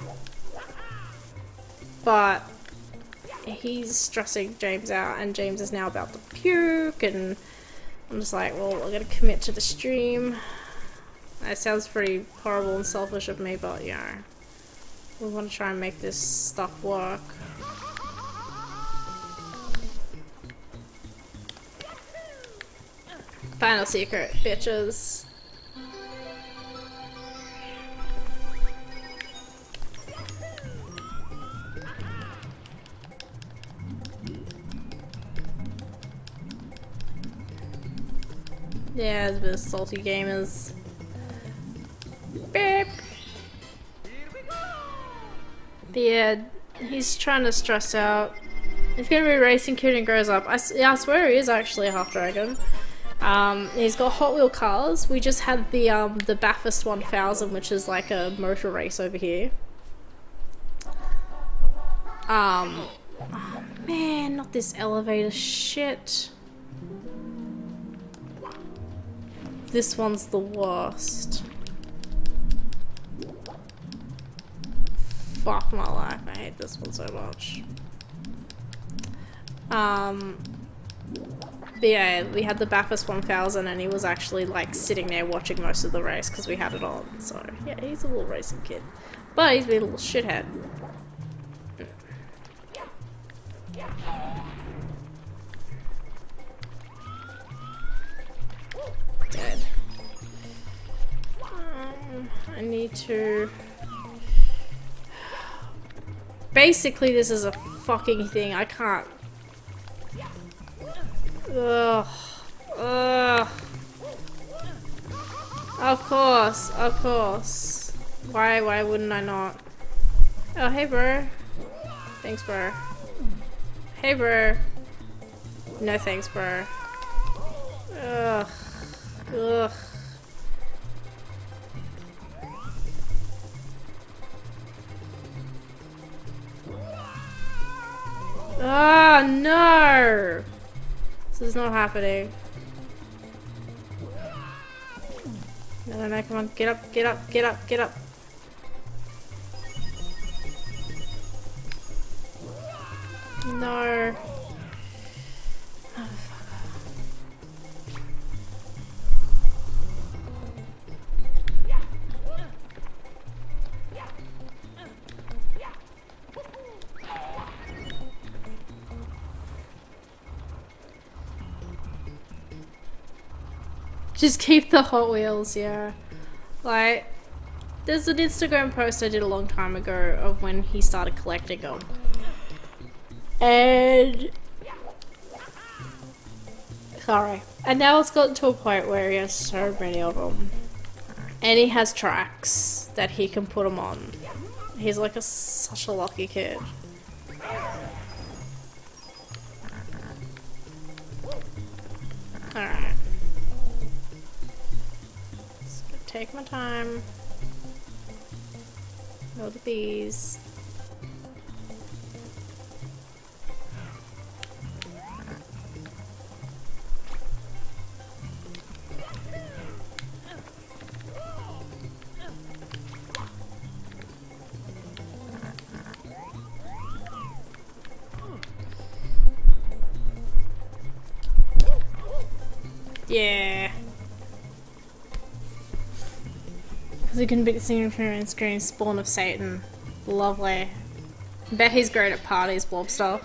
[SPEAKER 2] But he's stressing James out, and James is now about to puke, and I'm just like, well, I gotta commit to the stream. That sounds pretty horrible and selfish of me, but you know, we want to try and make this stuff work. Final secret, bitches. Yeah, it's a bit of salty gamers. Beep. But yeah, he's trying to stress out. He's gonna be racing Kid and grows up. I swear he is actually a half dragon. He's got Hot Wheel cars. We just had the Bathurst 1000, which is like a motor race over here. Oh man, not this elevator shit. This one's the worst. Fuck my life, I hate this one so much. But yeah, we had the Bathurst 1000 and he was actually like sitting there watching most of the race because we had it on. So yeah, he's a little racing kid. But he's been a little shithead. Dead. I need to... Basically, this is a fucking thing. I can't... Ugh. Ugh. Of course. Of course. Why wouldn't I not? Oh, hey, bro. Thanks, bro. Hey, bro. No thanks, bro. Ugh. Ugh. Ah, no! This is not happening. No, no, no, come on. Get up, get up, get up, get up. No. Just keep the Hot Wheels, yeah. Like, there's an Instagram post I did a long time ago of when he started collecting them. And... sorry. And now it's gotten to a point where he has so many of them. And he has tracks that he can put them on. He's like such a lucky kid. Alright. Just gonna take my time. Know the bees. Yeah. Because he can beat the singing and scream Spawn of Satan. Lovely. Bet he's great at parties, Blobster.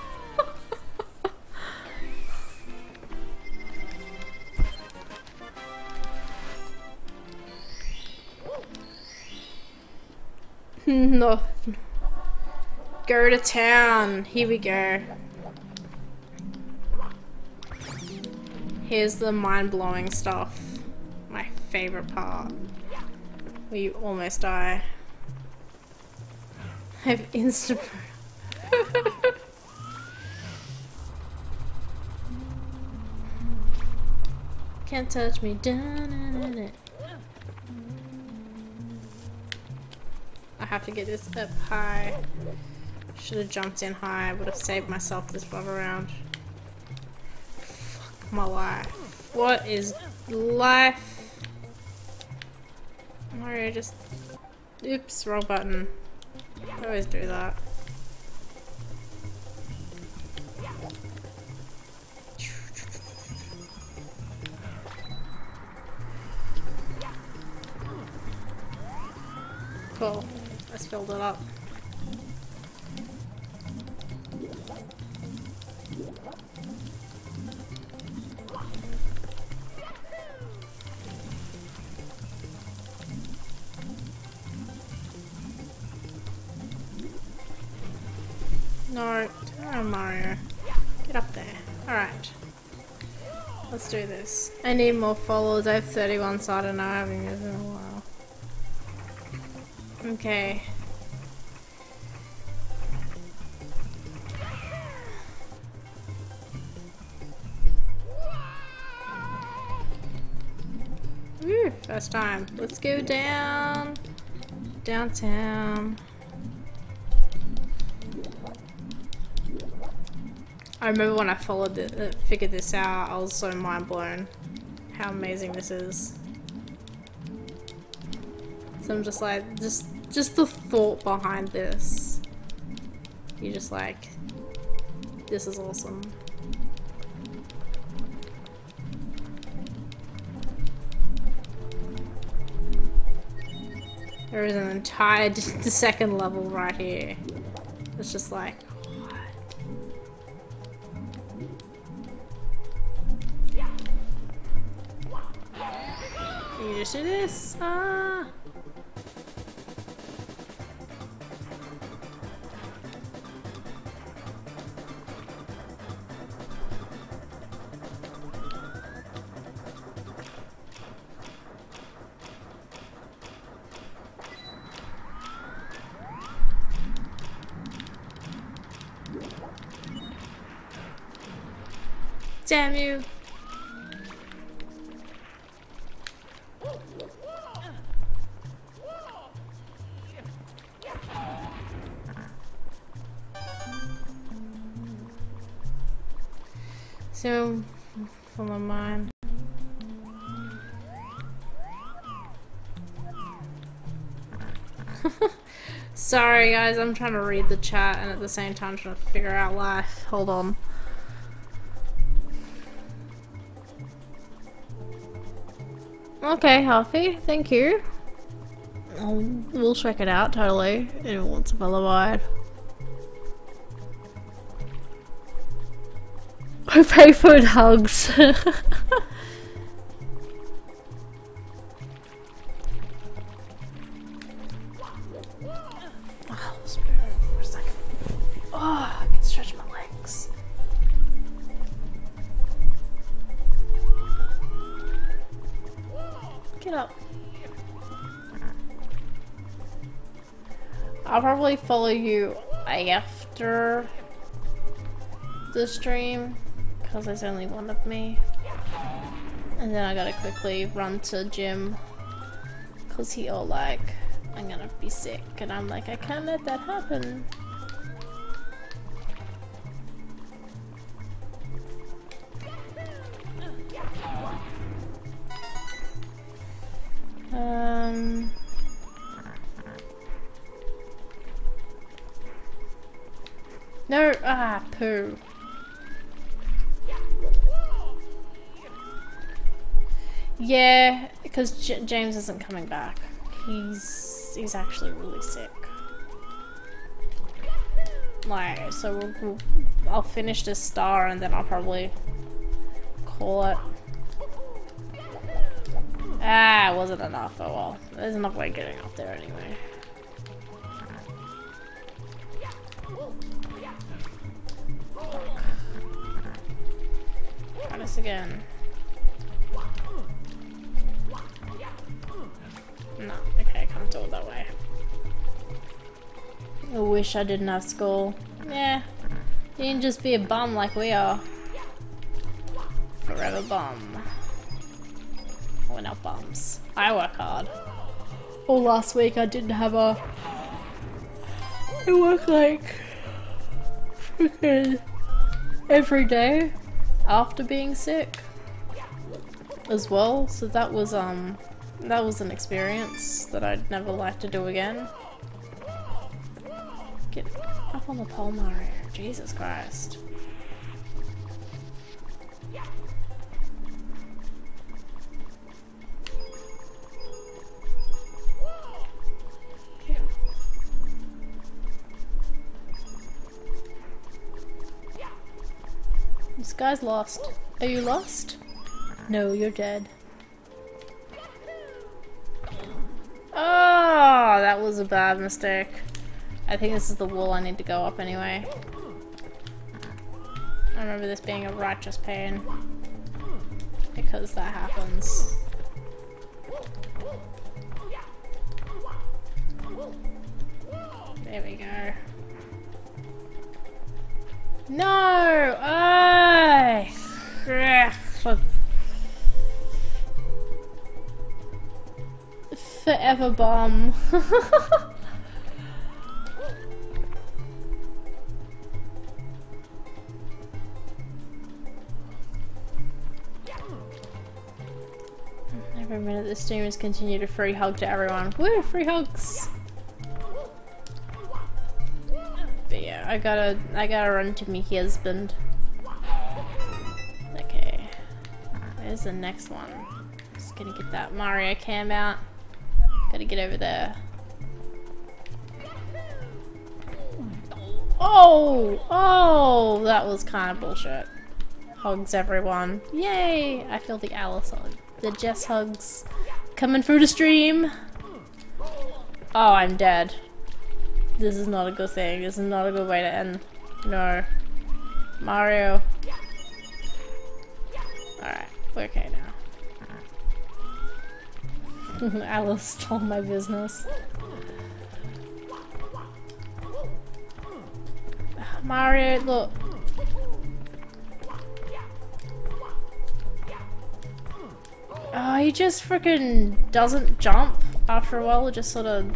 [SPEAKER 2] No. Go to town. Here we go. Here's the mind-blowing stuff. My favorite part. Where you almost die. I have instant... Can't touch me. I have to get this up high. Should have jumped in high. Would have saved myself this run around. My life. What is life? Mario just... oops, wrong button. I always do that. Cool. Let's filled it up. No, turn on Mario. Get up there. Alright. Let's do this. I need more followers. I have 31, so I don't know. I haven't used it in a while. Okay. Woo, first time. Let's go down. Downtown. I remember when I figured this out, I was so mind blown how amazing this is. So I'm just like, just the thought behind this. You're just like, this is awesome. There is an entire the second level right here. It's just like, you just do this. Ah. Damn you. So, follow mine. Sorry guys, I'm trying to read the chat and at the same time trying to figure out life. Hold on. Okay, Huffy, thank you. We'll check it out totally. It wants a fellow wide. I pay food hugs. Oh, spare me for a second. Oh, I can stretch my legs. Get up. I'll probably follow you after the stream because there's only one of me. And then I gotta quickly run to gym because he all like, I'm gonna be sick. And I'm like, I can't let that happen. No, poo. Yeah, because James isn't coming back. He's actually really sick. Like, so I'll finish this star and then I'll probably call it. Ah, it wasn't enough. Oh well, there's enough way getting up there anyway. Try this again. No, okay, I can't do it that way. I wish I didn't have school. Yeah, you can just be a bum like we are. Forever bum. We're not bums. I work hard. Well, last week I didn't have a... I work like... freaking... every day after being sick. As well, so that was an experience that I'd never like to do again. Get up on the pole, Mario. Jesus Christ. This guy's lost. Are you lost? No, you're dead. Oh, that was a bad mistake. I think this is the wall I need to go up anyway. I remember this being a righteous pain. Because that happens. There we go. No! Ay! Forever bomb. Every minute the streamers continue to free hug to everyone. Woo! Free hugs! But yeah, I gotta run to me husband. Okay. Where's the next one? Just gonna get that Mario cam out. Gotta get over there. Oh! Oh! That was kind of bullshit. Hugs everyone. Yay! I feel the Alice hug. The Jess hugs. Coming through the stream! Oh, I'm dead. This is not a good thing. This is not a good way to end. No. Mario. Alright, we're okay now. Alice stole my business. Mario, look. Oh, he just freaking doesn't jump after a while. It just sort of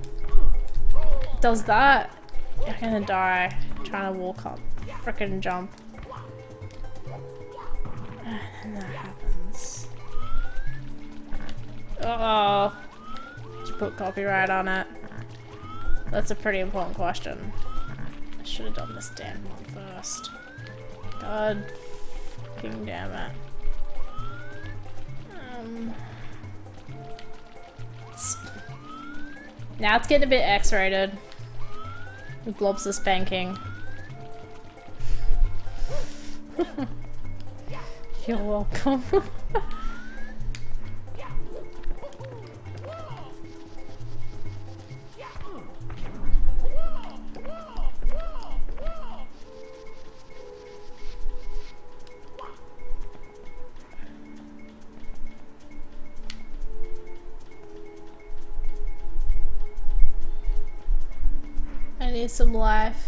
[SPEAKER 2] does that. I'm gonna die trying to walk up. Freaking jump. And that happens. Uh-oh. Did you put copyright on it? That's a pretty important question. I should have done this damn one first. God fucking damn it. Now it's getting a bit X-rated. The blobs are spanking. You're welcome. I need some life.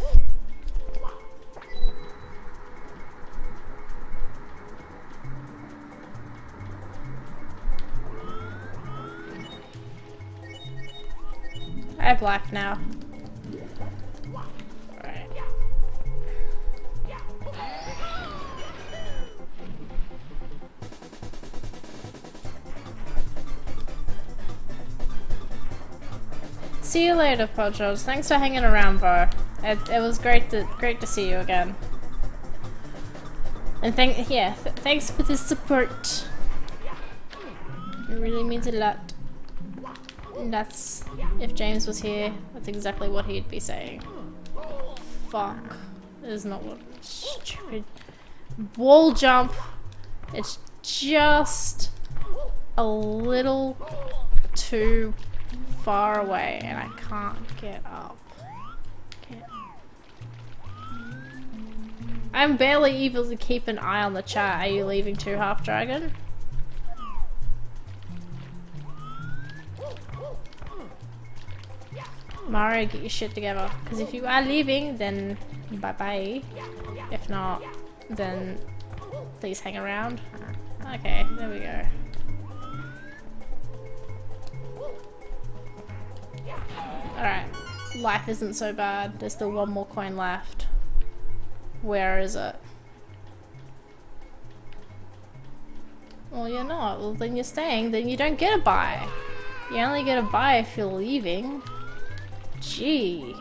[SPEAKER 2] I have life now. Right. See you later, Podros. Thanks for hanging around, bro. It was great to see you again. And thanks for the support. It really means a lot. And that's, if James was here, that's exactly what he'd be saying. Fuck. That is not what, stupid wall jump. It's just a little too far away and I can't get up. I'm barely able to keep an eye on the chat. Are you leaving too, Half Dragon? Mario, get your shit together. Because if you are leaving, then bye-bye. If not, then please hang around. Okay, there we go. Alright, life isn't so bad. There's still one more coin left. Where is it? Well, you're not. Well, then you're staying. Then you don't get a buy. You only get a buy if you're leaving. Gee.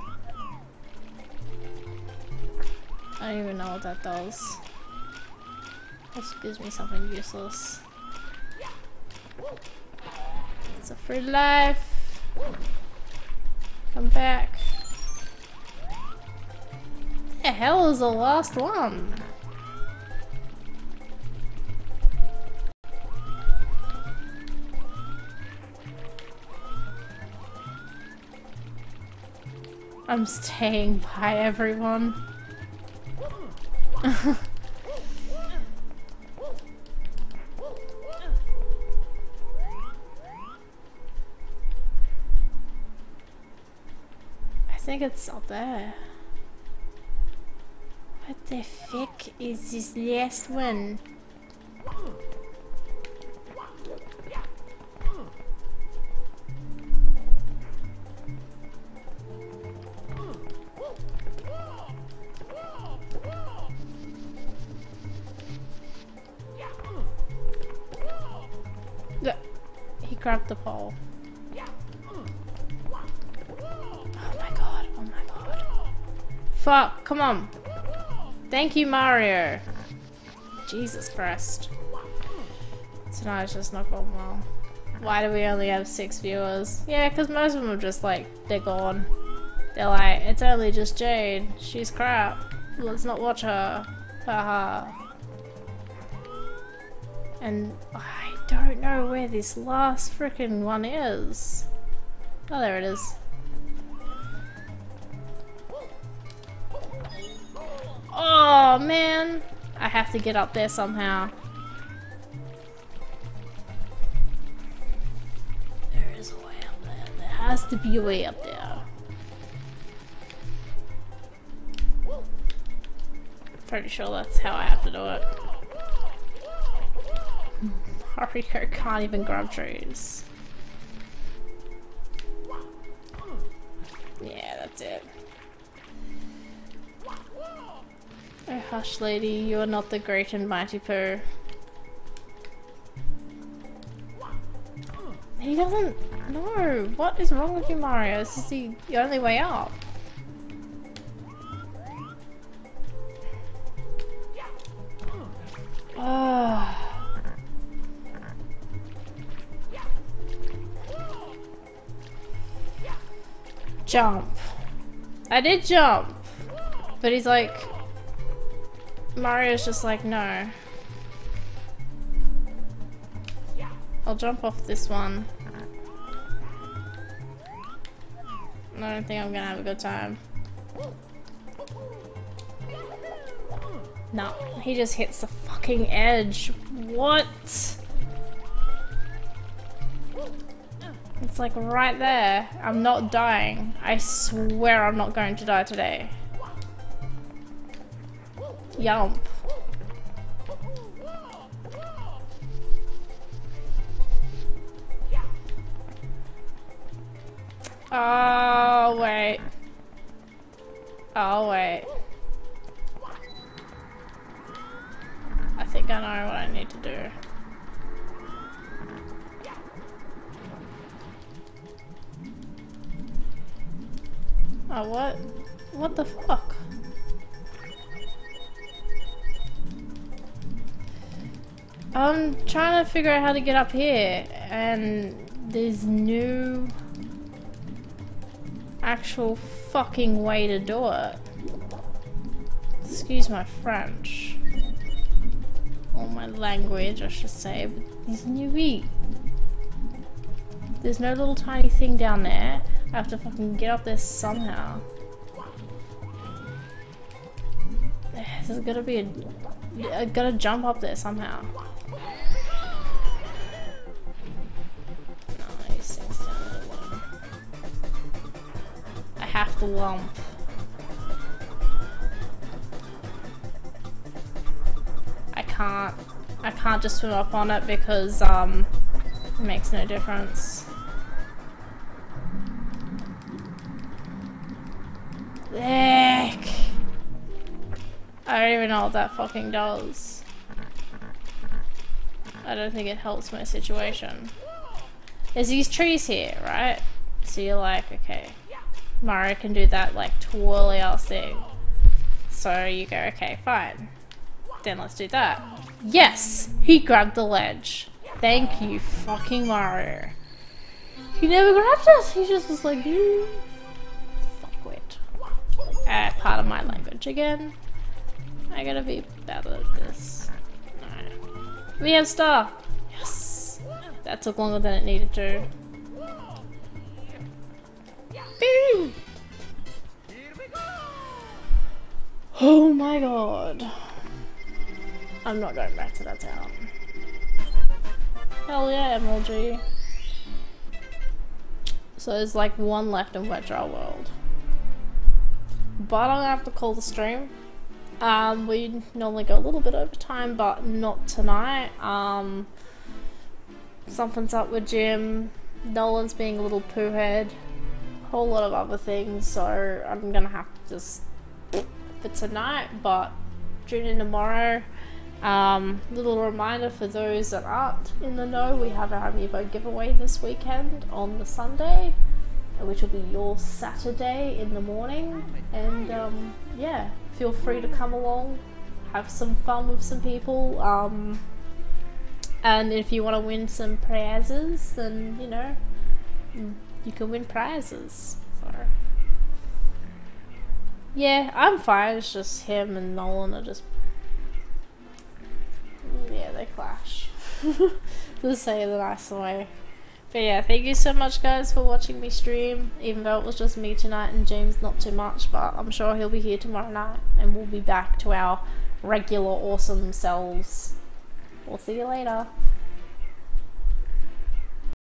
[SPEAKER 2] I don't even know what that does. This gives me something useless. It's a free life. Come back. What the hell is the last one? I'm staying by everyone. I think it's up there. What the fuck is this last one? He grabbed the pole. Oh my god, oh my god. Fuck, come on. Thank you, Mario. Jesus Christ. Tonight's just not going well. Why do we only have 6 viewers? Yeah, because most of them are just like, they're gone. They're like, it's only just Jade. She's crap. Let's not watch her. Haha. And I don't know where this last frickin' one is. Oh, there it is. Oh man, I have to get up there somehow. There is a way up there. There has to be a way up there. Pretty sure that's how I have to do it. Hariko can't even grab trees. Yeah, that's it. I Hush, lady, you are not the great and mighty Pooh. He doesn't know. What is wrong with you, Mario? This is the only way up. Jump. I did jump. But he's like... Mario's just like, no. I'll jump off this one. I don't think I'm gonna have a good time. No, he just hits the fucking edge. What? It's like right there. I'm not dying. I swear I'm not going to die today. Yump. Oh, wait. Oh, wait. I think I know what I need to do. Oh, what? What the fuck? I'm trying to figure out how to get up here, and there's no actual fucking way to do it. Excuse my French. Or my language, I should say, but there's no way. There's no little tiny thing down there. I have to fucking get up there somehow. There's gotta be I gotta jump up there somehow. Nice. I have to lump. I can't just swim up on it because it makes no difference. Heck. I don't even know what that fucking does. I don't think it helps my situation. There's these trees here, right? So you're like, okay, Mario can do that like twirly ass thing. So you go, okay, fine. Then let's do that. Yes! He grabbed the ledge. Thank you, fucking Mario. He never grabbed us. He just was like, fuckwit. Part of my language again. I gotta be better at this. Alright. We have star! Yes! That took longer than it needed to. Boom! Oh my god. I'm not going back to that town. Hell yeah, MLG. So there's like one left in Wedgewell World. But I'm gonna have to call the stream. We normally go a little bit over time, but not tonight. Something's up with Jim. Nolan's being a little poo head. A whole lot of other things, so I'm gonna have to just for tonight, but tune in tomorrow. Little reminder for those that aren't in the know, we have our Amiibo giveaway this weekend on the Sunday, which will be your Saturday in the morning, and yeah, feel free to come along, have some fun with some people, and if you want to win some prizes, then you know, you can win prizes. So yeah, I'm fine. It's just him and Nolan are just, yeah, they clash. To say it the nice way. But yeah, thank you so much guys for watching me stream, even though it was just me tonight and James not too much, but I'm sure he'll be here tomorrow night and we'll be back to our regular awesome selves. We'll see you later.